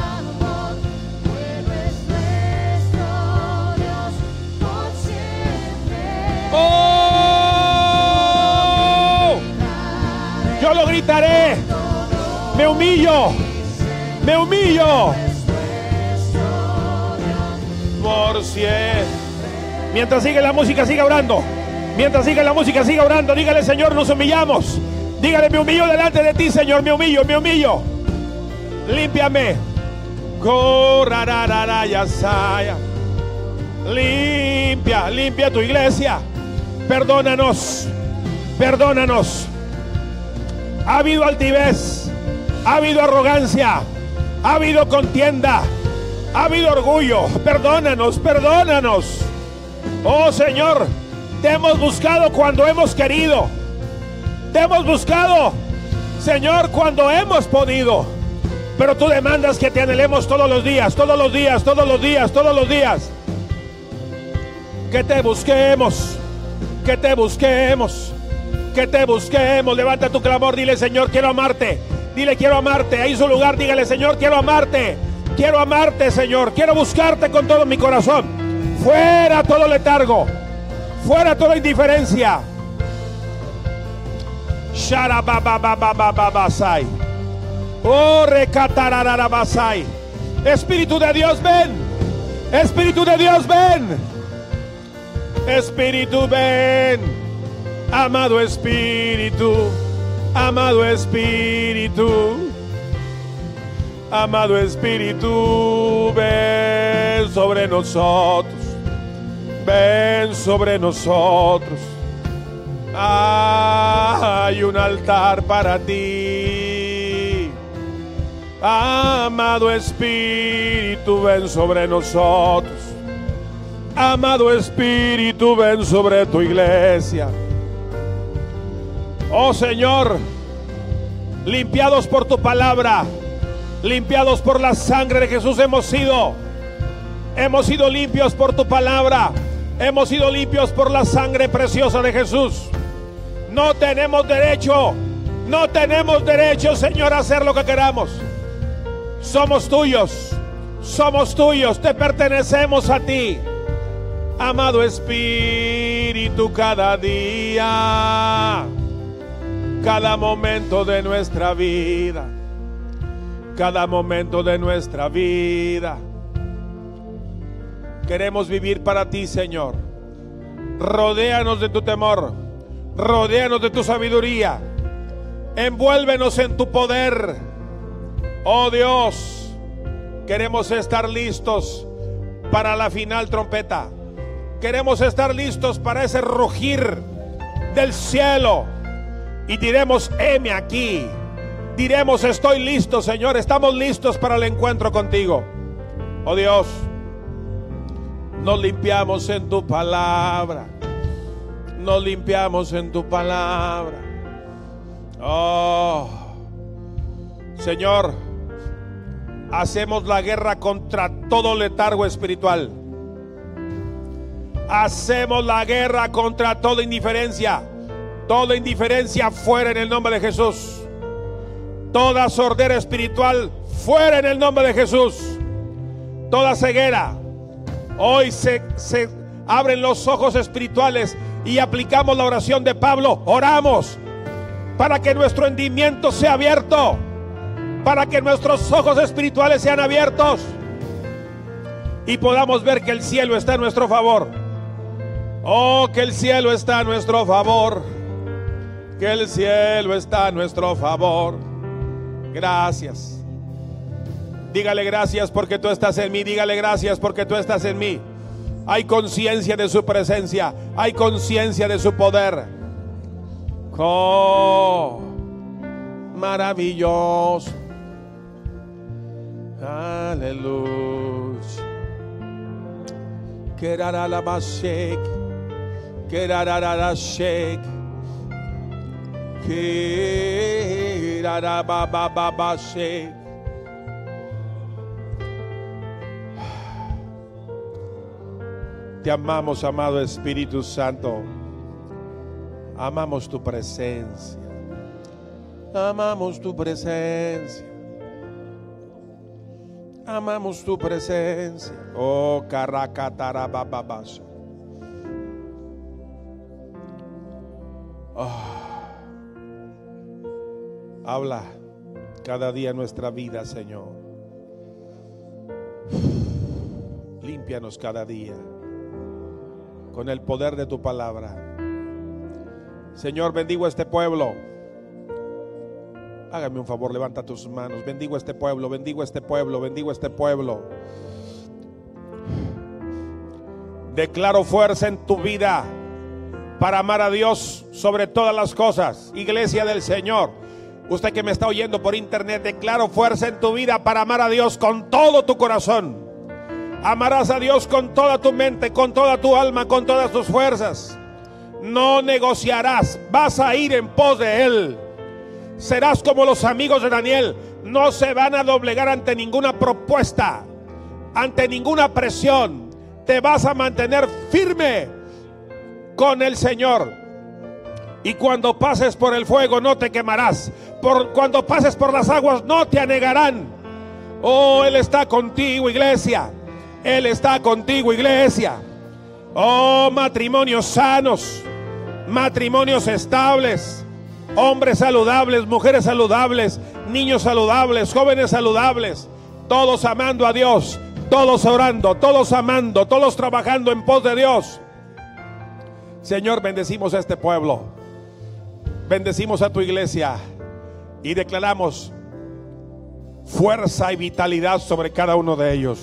Oh, yo lo gritaré. Me humillo, me humillo. Por siempre. Mientras sigue la música, siga orando. Mientras sigue la música, siga orando. Dígale: Señor, nos humillamos. Dígale: me humillo delante de ti, Señor, me humillo, me humillo. Límpiame. Limpia, limpia tu iglesia. Perdónanos, perdónanos. Ha habido altivez, ha habido arrogancia, ha habido contienda, ha habido orgullo. Perdónanos, perdónanos. Oh Señor, te hemos buscado cuando hemos querido. Te hemos buscado, Señor, cuando hemos podido. Pero tú demandas que te anhelemos todos los días, todos los días, todos los días, todos los días. Que te busquemos, que te busquemos, que te busquemos. Levanta tu clamor, dile: Señor, quiero amarte. Dile: quiero amarte. Ahí en su lugar, dígale: Señor, quiero amarte. Quiero amarte, Señor. Quiero buscarte con todo mi corazón. Fuera todo letargo, fuera toda indiferencia. Sharababababababasai. Oh, recatararabasai. Espíritu de Dios, ven. Espíritu de Dios, ven. Espíritu, ven. Amado Espíritu, amado Espíritu, amado Espíritu, ven sobre nosotros, ven sobre nosotros. Hay un altar para ti. Amado Espíritu, ven sobre nosotros. Amado Espíritu, ven sobre tu iglesia. Oh Señor, limpiados por tu palabra, limpiados por la sangre de Jesús hemos sido limpios por tu palabra, hemos sido limpios por la sangre preciosa de Jesús. No tenemos derecho, Señor, a hacer lo que queramos. Somos tuyos, te pertenecemos a ti. Amado Espíritu, cada día, cada momento de nuestra vida, cada momento de nuestra vida, queremos vivir para ti, Señor. Rodéanos de tu temor, rodéanos de tu sabiduría, envuélvenos en tu poder. Oh Dios, queremos estar listos para la final trompeta. Queremos estar listos para ese rugir del cielo. Y diremos: heme aquí. Diremos: estoy listo, Señor. Estamos listos para el encuentro contigo. Oh Dios, nos limpiamos en tu palabra. Nos limpiamos en tu palabra. Oh Señor, hacemos la guerra contra todo letargo espiritual. Hacemos la guerra contra toda indiferencia. Toda indiferencia fuera en el nombre de Jesús. Toda sordera espiritual fuera en el nombre de Jesús. Toda ceguera. Hoy se abren los ojos espirituales y aplicamos la oración de Pablo. Oramos para que nuestro entendimiento sea abierto, para que nuestros ojos espirituales sean abiertos y podamos ver que el cielo está a nuestro favor. Oh, que el cielo está a nuestro favor. Que el cielo está a nuestro favor. Gracias. Dígale: gracias porque tú estás en mí. Dígale: gracias porque tú estás en mí. Hay conciencia de su presencia. Hay conciencia de su poder. Oh, maravilloso. Aleluya. Keraralabashek, kerararashek, kerarabababashek. Te amamos, amado Espíritu Santo. Amamos tu presencia. Amamos tu presencia. Amamos tu presencia. Oh, Karakatarabababash. Habla cada día en nuestra vida, Señor. Límpianos cada día con el poder de tu palabra. Señor, bendigo a este pueblo. Hágame un favor, levanta tus manos. Bendigo a este pueblo, bendigo a este pueblo, bendigo a este pueblo. Declaro fuerza en tu vida para amar a Dios sobre todas las cosas. Iglesia del Señor, usted que me está oyendo por internet, declaro fuerza en tu vida para amar a Dios con todo tu corazón. Amarás a Dios con toda tu mente, con toda tu alma, con todas tus fuerzas. No negociarás, vas a ir en pos de Él. Serás como los amigos de Daniel, no se van a doblegar ante ninguna propuesta, ante ninguna presión. Te vas a mantener firme con el Señor. Y cuando pases por el fuego no te quemarás. Cuando pases por las aguas no te anegarán. Oh, Él está contigo, iglesia. Él está contigo, iglesia. Oh, matrimonios sanos, matrimonios estables, hombres saludables, mujeres saludables, niños saludables, jóvenes saludables, todos amando a Dios, todos orando, todos amando, todos trabajando en pos de Dios. Señor, bendecimos a este pueblo, bendecimos a tu iglesia y declaramos fuerza y vitalidad sobre cada uno de ellos.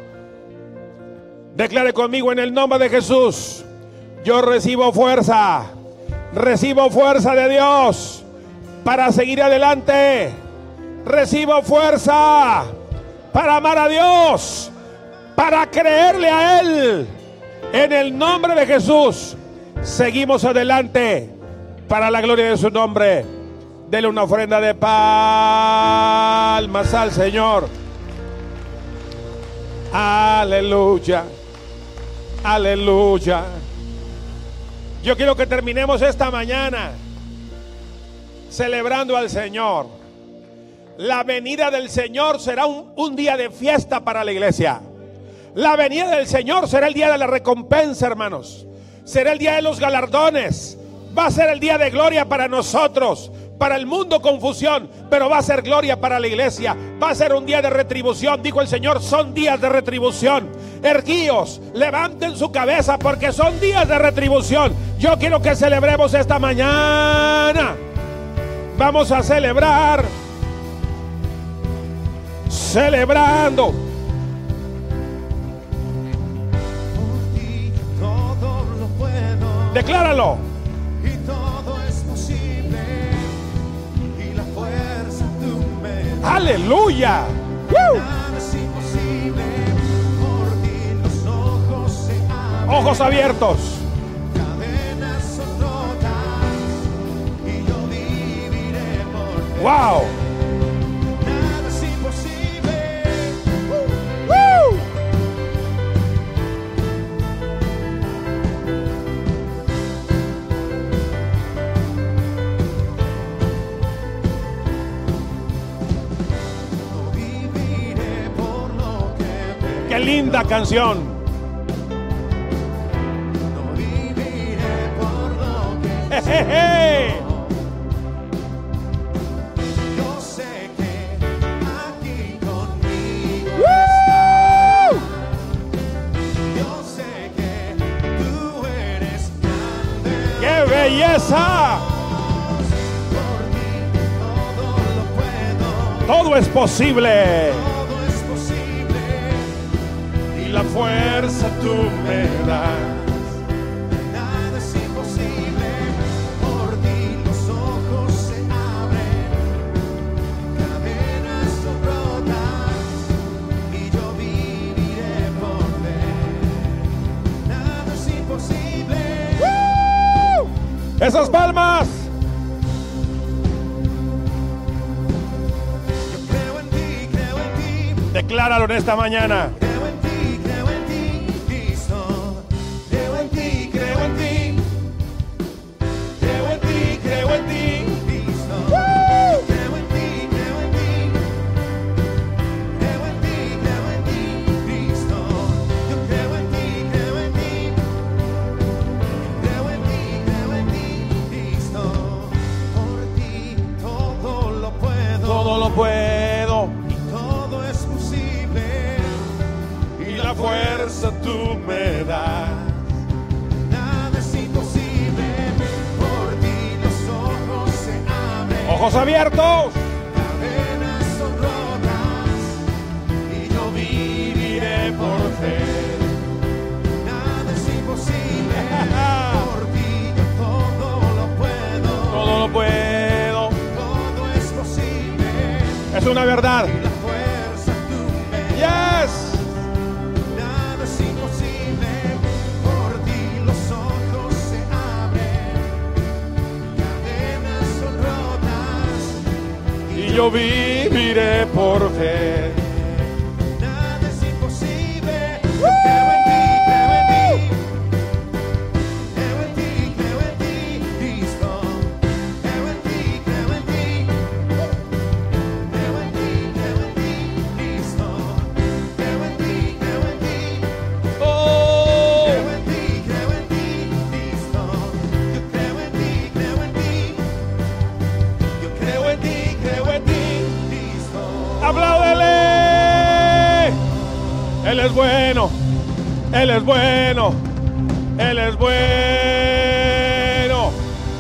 Declare conmigo en el nombre de Jesús: yo recibo fuerza de Dios para seguir adelante. Recibo fuerza para amar a Dios, para creerle a Él. En el nombre de Jesús, seguimos adelante para la gloria de su nombre. Dele una ofrenda de palmas al Señor. Aleluya, aleluya. Yo quiero que terminemos esta mañana celebrando al Señor. La venida del Señor será un día de fiesta para la iglesia. La venida del Señor será el día de la recompensa, hermanos. Será el día de los galardones. Va a ser el día de gloria para nosotros. Para el mundo confusión, pero va a ser gloria para la iglesia. Va a ser un día de retribución, dijo el Señor. Son días de retribución. Erguíos, levanten su cabeza, porque son días de retribución. Yo quiero que celebremos esta mañana. Vamos a celebrar, celebrando. Por ti todo lo puedo. Decláralo. Y todo es posible. Y la fuerza tú me das. Aleluya. Nada es imposible. Por ti los ojos se abren. Ojos abiertos. Cadenas son rotas. Y yo viviré por ti. Wow. Nada es imposible. No viviré por lo que veo. Qué linda canción. No viviré por lo que Jejeje. yo sé que aquí conmigo ¡Woo! estás. Yo sé que tú eres grande. ¡Qué belleza! Por ti todo lo puedo. Todo es posible. Todo es posible. Y la fuerza tú me das. Nada es imposible. Por ti los palmas. Yo creo en ti, creo en ti. Decláralo en esta mañana. Creo en ti, Cristo. Creo en ti, creo en ti. Creo en ti, creo en ti, Cristo. Creo en ti, creo en ti. Creo en ti, Cristo. Yo creo en ti, creo en ti. Creo en ti, Cristo. Por ti todo lo puedo. Todo lo puedo. Todo es posible. Y la fuerza tú me das. Nada es imposible. Por ti los ojos se abren. Ojos abiertos. Cadenas son rotas. Y yo viviré por fe. Nada es imposible. Por ti yo todo lo puedo. Todo lo puedo. Todo es posible. Es una verdad. Y la fuerza tú me das. Yes. Nada es imposible, por ti los ojos se abren, cadenas son rotas Y yo viviré por fe. nada es imposible. Yo creo en ti, creo en ti. Creo en ti, creo en ti, Cristo. Creo en ti, creo en ti. Creo en ti, creo en ti, Cristo. Creo en ti, creo en ti. Oh. Creo en ti, Cristo. Yo creo en ti, creo en ti. Yo creo en ti, Cristo. ¡Apláudele! Él es bueno. Él es bueno. Él es bueno.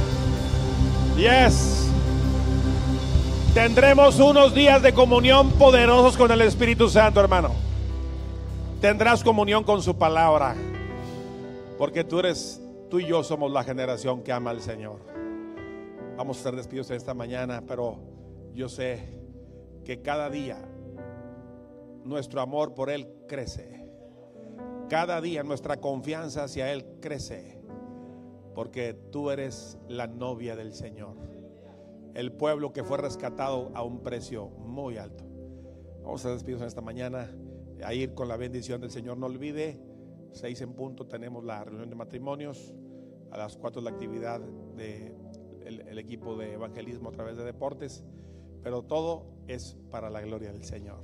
Yes. Tendremos unos días de comunión poderosos con el Espíritu Santo, hermano. Tendrás comunión con su palabra. Porque tú y yo somos la generación que ama al Señor. Vamos a estar despididos esta mañana, pero yo sé que cada día nuestro amor por Él crece. Cada día nuestra confianza hacia Él crece. Porque tú eres la novia del Señor. El pueblo que fue rescatado a un precio muy alto. Vamos a despedirnos esta mañana, a ir con la bendición del Señor. No olvide, 6 en punto tenemos la reunión de matrimonios. A las 4 la actividad del equipo de evangelismo a través de deportes. Pero todo es para la gloria del Señor.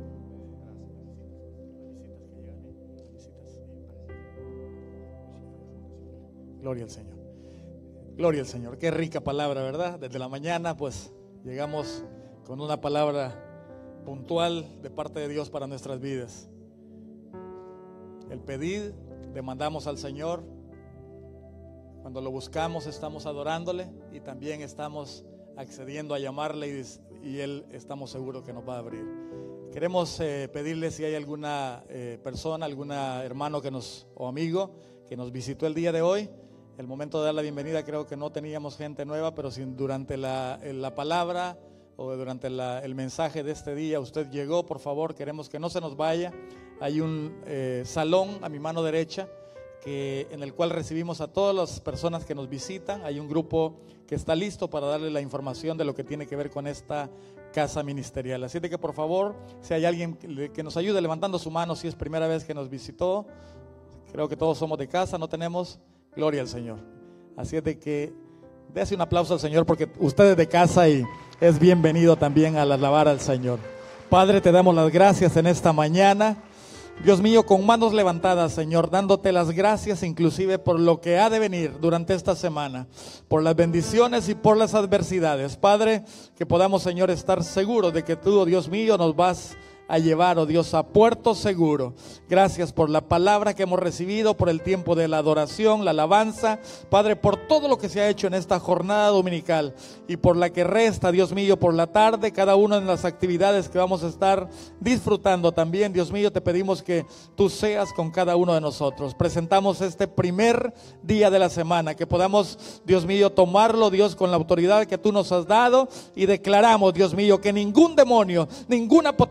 Gloria al Señor. Gloria al Señor. Qué rica palabra, ¿verdad? Desde la mañana pues llegamos con una palabra puntual de parte de Dios para nuestras vidas. El pedir, demandamos al Señor. Cuando lo buscamos estamos adorándole y también estamos accediendo a llamarle y Él estamos seguros que nos va a abrir. Queremos pedirle si hay alguna persona, alguna hermano o amigo que nos visitó el día de hoy. El momento de dar la bienvenida, creo que no teníamos gente nueva, pero si durante la palabra o durante el mensaje de este día usted llegó, por favor, queremos que no se nos vaya. Hay un salón a mi mano derecha en el cual recibimos a todas las personas que nos visitan. Hay un grupo que está listo para darle la información de lo que tiene que ver con esta casa ministerial. Así de que por favor, si hay alguien que nos ayude levantando su mano, si es primera vez que nos visitó. Creo que todos somos de casa, no tenemos. Gloria al Señor. Así es de que dése un aplauso al Señor porque usted es de casa y es bienvenido también al alabar al Señor. Padre, te damos las gracias en esta mañana. Dios mío, con manos levantadas, Señor, dándote las gracias inclusive por lo que ha de venir durante esta semana, por las bendiciones y por las adversidades. Padre, que podamos, Señor, estar seguros de que tú, oh Dios mío, nos vas a llevar, oh Dios, a puerto seguro. Gracias por la palabra que hemos recibido, por el tiempo de la adoración, la alabanza, Padre, por todo lo que se ha hecho en esta jornada dominical y por la que resta, Dios mío, por la tarde, cada una de las actividades que vamos a estar disfrutando también. Dios mío, te pedimos que tú seas con cada uno de nosotros. Presentamos este primer día de la semana, que podamos, Dios mío, tomarlo, Dios, con la autoridad que tú nos has dado, y declaramos, Dios mío, que ningún demonio, ninguna potestad se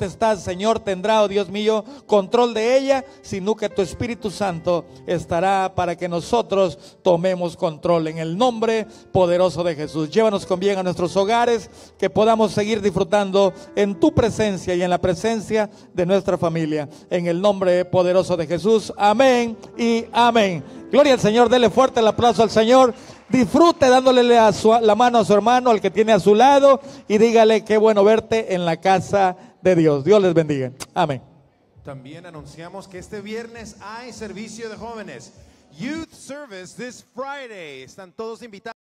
Señor tendrá, oh Dios mío, control de ella, sino que tu Espíritu Santo estará para que nosotros tomemos control. En el nombre poderoso de Jesús, llévanos con bien a nuestros hogares, que podamos seguir disfrutando en tu presencia y en la presencia de nuestra familia. En el nombre poderoso de Jesús, amén y amén. Gloria al Señor, dele fuerte el aplauso al Señor. Disfrute dándole la mano a su hermano, al que tiene a su lado, y dígale qué bueno verte en la casa de Dios. Dios les bendiga. Amén. También anunciamos que este viernes hay servicio de jóvenes. Youth Service this Friday. Están todos invitados.